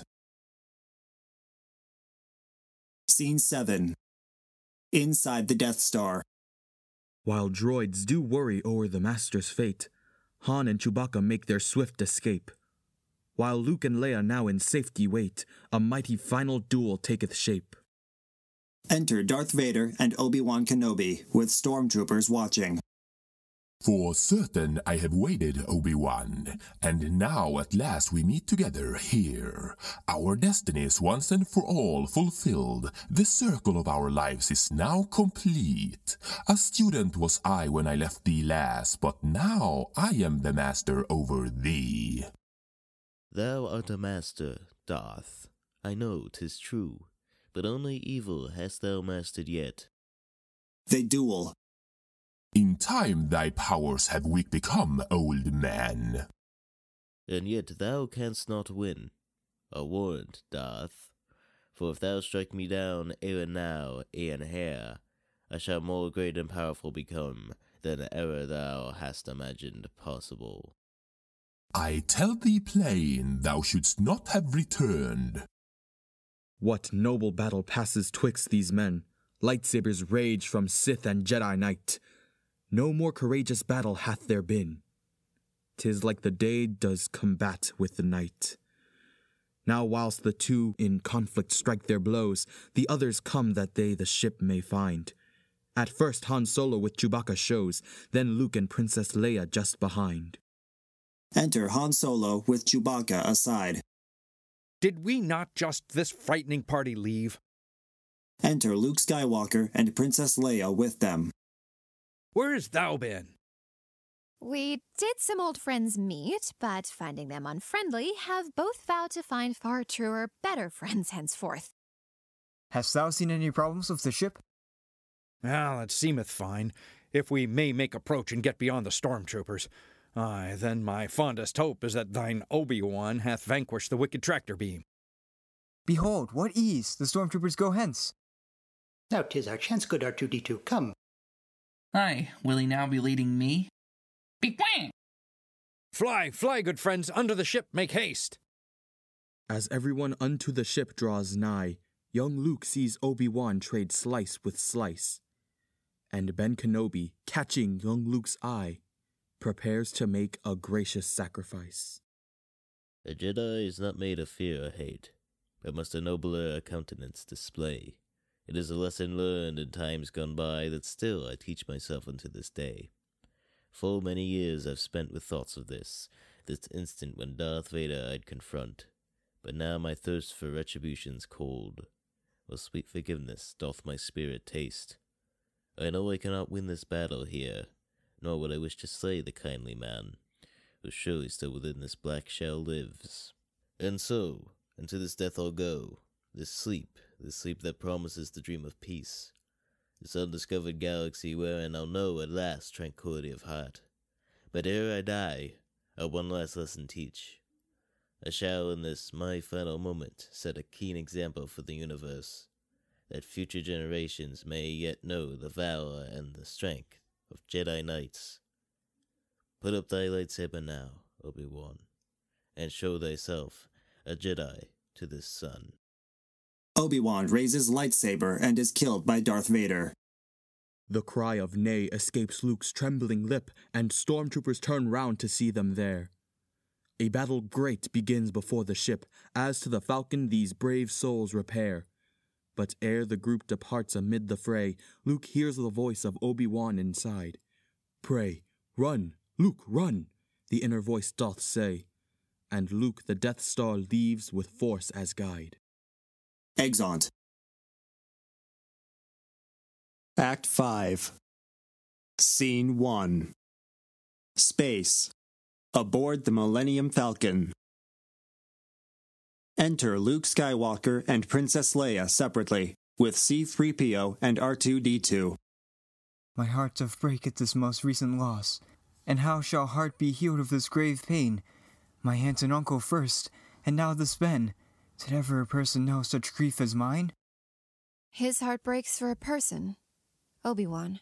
Scene 7. Inside the Death Star. While droids do worry o'er the Master's fate, Han and Chewbacca make their swift escape. While Luke and Leia now in safety wait, a mighty final duel taketh shape. Enter Darth Vader and Obi-Wan Kenobi, with stormtroopers watching. For certain I have waited, Obi-Wan, and now at last we meet together here. Our destinies once and for all fulfilled. The circle of our lives is now complete. A student was I when I left thee last, but now I am the master over thee. Thou art a master, Darth. I know 'tis true, but only evil hast thou mastered yet. They duel. In time thy powers have weak become, old man. And yet thou canst not win. A warrant, Darth. For if thou strike me down ere now, e'en here, I shall more great and powerful become than ever thou hast imagined possible. I tell thee plain, thou shouldst not have returned. What noble battle passes twixt these men? Lightsabers rage from Sith and Jedi Knight. No more courageous battle hath there been. 'Tis like the day does combat with the night. Now whilst the two in conflict strike their blows, the others come that they the ship may find. At first Han Solo with Chewbacca shows, then Luke and Princess Leia just behind. Enter Han Solo with Chewbacca aside. Did we not just this frightening party leave? Enter Luke Skywalker and Princess Leia with them. Where hast thou been? We did some old friends meet, but finding them unfriendly, have both vowed to find far truer, better friends henceforth. Hast thou seen any problems with the ship? Well, it seemeth fine, if we may make approach and get beyond the stormtroopers. Aye, then my fondest hope is that thine Obi-Wan hath vanquished the wicked tractor beam. Behold, what ease! The stormtroopers go hence. Now 'tis our chance, good R2-D2, come. Aye, will he now be leading me? Be-wang! Fly, fly, good friends, under the ship, make haste! As everyone unto the ship draws nigh, young Luke sees Obi-Wan trade slice with slice. And Ben Kenobi, catching young Luke's eye, prepares to make a gracious sacrifice. A Jedi is not made of fear or hate, but must a nobler countenance display. It is a lesson learned in times gone by that still I teach myself unto this day. Full many years I've spent with thoughts of this instant when Darth Vader I'd confront, but now my thirst for retribution's cold. for sweet forgiveness doth my spirit taste. I know I cannot win this battle here, nor would I wish to slay the kindly man, who surely still within this black shell lives. And so, into this death I'll go, this sleep that promises the dream of peace, this undiscovered galaxy wherein I'll know at last tranquility of heart. But ere I die, I'll one last lesson teach. I shall in this my final moment set a keen example for the universe, that future generations may yet know the valor and the strength of Jedi Knights. Put up thy lightsaber now, Obi-Wan, and show thyself a Jedi to this sun. Obi-Wan raises lightsaber and is killed by Darth Vader. The cry of nay escapes Luke's trembling lip, and stormtroopers turn round to see them there. A battle great begins before the ship, as to the Falcon these brave souls repair. But ere the group departs amid the fray, Luke hears the voice of Obi-Wan inside. "Pray, run, Luke, run," the inner voice doth say, and Luke the Death Star leaves with Force as guide. Exeunt. Act 5. Scene 1. Space. Aboard the Millennium Falcon. Enter Luke Skywalker and Princess Leia separately, with C-3PO and R2-D2. My heart doth break at this most recent loss, and how shall heart be healed of this grave pain? My aunt and uncle first, and now this Ben. Did ever a person know such grief as mine? His heart breaks for a person, Obi-Wan.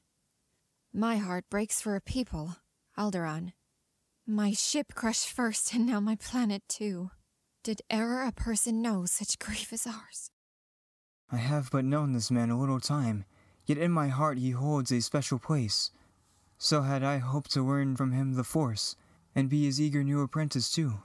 My heart breaks for a people, Alderaan. My ship crushed first, and now my planet too. Did e'er a person know such grief as ours? I have but known this man a little time, yet in my heart he holds a special place. So had I hoped to learn from him the Force, and be his eager new apprentice too.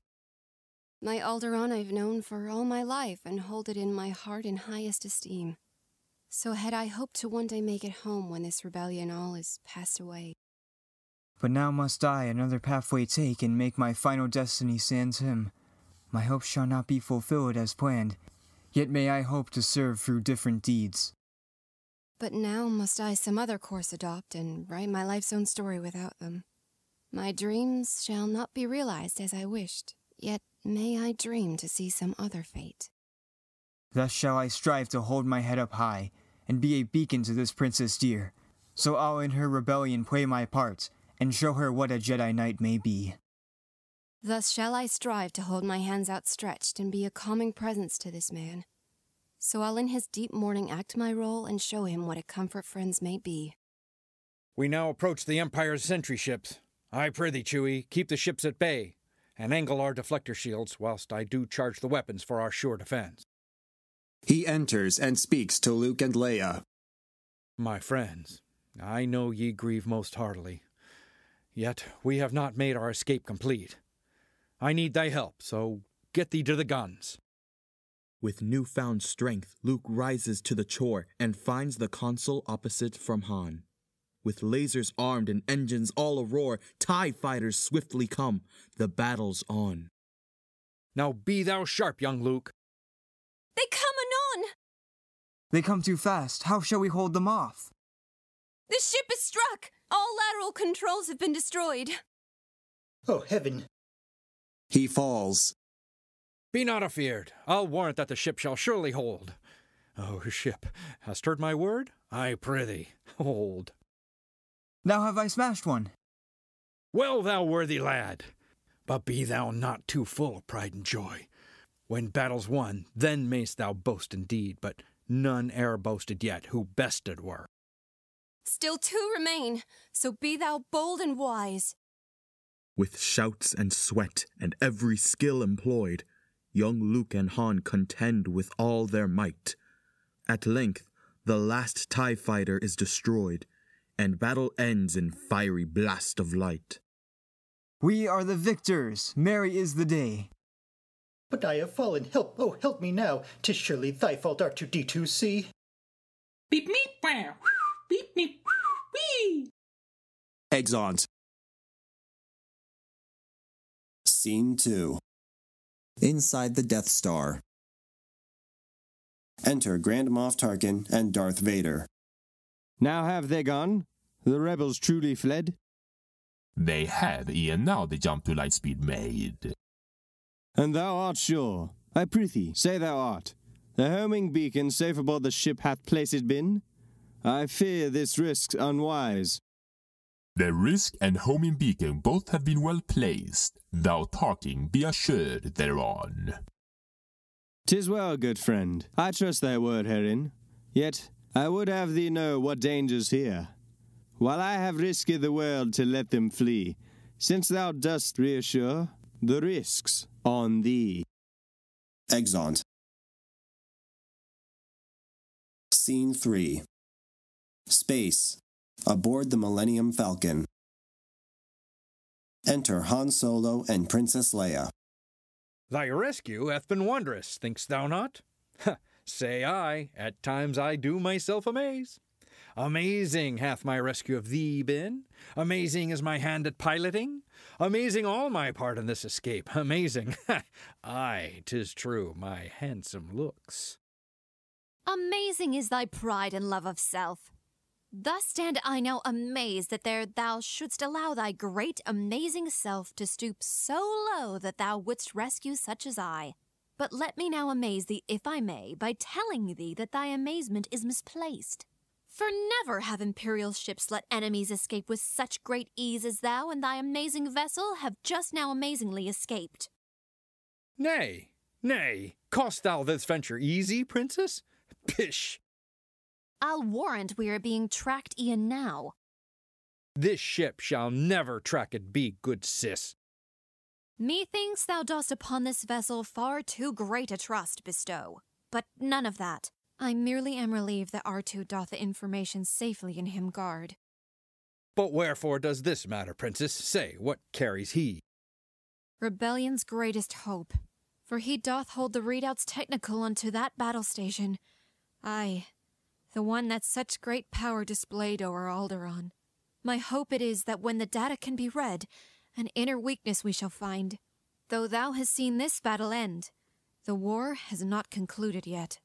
My Alderaan I've known for all my life, and hold it in my heart in highest esteem. So had I hoped to one day make it home when this rebellion all is passed away. But now must I another pathway take, and make my final destiny sans him. My hopes shall not be fulfilled as planned, yet may I hope to serve through different deeds. But now must I some other course adopt, and write my life's own story without them. My dreams shall not be realized as I wished, yet may I dream to see some other fate. Thus shall I strive to hold my head up high, and be a beacon to this princess dear. So I'll in her rebellion play my part, and show her what a Jedi Knight may be. Thus shall I strive to hold my hands outstretched and be a calming presence to this man. So I'll in his deep mourning act my role and show him what a comfort friends may be. We now approach the Empire's sentry ships. I prithee, Chewie, keep the ships at bay, and angle our deflector shields whilst I do charge the weapons for our sure defense. He enters and speaks to Luke and Leia. My friends, I know ye grieve most heartily. Yet we have not made our escape complete. I need thy help, so get thee to the guns. With newfound strength, Luke rises to the chore and finds the console opposite from Han. With lasers armed and engines all a-roar, TIE fighters swiftly come. The battle's on. Now be thou sharp, young Luke. They come anon! They come too fast. How shall we hold them off? The ship is struck! All lateral controls have been destroyed. Oh, heaven. He falls. Be not afeard. I'll warrant that the ship shall surely hold. Oh, ship, hast heard my word? I prithee, hold. Now have I smashed one. Well, thou worthy lad, but be thou not too full of pride and joy. When battle's won, then mayst thou boast indeed, but none e'er boasted yet who bested were. Still 2 remain, so be thou bold and wise. With shouts and sweat and every skill employed, young Luke and Han contend with all their might. At length, the last TIE fighter is destroyed, and battle ends in fiery blast of light. We are the victors. Merry is the day. But I have fallen. Help, oh, help me now. 'Tis surely thy fault, R2-D2, Beep meep wow. Beep meep wee. Exeunt. Scene 2. Inside the Death Star. Enter Grand Moff Tarkin and Darth Vader. Now have they gone? The rebels truly fled? They have, e'en now the jump to lightspeed made. And thou art sure? I prithee, say thou art. The homing beacon safe aboard the ship hath placed been? I fear this risk's unwise. The risk and homing beacon both have been well placed. Thou Tarkin, be assured thereon. 'Tis well, good friend. I trust thy word herein. Yet I would have thee know what dangers here. While I have risked the world to let them flee, since thou dost reassure, the risk's on thee. Exeunt. Scene 3. Space. Aboard the Millennium Falcon. Enter Han Solo and Princess Leia. Thy rescue hath been wondrous, think'st thou not? Say I, at times I do myself amaze. Amazing hath my rescue of thee been. Amazing is my hand at piloting. Amazing all my part in this escape. Amazing, aye, 'tis true, my handsome looks. Amazing is thy pride and love of self. Thus stand I now amazed that there thou shouldst allow thy great amazing self to stoop so low that thou wouldst rescue such as I. But let me now amaze thee, if I may, by telling thee that thy amazement is misplaced. For never have imperial ships let enemies escape with such great ease as thou and thy amazing vessel have just now amazingly escaped. Nay, nay, call'st thou this venture easy, princess? Pish! I'll warrant we are being tracked e'en now. This ship shall never tracked be, good sis. Methinks thou dost upon this vessel far too great a trust bestow. But none of that. I merely am relieved that R2 doth the information safely in him guard. But wherefore does this matter, princess? Say, what carries he? Rebellion's greatest hope, for he doth hold the readouts technical unto that battle station. Aye, the one that such great power displayed o'er Alderaan. My hope it is that when the data can be read, an inner weakness we shall find. Though thou hast seen this battle end, the war has not concluded yet.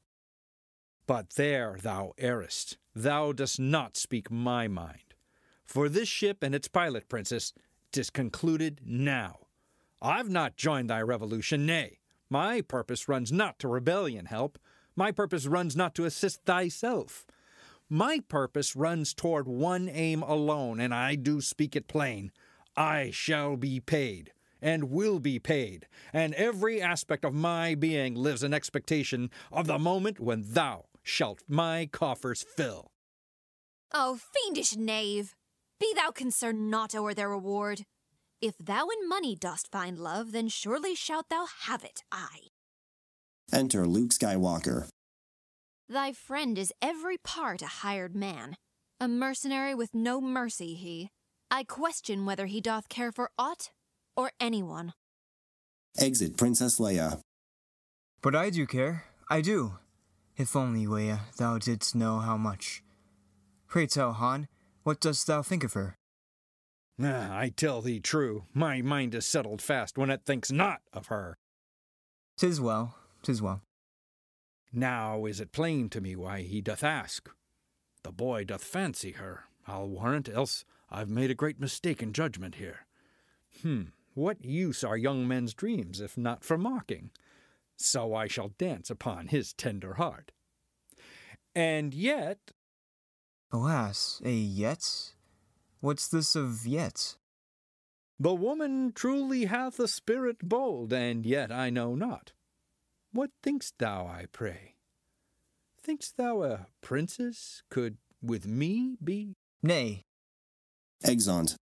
But there thou errest. Thou dost not speak my mind. For this ship and its pilot, princess, 'tis concluded now. I've not joined thy revolution, nay. My purpose runs not to rebellion help. My purpose runs not to assist thyself. My purpose runs toward one aim alone, and I do speak it plain. I shall be paid, and will be paid, and every aspect of my being lives in expectation of the moment when thou shalt my coffers fill. Oh, fiendish knave! Be thou concerned not o'er their reward. If thou in money dost find love, then surely shalt thou have it, aye. Enter Luke Skywalker. Thy friend is every part a hired man. A mercenary with no mercy he. I question whether he doth care for aught or anyone. Exit Princess Leia. But I do care. I do. If only, Leia, thou didst know how much. Pray tell, Han, what dost thou think of her? I tell thee true, my mind is settled fast when it thinks not of her. 'Tis well, 'tis well. Now is it plain to me why he doth ask. The boy doth fancy her, I'll warrant, else I've made a great mistake in judgment here. What use are young men's dreams, if not for mocking? So I shall dance upon his tender heart. And yet... Alas, yet? What's this of yet? The woman truly hath a spirit bold, and yet I know not. What think'st thou, I pray? Think'st thou a princess could with me be? Nay. Exeunt.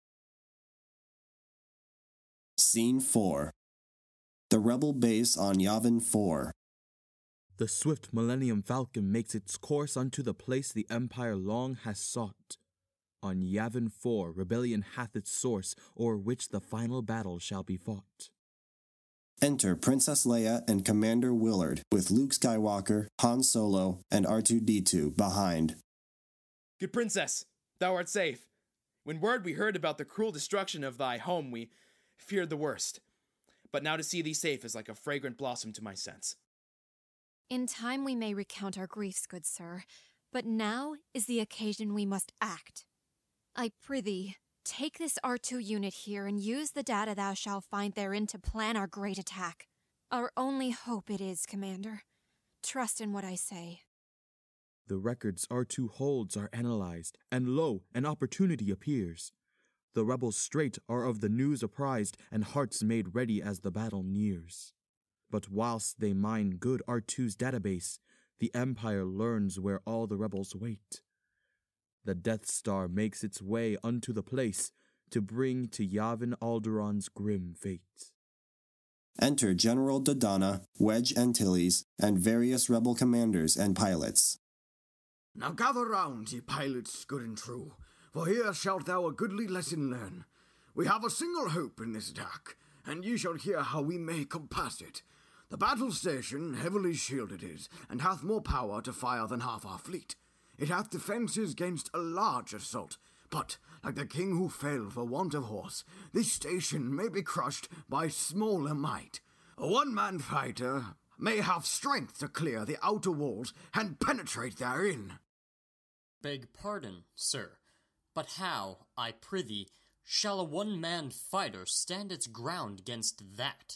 Scene 4. The rebel base on Yavin 4. The swift Millennium Falcon makes its course unto the place the Empire long has sought. On Yavin 4, rebellion hath its source, o'er which the final battle shall be fought. Enter Princess Leia and Commander Willard, with Luke Skywalker, Han Solo, and R2-D2 behind. Good princess, thou art safe. When word we heard about the cruel destruction of thy home, we feared the worst. But now to see thee safe is like a fragrant blossom to my sense. In time we may recount our griefs, good sir, but now is the occasion we must act. I prithee, take this R2 unit here and use the data thou shalt find therein to plan our great attack. Our only hope it is, Commander. Trust in what I say. The records R2 holds are analyzed, and lo, an opportunity appears. The rebels straight are of the news apprised, and hearts made ready as the battle nears. But whilst they mine good R2's database, the Empire learns where all the rebels wait. The Death Star makes its way unto the place to bring to Yavin Alderaan's grim fate. Enter General Dodonna, Wedge Antilles, and various rebel commanders and pilots. Now gather round, ye pilots good and true, for here shalt thou a goodly lesson learn. We have a single hope in this attack, and ye shall hear how we may compass it. The battle station heavily shielded is, and hath more power to fire than half our fleet. It hath defences against a large assault, but, like the king who fell for want of horse, this station may be crushed by smaller might. A one-man fighter may have strength to clear the outer walls and penetrate therein. Beg pardon, sir, but how, I prithee, shall a one-man fighter stand its ground against that?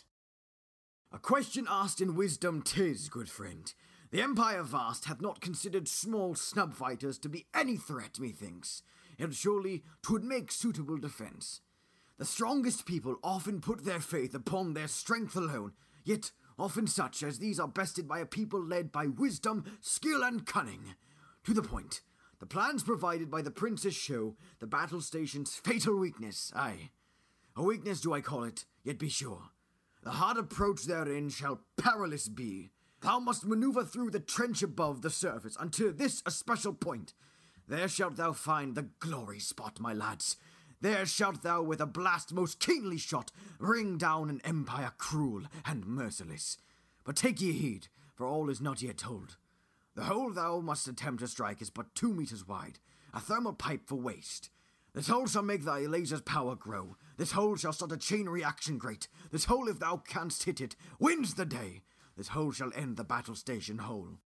A question asked in wisdom 'tis, good friend. The Empire vast hath not considered small snub fighters to be any threat, methinks, and surely 'twould make suitable defence. The strongest people often put their faith upon their strength alone, yet often such as these are bested by a people led by wisdom, skill, and cunning. To the point, the plans provided by the Princess show the battle station's fatal weakness, aye. A weakness do I call it, yet be sure. The hard approach therein shall perilous be. Thou must maneuver through the trench above the surface until this especial point. There shalt thou find the glory spot, my lads. There shalt thou with a blast most keenly shot bring down an empire cruel and merciless. But take ye heed, for all is not yet told. The hole thou must attempt to strike is but 2 meters wide, a thermal pipe for waste. This hole shall make thy laser's power grow. This hole shall start a chain reaction great. This hole, if thou canst hit it, wins the day. This hole shall end the battle station whole.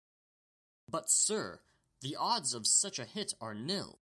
But, sir, the odds of such a hit are nil.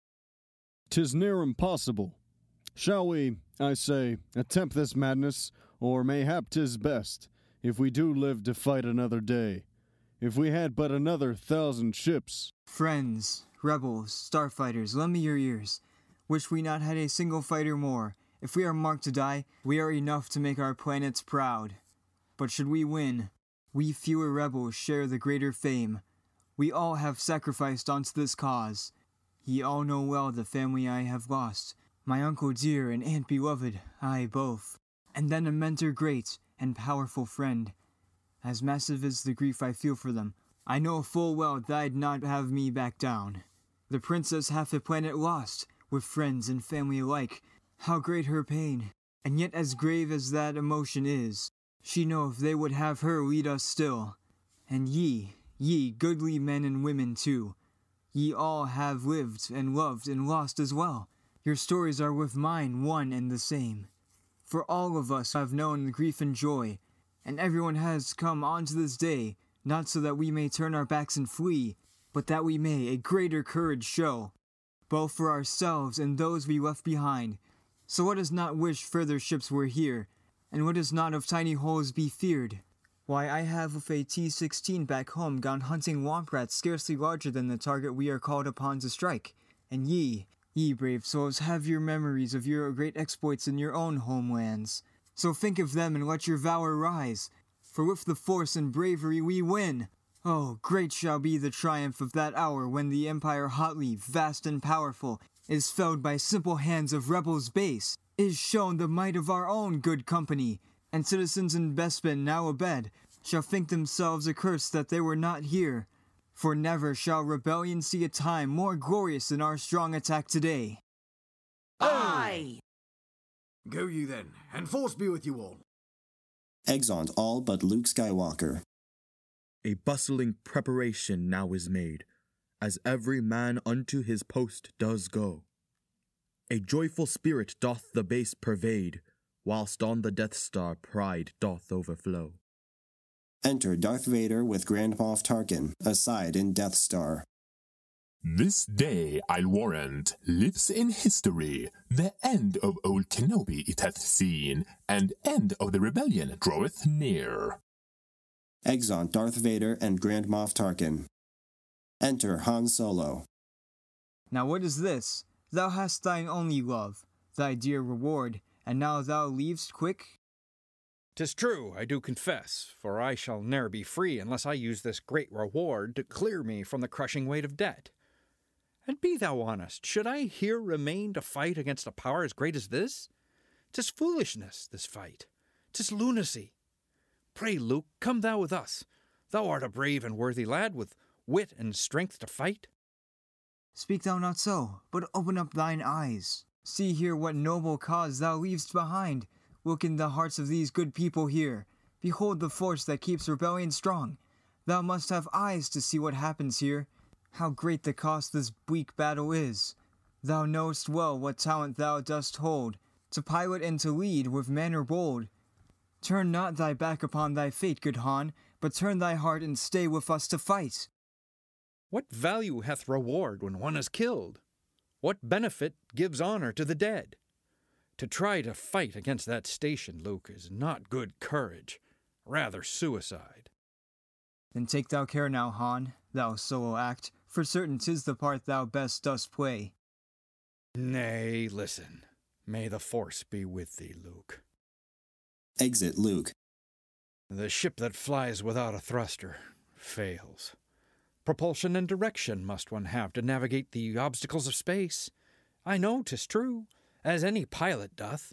'Tis near impossible. Shall we, I say, attempt this madness, or mayhap 'tis best, if we do live to fight another day, if we had but another 1,000 ships. Friends, rebels, starfighters, lend me your ears. Wish we not had a single fighter more. If we are marked to die, we are enough to make our planets proud. But should we win, we fewer rebels share the greater fame. We all have sacrificed unto this cause. Ye all know well the family I have lost, my uncle dear and aunt beloved, aye, both, and then a mentor great and powerful friend. As massive is the grief I feel for them, I know full well they'd not have me back down. The princess hath the planet lost, with friends and family alike. How great her pain, and yet as grave as that emotion is, she knoweth they would have her lead us still. And ye, goodly men and women too, ye all have lived and loved and lost as well. Your stories are with mine one and the same. For all of us have known grief and joy, and everyone has come on to this day, not so that we may turn our backs and flee, but that we may a greater courage show, both for ourselves and those we left behind. So let us not wish further ships were here, and let us not of tiny holes be feared. Why, I have with a T-16 back home gone hunting womp rats scarcely larger than the target we are called upon to strike. And ye brave souls, have your memories of your great exploits in your own homelands. So think of them and let your valor rise, for with the force and bravery we win. Oh, great shall be the triumph of that hour when the Empire hotly, vast and powerful, is felled by simple hands of rebels base, is shown the might of our own good company, and citizens in Bespin now abed shall think themselves accursed that they were not here, for never shall rebellion see a time more glorious than our strong attack today. Aye! Go ye then, and force be with you all. Exeunt all but Luke Skywalker. A bustling preparation now is made, as every man unto his post does go. A joyful spirit doth the base pervade, whilst on the Death Star pride doth overflow. Enter Darth Vader with Grand Moff Tarkin, aside in Death Star. This day, I'll warrant, lives in history. The end of old Kenobi it hath seen, and end of the rebellion draweth near. Exeunt Darth Vader and Grand Moff Tarkin. Enter Han Solo. Now what is this? Thou hast thine only love, thy dear reward, and now thou leavest quick? 'Tis true, I do confess, for I shall ne'er be free unless I use this great reward to clear me from the crushing weight of debt. And be thou honest, should I here remain to fight against a power as great as this? 'Tis foolishness, this fight. 'Tis lunacy. Pray, Luke, come thou with us. Thou art a brave and worthy lad, with wit and strength to fight. Speak thou not so, but open up thine eyes. See here what noble cause thou leavest behind. Look in the hearts of these good people here. Behold the force that keeps rebellion strong. Thou must have eyes to see what happens here. How great the cost this bleak battle is. Thou knowest well what talent thou dost hold, to pilot and to lead with manner bold. Turn not thy back upon thy fate, good Han, but turn thy heart and stay with us to fight. What value hath reward when one is killed? What benefit gives honor to the dead? To try to fight against that station, Luke, is not good courage, rather suicide. Then take thou care now, Han, thou solo act, for certain 'tis the part thou best dost play. Nay, listen. May the Force be with thee, Luke. Exit Luke. The ship that flies without a thruster fails. Propulsion and direction must one have to navigate the obstacles of space. I know 'tis true, as any pilot doth.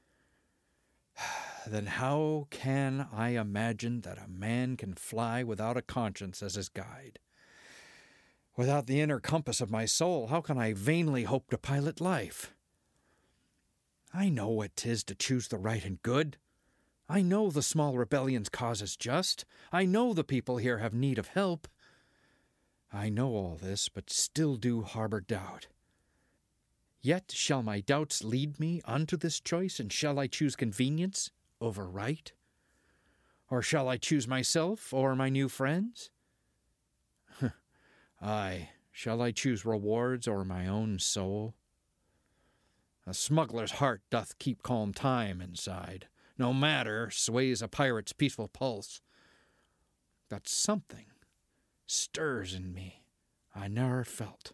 Then how can I imagine that a man can fly without a conscience as his guide? Without the inner compass of my soul, how can I vainly hope to pilot life? I know what 'tis to choose the right and good. I know the small rebellion's cause is just. I know the people here have need of help. I know all this, but still do harbor doubt. Yet shall my doubts lead me unto this choice, and shall I choose convenience over right? Or shall I choose myself or my new friends? Aye, shall I choose rewards or my own soul? A smuggler's heart doth keep calm time inside. No matter sways a pirate's peaceful pulse. But something stirs in me I ne'er felt.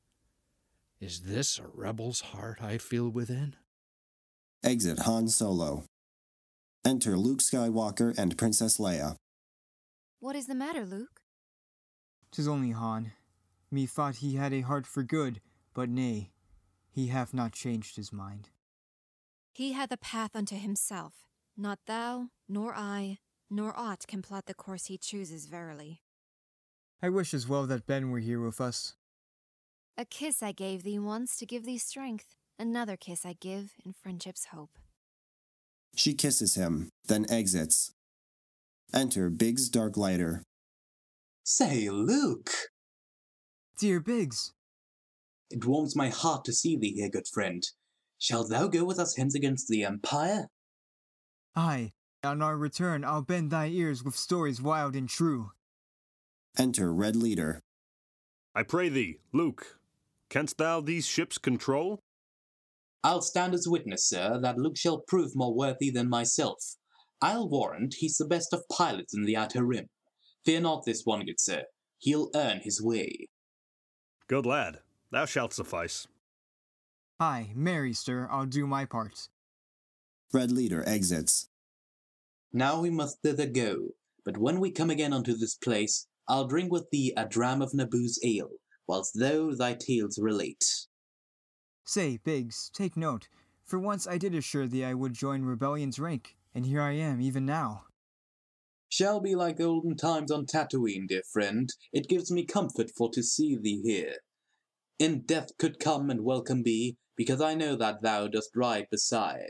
Is this a rebel's heart I feel within? Exit Han Solo. Enter Luke Skywalker and Princess Leia. What is the matter, Luke? 'Tis only Han. Methought he had a heart for good, but nay, he hath not changed his mind. He hath a path unto himself. Not thou, nor I, nor aught can plot the course he chooses, verily. I wish as well that Ben were here with us. A kiss I gave thee once to give thee strength. Another kiss I give in friendship's hope. She kisses him, then exits. Enter Biggs Darklighter. Say, Luke! Dear Biggs! It warms my heart to see thee here, good friend. Shall thou go with us hence against the Empire? Aye, on our return I'll bend thy ears with stories wild and true. Enter Red Leader. I pray thee, Luke, canst thou these ships control? I'll stand as witness, sir, that Luke shall prove more worthy than myself. I'll warrant he's the best of pilots in the Outer Rim. Fear not this one, good sir. He'll earn his way. Good lad, thou shalt suffice. Aye, marry, sir, I'll do my part. Red Leader exits. Now we must thither go, but when we come again unto this place, I'll drink with thee a dram of Naboo's ale, whilst thou thy tales relate. Say, Biggs, take note. For once I did assure thee I would join Rebellion's rank, and here I am, even now. Shall be like olden times on Tatooine, dear friend. It gives me comfort for to see thee here. In death could come and welcome be, because I know that thou dost ride beside.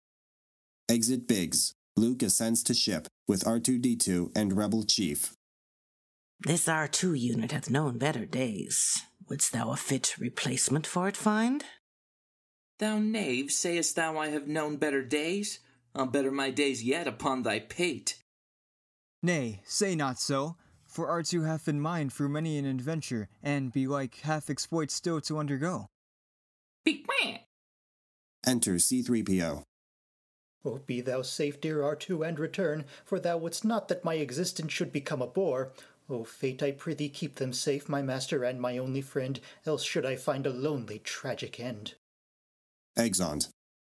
Exit Biggs. Luke ascends to ship with R2-D2 and Rebel Chief. This R2 unit hath known better days. Wouldst thou a fit replacement for it find? Thou knave, sayest thou I have known better days? I'll better my days yet upon thy pate. Nay, say not so, for R2 hath in mind through many an adventure, and belike hath exploits still to undergo. Enter C3PO. Oh, be thou safe, dear R2, and return, for thou wouldst not that my existence should become a bore. O fate, I prithee keep them safe, my master and my only friend, else should I find a lonely, tragic end. Exeunt.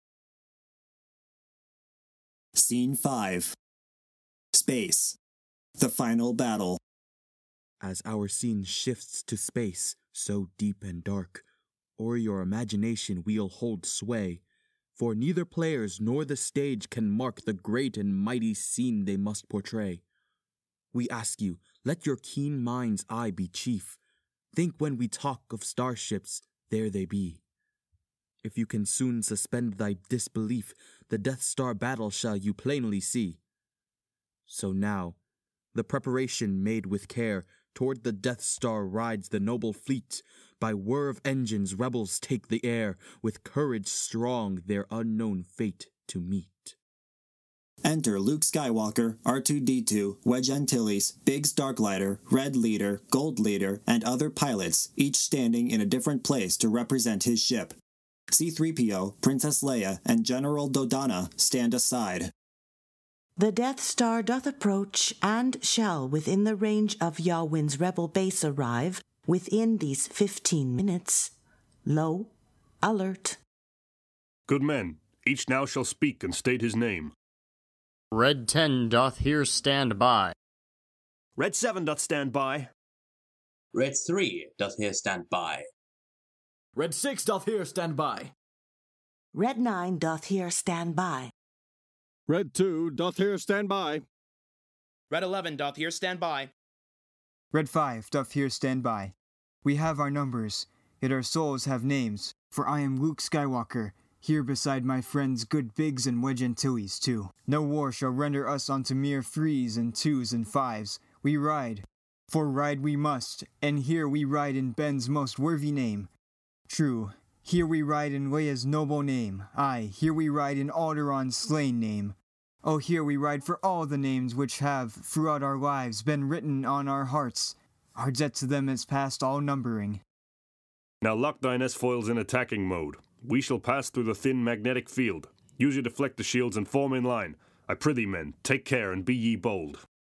Scene 5. Space. The final battle. As our scene shifts to space, so deep and dark, o'er your imagination we'll hold sway, for neither players nor the stage can mark the great and mighty scene they must portray. We ask you, let your keen mind's eye be chief. Think when we talk of starships, there they be. If you can soon suspend thy disbelief, the Death Star battle shall you plainly see. So now, the preparation made with care, toward the Death Star rides the noble fleet. By whir of engines rebels take the air, with courage strong their unknown fate to meet. Enter Luke Skywalker, R2-D2, Wedge Antilles, Biggs Darklighter, Red Leader, Gold Leader, and other pilots, each standing in a different place to represent his ship. C-3PO, Princess Leia, and General Dodonna stand aside. The Death Star doth approach, and shall within the range of Yawin's rebel base arrive within these 15 minutes. Lo, alert. Good men, each now shall speak and state his name. Red 10 doth here stand by. Red 7 doth stand by. Red 3 doth here stand by. Red 6 doth here stand by. Red 9 doth here stand by. Red 2 doth here stand by. Red 11 doth here stand by. Red 5 doth here stand by. We have our numbers, yet our souls have names, for I am Luke Skywalker, here beside my friends good Biggs and Wedge Antilles too. No war shall render us unto mere 3s and 2s and 5s. We ride, for ride we must, and here we ride in Ben's most worthy name. True, here we ride in Leia's noble name. Aye, here we ride in Alderaan's slain name. Oh, here we ride for all the names which have, throughout our lives, been written on our hearts. Our debt to them is past all numbering. Now lock thine S-foils in attacking mode. We shall pass through the thin magnetic field. Use your deflector shields and form in line. I prithee, men, take care and be ye bold.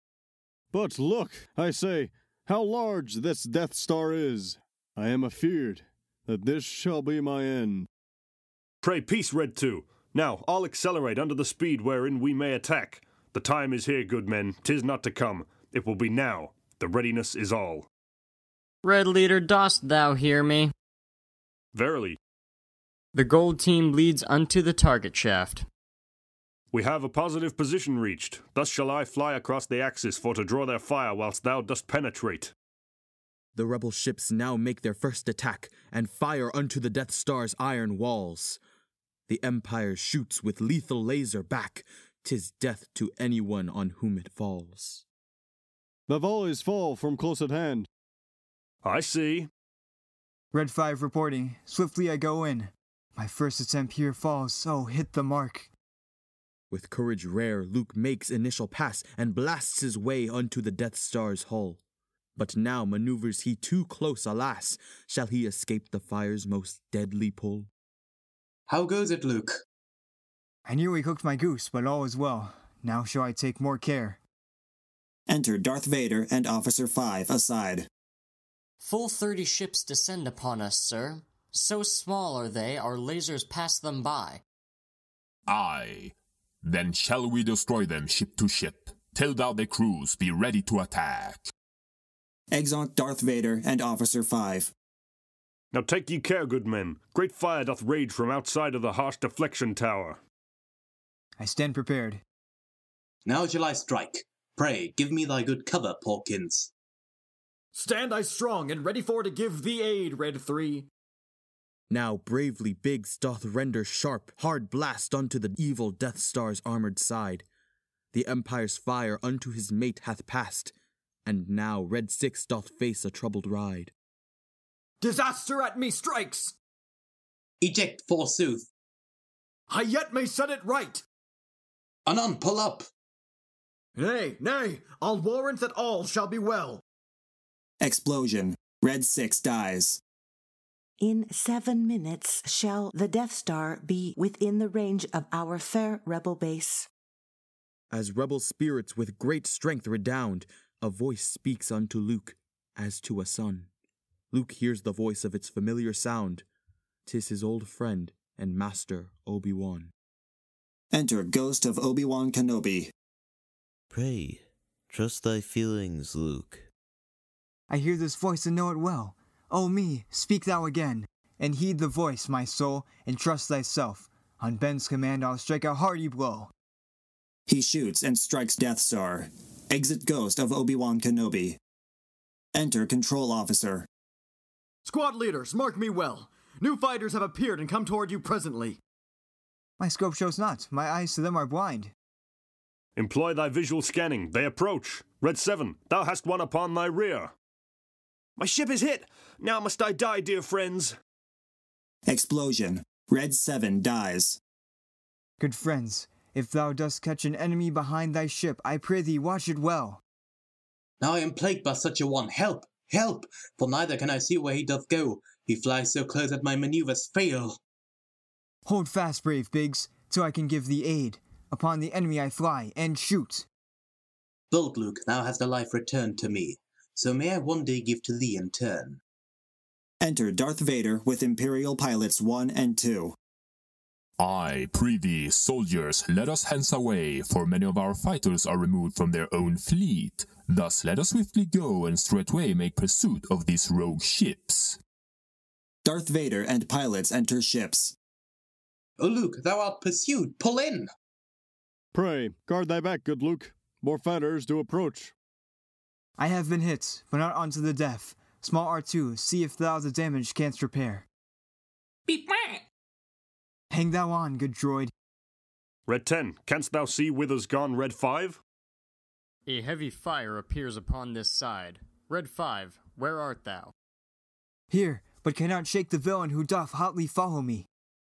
But look, I say, how large this Death Star is. I am afeard that this shall be my end. Pray peace, Red 2. Now, all accelerate under the speed wherein we may attack. The time is here, good men. 'Tis not to come. It will be now. The readiness is all. Red Leader, dost thou hear me? Verily. The gold team leads unto the target shaft. We have a positive position reached. Thus shall I fly across the axis for to draw their fire whilst thou dost penetrate. The rebel ships now make their first attack, and fire unto the Death Star's iron walls. The Empire shoots with lethal laser back. 'Tis death to anyone on whom it falls. The volleys fall from close at hand. I see. Red 5 reporting. Swiftly I go in. My first attempt here falls, oh, hit the mark. With courage rare, Luke makes initial pass and blasts his way unto the Death Star's hull. But now maneuvers he too close, alas. Shall he escape the fire's most deadly pull? How goes it, Luke? I nearly cooked my goose, but all is well. Now shall I take more care. Enter Darth Vader and Officer 5 aside. Full 30 ships descend upon us, sir. So small are they, our lasers pass them by. Aye. Then shall we destroy them ship to ship. Tell thou the crews be ready to attack. Exeunt Darth Vader and Officer 5. Now take ye care, good men. Great fire doth rage from outside of the harsh deflection tower. I stand prepared. Now shall I strike. Pray, give me thy good cover, Porkins. Stand I strong and ready for to give thee aid, Red 3. Now bravely Biggs doth render sharp, hard blast unto the evil Death Star's armored side. The Empire's fire unto his mate hath passed, and now Red 6 doth face a troubled ride. Disaster at me strikes! Eject, forsooth. I yet may set it right! Anon, pull up! Nay, nay, I'll warrant that all shall be well. Explosion. Red 6 dies. In 7 minutes shall the Death Star be within the range of our fair rebel base. As rebel spirits with great strength redound, a voice speaks unto Luke, as to a son. Luke hears the voice of its familiar sound. 'Tis his old friend and master Obi-Wan. Enter Ghost of Obi-Wan Kenobi. Pray, trust thy feelings, Luke. I hear this voice and know it well. O me, speak thou again, and heed the voice, my soul, and trust thyself. On Ben's command I'll strike a hearty blow. He shoots and strikes Death Star. Exit Ghost of Obi-Wan Kenobi. Enter Control Officer. Squad leaders, mark me well. New fighters have appeared and come toward you presently. My scope shows not. My eyes to them are blind. Employ thy visual scanning. They approach. Red 7, thou hast one upon thy rear. My ship is hit. Now must I die, dear friends. Explosion. Red 7 dies. Good friends, if thou dost catch an enemy behind thy ship, I pray thee watch it well. Now I am plagued by such a one. Help! Help! For neither can I see where he doth go. He flies so close that my maneuvers fail. Hold fast, brave Biggs, till I can give thee aid. Upon the enemy I fly, and shoot. Bold Luke, thou hast a life returned to me. So may I one day give to thee in turn. Enter Darth Vader with Imperial Pilots 1 and 2. I prithee, soldiers, let us hence away, for many of our fighters are removed from their own fleet. Thus let us swiftly go and straightway make pursuit of these rogue ships. Darth Vader and pilots enter ships. O Luke, thou art pursued. Pull in! Pray, guard thy back, good Luke. More fighters do approach. I have been hit, but not unto the death. Small R2, see if thou the damage canst repair. Beep, wah. Hang thou on, good droid. Red 10, canst thou see whither's gone Red 5? A heavy fire appears upon this side. Red 5, where art thou? Here, but cannot shake the villain who doth hotly follow me.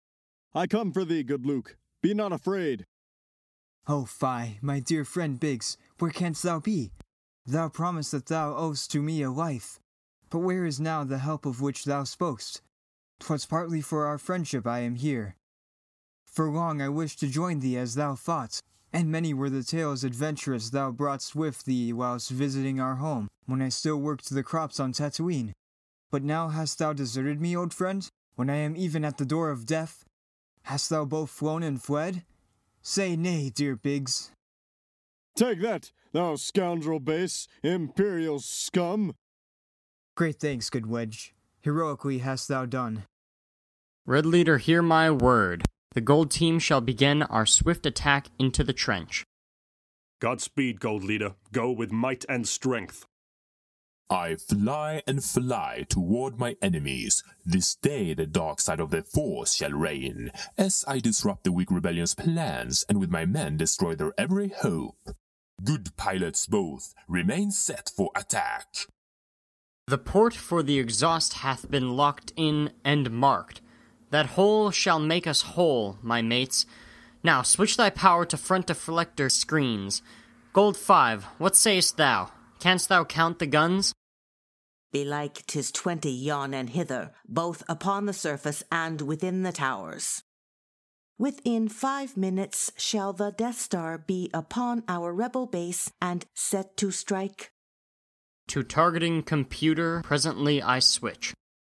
I come for thee, good Luke. Be not afraid. Oh, fie, my dear friend Biggs, where canst thou be? Thou promised that thou owest to me a life. But where is now the help of which thou spokest? 'Twas partly for our friendship I am here. For long I wished to join thee as thou thought, and many were the tales adventurous thou broughtst with thee whilst visiting our home, when I still worked the crops on Tatooine. But now hast thou deserted me, old friend, when I am even at the door of death? Hast thou both flown and fled? Say nay, dear Biggs. Take that, thou scoundrel base, imperial scum! Great thanks, good Wedge. Heroically hast thou done. Red Leader, hear my word. The Gold Team shall begin our swift attack into the trench. Godspeed, Gold Leader. Go with might and strength. I fly and fly toward my enemies. This day the dark side of the Force shall reign, as I disrupt the weak rebellion's plans and with my men destroy their every hope. Good pilots both, remain set for attack. The port for the exhaust hath been locked in and marked. That hole shall make us whole, my mates. Now switch thy power to front deflector screens. Gold 5, what sayest thou? Canst thou count the guns? Belike 'tis 20 yon and hither, both upon the surface and within the towers. Within 5 minutes shall the Death Star be upon our rebel base and set to strike. To targeting computer, presently I switch.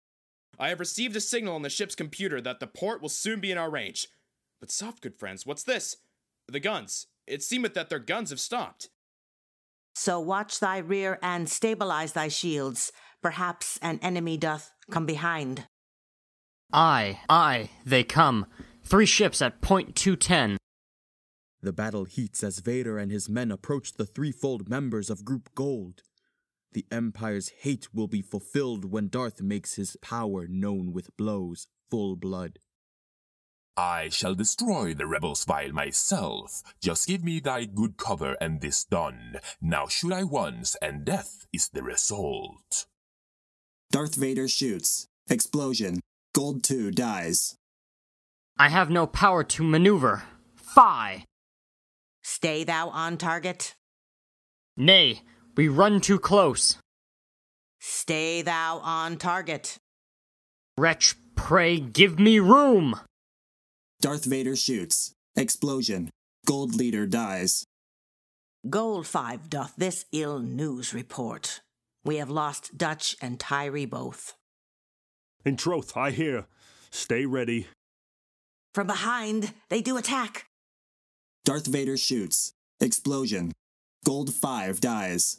I have received a signal on the ship's computer that the port will soon be in our range. But soft, good friends, what's this? The guns. It seemeth that their guns have stopped. So watch thy rear and stabilize thy shields. Perhaps an enemy doth come behind. Aye, they come. 3 ships at point 210. The battle heats as Vader and his men approach the threefold members of Group Gold. The Empire's hate will be fulfilled when Darth makes his power known with blows full blood. I shall destroy the rebels vile myself. Just give me thy good cover and this done. Now shoot I once, and death is the result. Darth Vader shoots. Explosion. Gold 2 dies. I have no power to maneuver. Fie! Stay thou on target. Nay, we run too close. Stay thou on target. Wretch, pray give me room! Darth Vader shoots. Explosion. Gold Leader dies. Gold 5 doth this ill news report. We have lost Dutch and Tyree both. In troth, I hear. Stay ready. From behind, they do attack. Darth Vader shoots. Explosion. Gold 5 dies.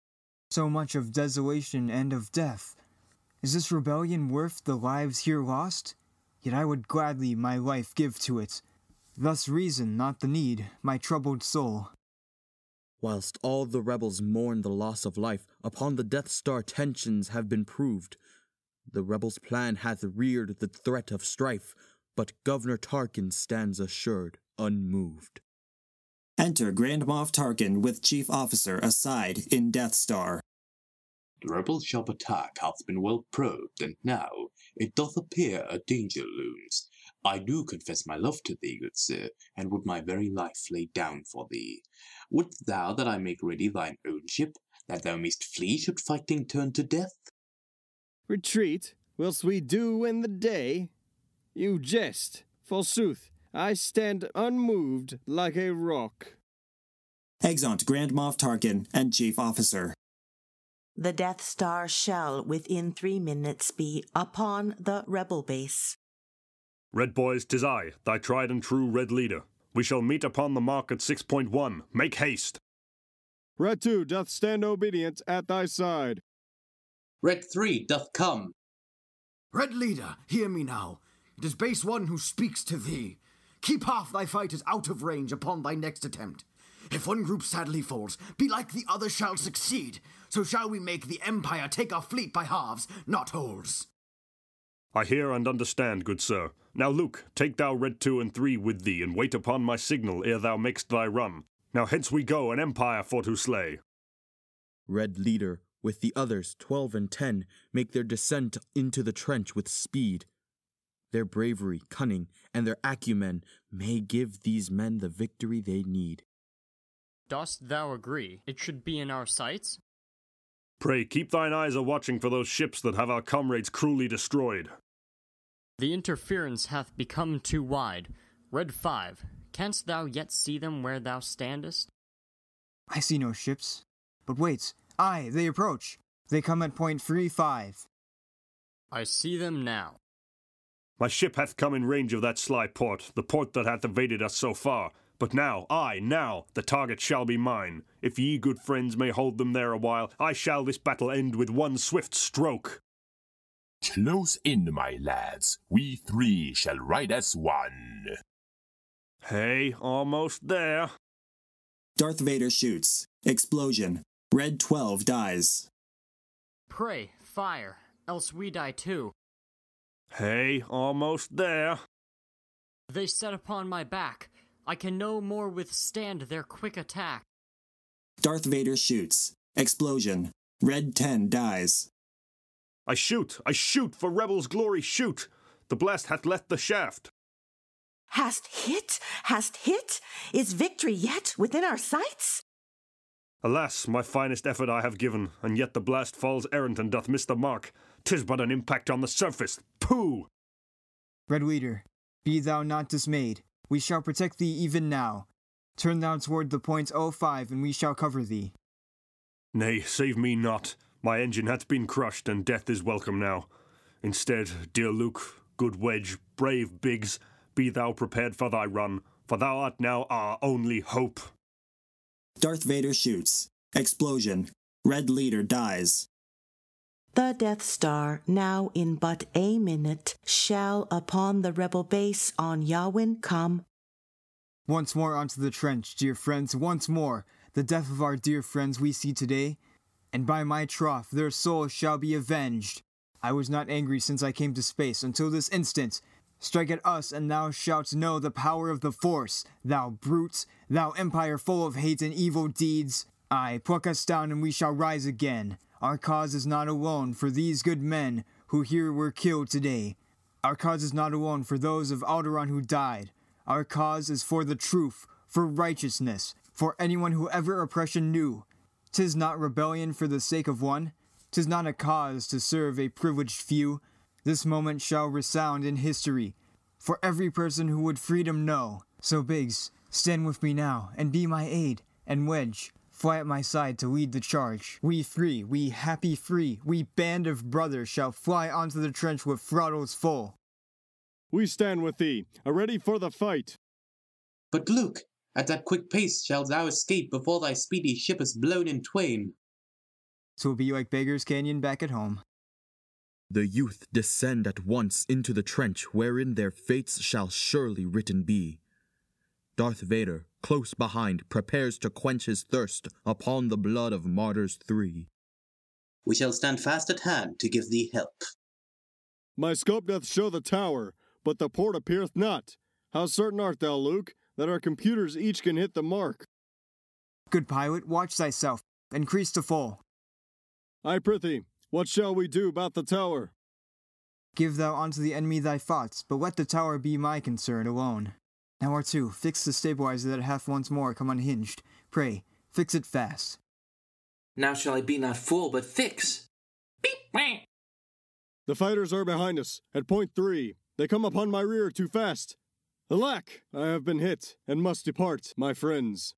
So much of desolation and of death. Is this rebellion worth the lives here lost? Yet I would gladly my life give to it. Thus reason, not the need, my troubled soul. Whilst all the rebels mourn the loss of life, upon the Death Star tensions have been proved. The rebels' plan hath reared the threat of strife, but Governor Tarkin stands assured, unmoved. Enter Grand Moff Tarkin with Chief Officer aside in Death Star. The rebels' sharp attack hath been well probed, and now it doth appear a danger looms. I do confess my love to thee, good sir, and would my very life lay down for thee. Wouldst thou that I make ready thine own ship, that thou mayst flee should fighting turn to death? Retreat, whilst we do win the day? You jest. Forsooth, I stand unmoved like a rock. Exeunt Grand Moff Tarkin and Chief Officer. The Death Star shall within 3 minutes be upon the rebel base. Red boys, 'tis I, thy tried and true Red Leader. We shall meet upon the mark at 6.1. Make haste. Red 2 doth stand obedient at thy side. Red 3 doth come. Red Leader, hear me now. It is Base 1 who speaks to thee. Keep half thy fighters out of range upon thy next attempt. If one group sadly falls, be like the other shall succeed. So shall we make the Empire take our fleet by halves, not wholes. I hear and understand, good sir. Now, Luke, take thou Red 2 and 3 with thee, and wait upon my signal ere thou makest thy run. Now hence we go, an empire for to slay. Red Leader, with the others, 12 and 10, make their descent into the trench with speed. Their bravery, cunning, and their acumen may give these men the victory they need. Dost thou agree it should be in our sights? Pray, keep thine eyes a-watching for those ships that have our comrades cruelly destroyed. The interference hath become too wide. Red 5, canst thou yet see them where thou standest? I see no ships. But wait, aye, they approach. They come at point 3-5. I see them now. My ship hath come in range of that sly port, the port that hath evaded us so far. But now, the target shall be mine. If ye, good friends, may hold them there a while, I shall this battle end with one swift stroke. Close in, my lads. We 3 shall ride as one. Hey, almost there. Darth Vader shoots. Explosion. Red 12 dies. Pray, fire, else we die too. Hey, almost there. They set upon my back. I can no more withstand their quick attack. Darth Vader shoots. Explosion. Red 10 dies. I shoot, for rebels' glory, shoot! The blast hath left the shaft. Hast hit? Is victory yet within our sights? Alas, my finest effort I have given, and yet the blast falls errant and doth miss the mark. 'Tis but an impact on the surface. Pooh! Red Leader, be thou not dismayed. We shall protect thee even now. Turn thou toward the point 05, and we shall cover thee. Nay, save me not. My engine hath been crushed, and death is welcome now. Instead, dear Luke, good Wedge, brave Biggs, be thou prepared for thy run, for thou art now our only hope. Darth Vader shoots. Explosion. Red Leader dies. The Death Star, now in but a minute, shall upon the rebel base on Yawin come. Once more onto the trench, dear friends, once more. The death of our dear friends we see today, and by my troth their souls shall be avenged. I was not angry since I came to space until this instant. Strike at us, and thou shalt know the power of the Force, thou brute, thou empire full of hate and evil deeds. Aye, pluck us down, and we shall rise again. Our cause is not alone for these good men who here were killed today. Our cause is not alone for those of Alderaan who died. Our cause is for the truth, for righteousness, for anyone who ever oppression knew. 'Tis not rebellion for the sake of one, 'tis not a cause to serve a privileged few. This moment shall resound in history for every person who would freedom know. So Biggs, stand with me now, and be my aid, and Wedge, fly at my side to lead the charge. We three, we happy free, we band of brothers shall fly onto the trench with throttles full. We stand with thee, ready for the fight. But Luke, at that quick pace shalt thou escape before thy speedy ship is blown in twain. 'Twill be like Beggar's Canyon back at home. The youth descend at once into the trench wherein their fates shall surely written be. Darth Vader, close behind, prepares to quench his thirst upon the blood of martyrs 3. We shall stand fast at hand to give thee help. My scope doth show the tower, but the port appeareth not. How certain art thou, Luke, that our computers each can hit the mark? Good pilot, watch thyself. Increase to full. I prithee, what shall we do about the tower? Give thou unto the enemy thy thoughts, but let the tower be my concern alone. Now R2, fix the stabilizer that hath once more come unhinged. Pray, fix it fast. Now shall I be not full, but fix. Beep! The fighters are behind us, at point 3. They come upon my rear too fast. Alack, I have been hit, and must depart, my friends.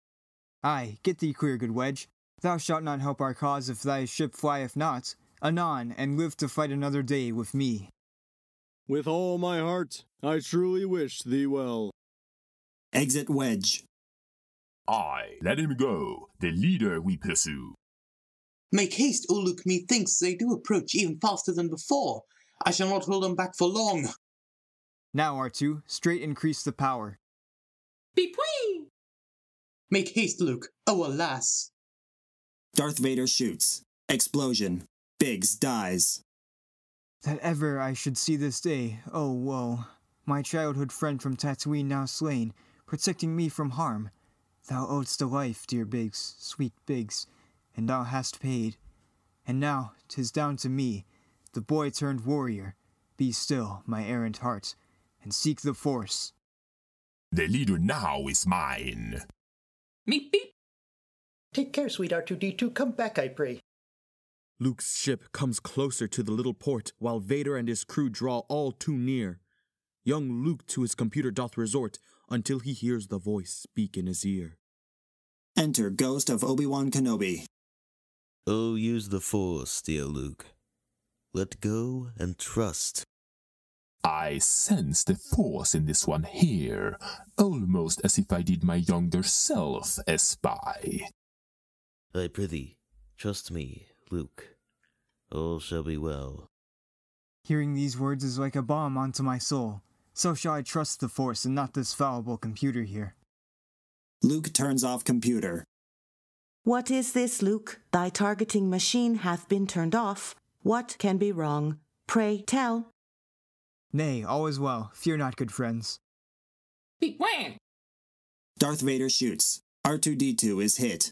Aye, get thee clear, good Wedge. Thou shalt not help our cause if thy ship flieth not. Anon, and live to fight another day with me. With all my heart, I truly wish thee well. Exit Wedge. Aye, let him go, the leader we pursue. Make haste, O Luke, methinks they do approach even faster than before. I shall not hold them back for long. Now, R2, straight increase the power. Beep-wee! Make haste, Luke. Oh, alas. Darth Vader shoots. Explosion. Biggs dies. That ever I should see this day, oh woe. My childhood friend from Tatooine now slain, protecting me from harm. Thou owedst a life, dear Biggs, sweet Biggs, and thou hast paid. And now 'tis down to me, the boy turned warrior. Be still, my errant heart, and seek the Force. The leader now is mine. Meep beep. Take care, sweet R2-D2. Come back, I pray. Luke's ship comes closer to the little port, while Vader and his crew draw all too near. Young Luke to his computer doth resort, until he hears the voice speak in his ear. Enter Ghost of Obi-Wan Kenobi. Oh, use the Force, dear Luke. Let go and trust. I sense the Force in this one here, almost as if I did my younger self a spy. I prithee, trust me, Luke. All shall be well. Hearing these words is like a balm onto my soul. So shall I trust the Force and not this fallible computer here. Luke turns off computer. What is this, Luke? Thy targeting machine hath been turned off. What can be wrong? Pray tell. Nay, all is well. Fear not, good friends. Beep wham! Darth Vader shoots. R2-D2 is hit.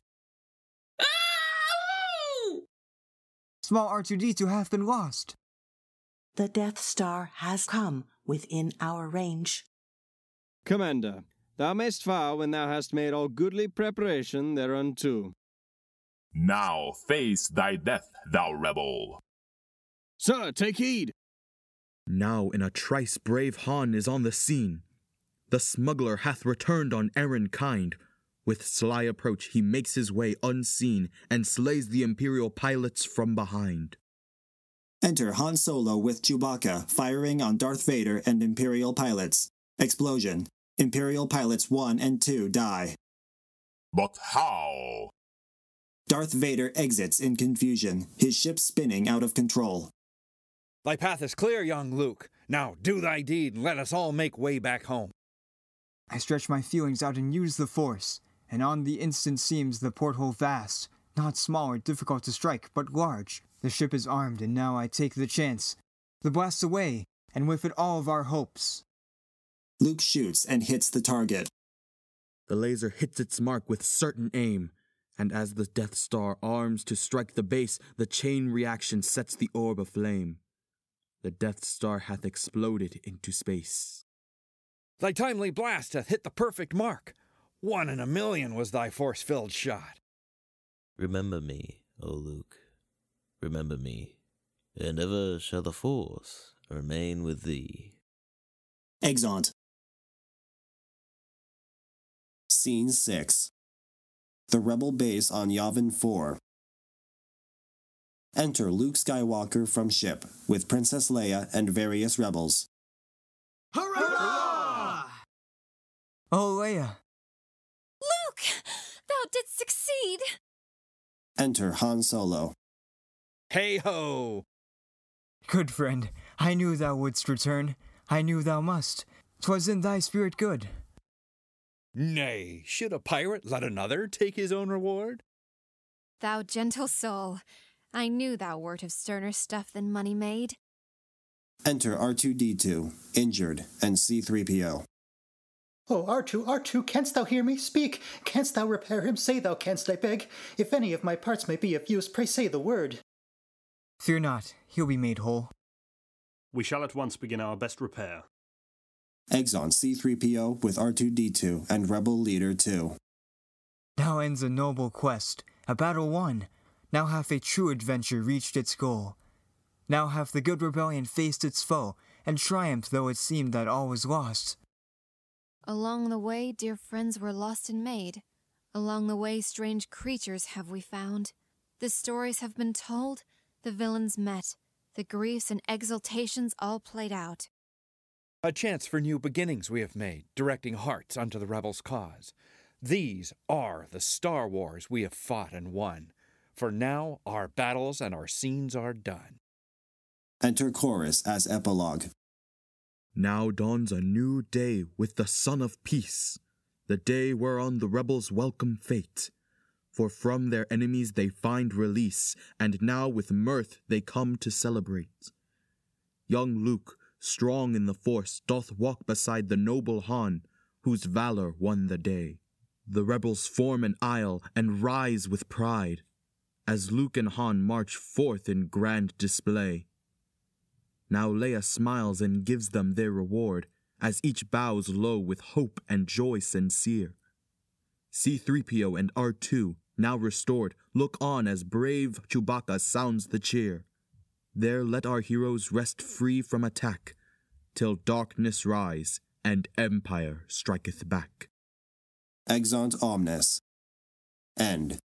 Small R2-D2 hath been lost. The Death Star has come within our range. Commander, thou mayst fire when thou hast made all goodly preparation thereunto. Now face thy death, thou rebel. Sir, take heed. Now in a trice brave Han is on the scene. The smuggler hath returned on errand kind. With sly approach he makes his way unseen and slays the Imperial pilots from behind. Enter Han Solo with Chewbacca, firing on Darth Vader and Imperial pilots. Explosion. Imperial pilots 1 and 2 die. But how? Darth Vader exits in confusion, his ship spinning out of control. Thy path is clear, young Luke. Now do thy deed and let us all make way back home. I stretch my feelings out and use the Force, and on the instant seems the porthole vast, not small or difficult to strike, but large. The ship is armed, and now I take the chance. The blast away, and with it all of our hopes. Luke shoots and hits the target. The laser hits its mark with certain aim, and as the Death Star arms to strike the base, the chain reaction sets the orb aflame. The Death Star hath exploded into space. Thy timely blast hath hit the perfect mark. 1 in a million was thy force-filled shot. Remember me, O Luke. Remember me, and ever shall the Force remain with thee. Exeunt. Scene 6. The Rebel Base on Yavin 4. Enter Luke Skywalker from ship, with Princess Leia and various rebels. Hurrah! Oh, Leia! Luke! Thou didst succeed! Enter Han Solo. Hey-ho! Good friend, I knew thou wouldst return. I knew thou must. 'Twas in thy spirit good. Nay, should a pirate let another take his own reward? Thou gentle soul, I knew thou wert of sterner stuff than money made. Enter R2-D2, injured, and C-3PO. Oh, R2, canst thou hear me? Speak! Canst thou repair him? Say thou canst, I beg. If any of my parts may be of use, pray say the word. Fear not, he'll be made whole. We shall at once begin our best repair. Exeunt C-3PO with R2-D2 and Rebel Leader 2. Now ends a noble quest, a battle won. Now hath a true adventure reached its goal. Now hath the good rebellion faced its foe, and triumphed though it seemed that all was lost. Along the way, dear friends were lost and made. Along the way, strange creatures have we found. The stories have been told, the villains met, the griefs and exultations all played out. A chance for new beginnings we have made, directing hearts unto the rebels' cause. These are the Star Wars we have fought and won. For now our battles and our scenes are done. Enter Chorus as epilogue. Now dawns a new day with the Son of Peace, the day whereon the rebels welcome fate. For from their enemies they find release, and now with mirth they come to celebrate. Young Luke, strong in the Force, doth walk beside the noble Han, whose valor won the day. The rebels form an aisle and rise with pride, as Luke and Han march forth in grand display. Now Leia smiles and gives them their reward, as each bows low with hope and joy sincere. C-3PO and R2, now restored, look on as brave Chewbacca sounds the cheer. There let our heroes rest free from attack, till darkness rise and Empire striketh back. Exeunt Omnes. End.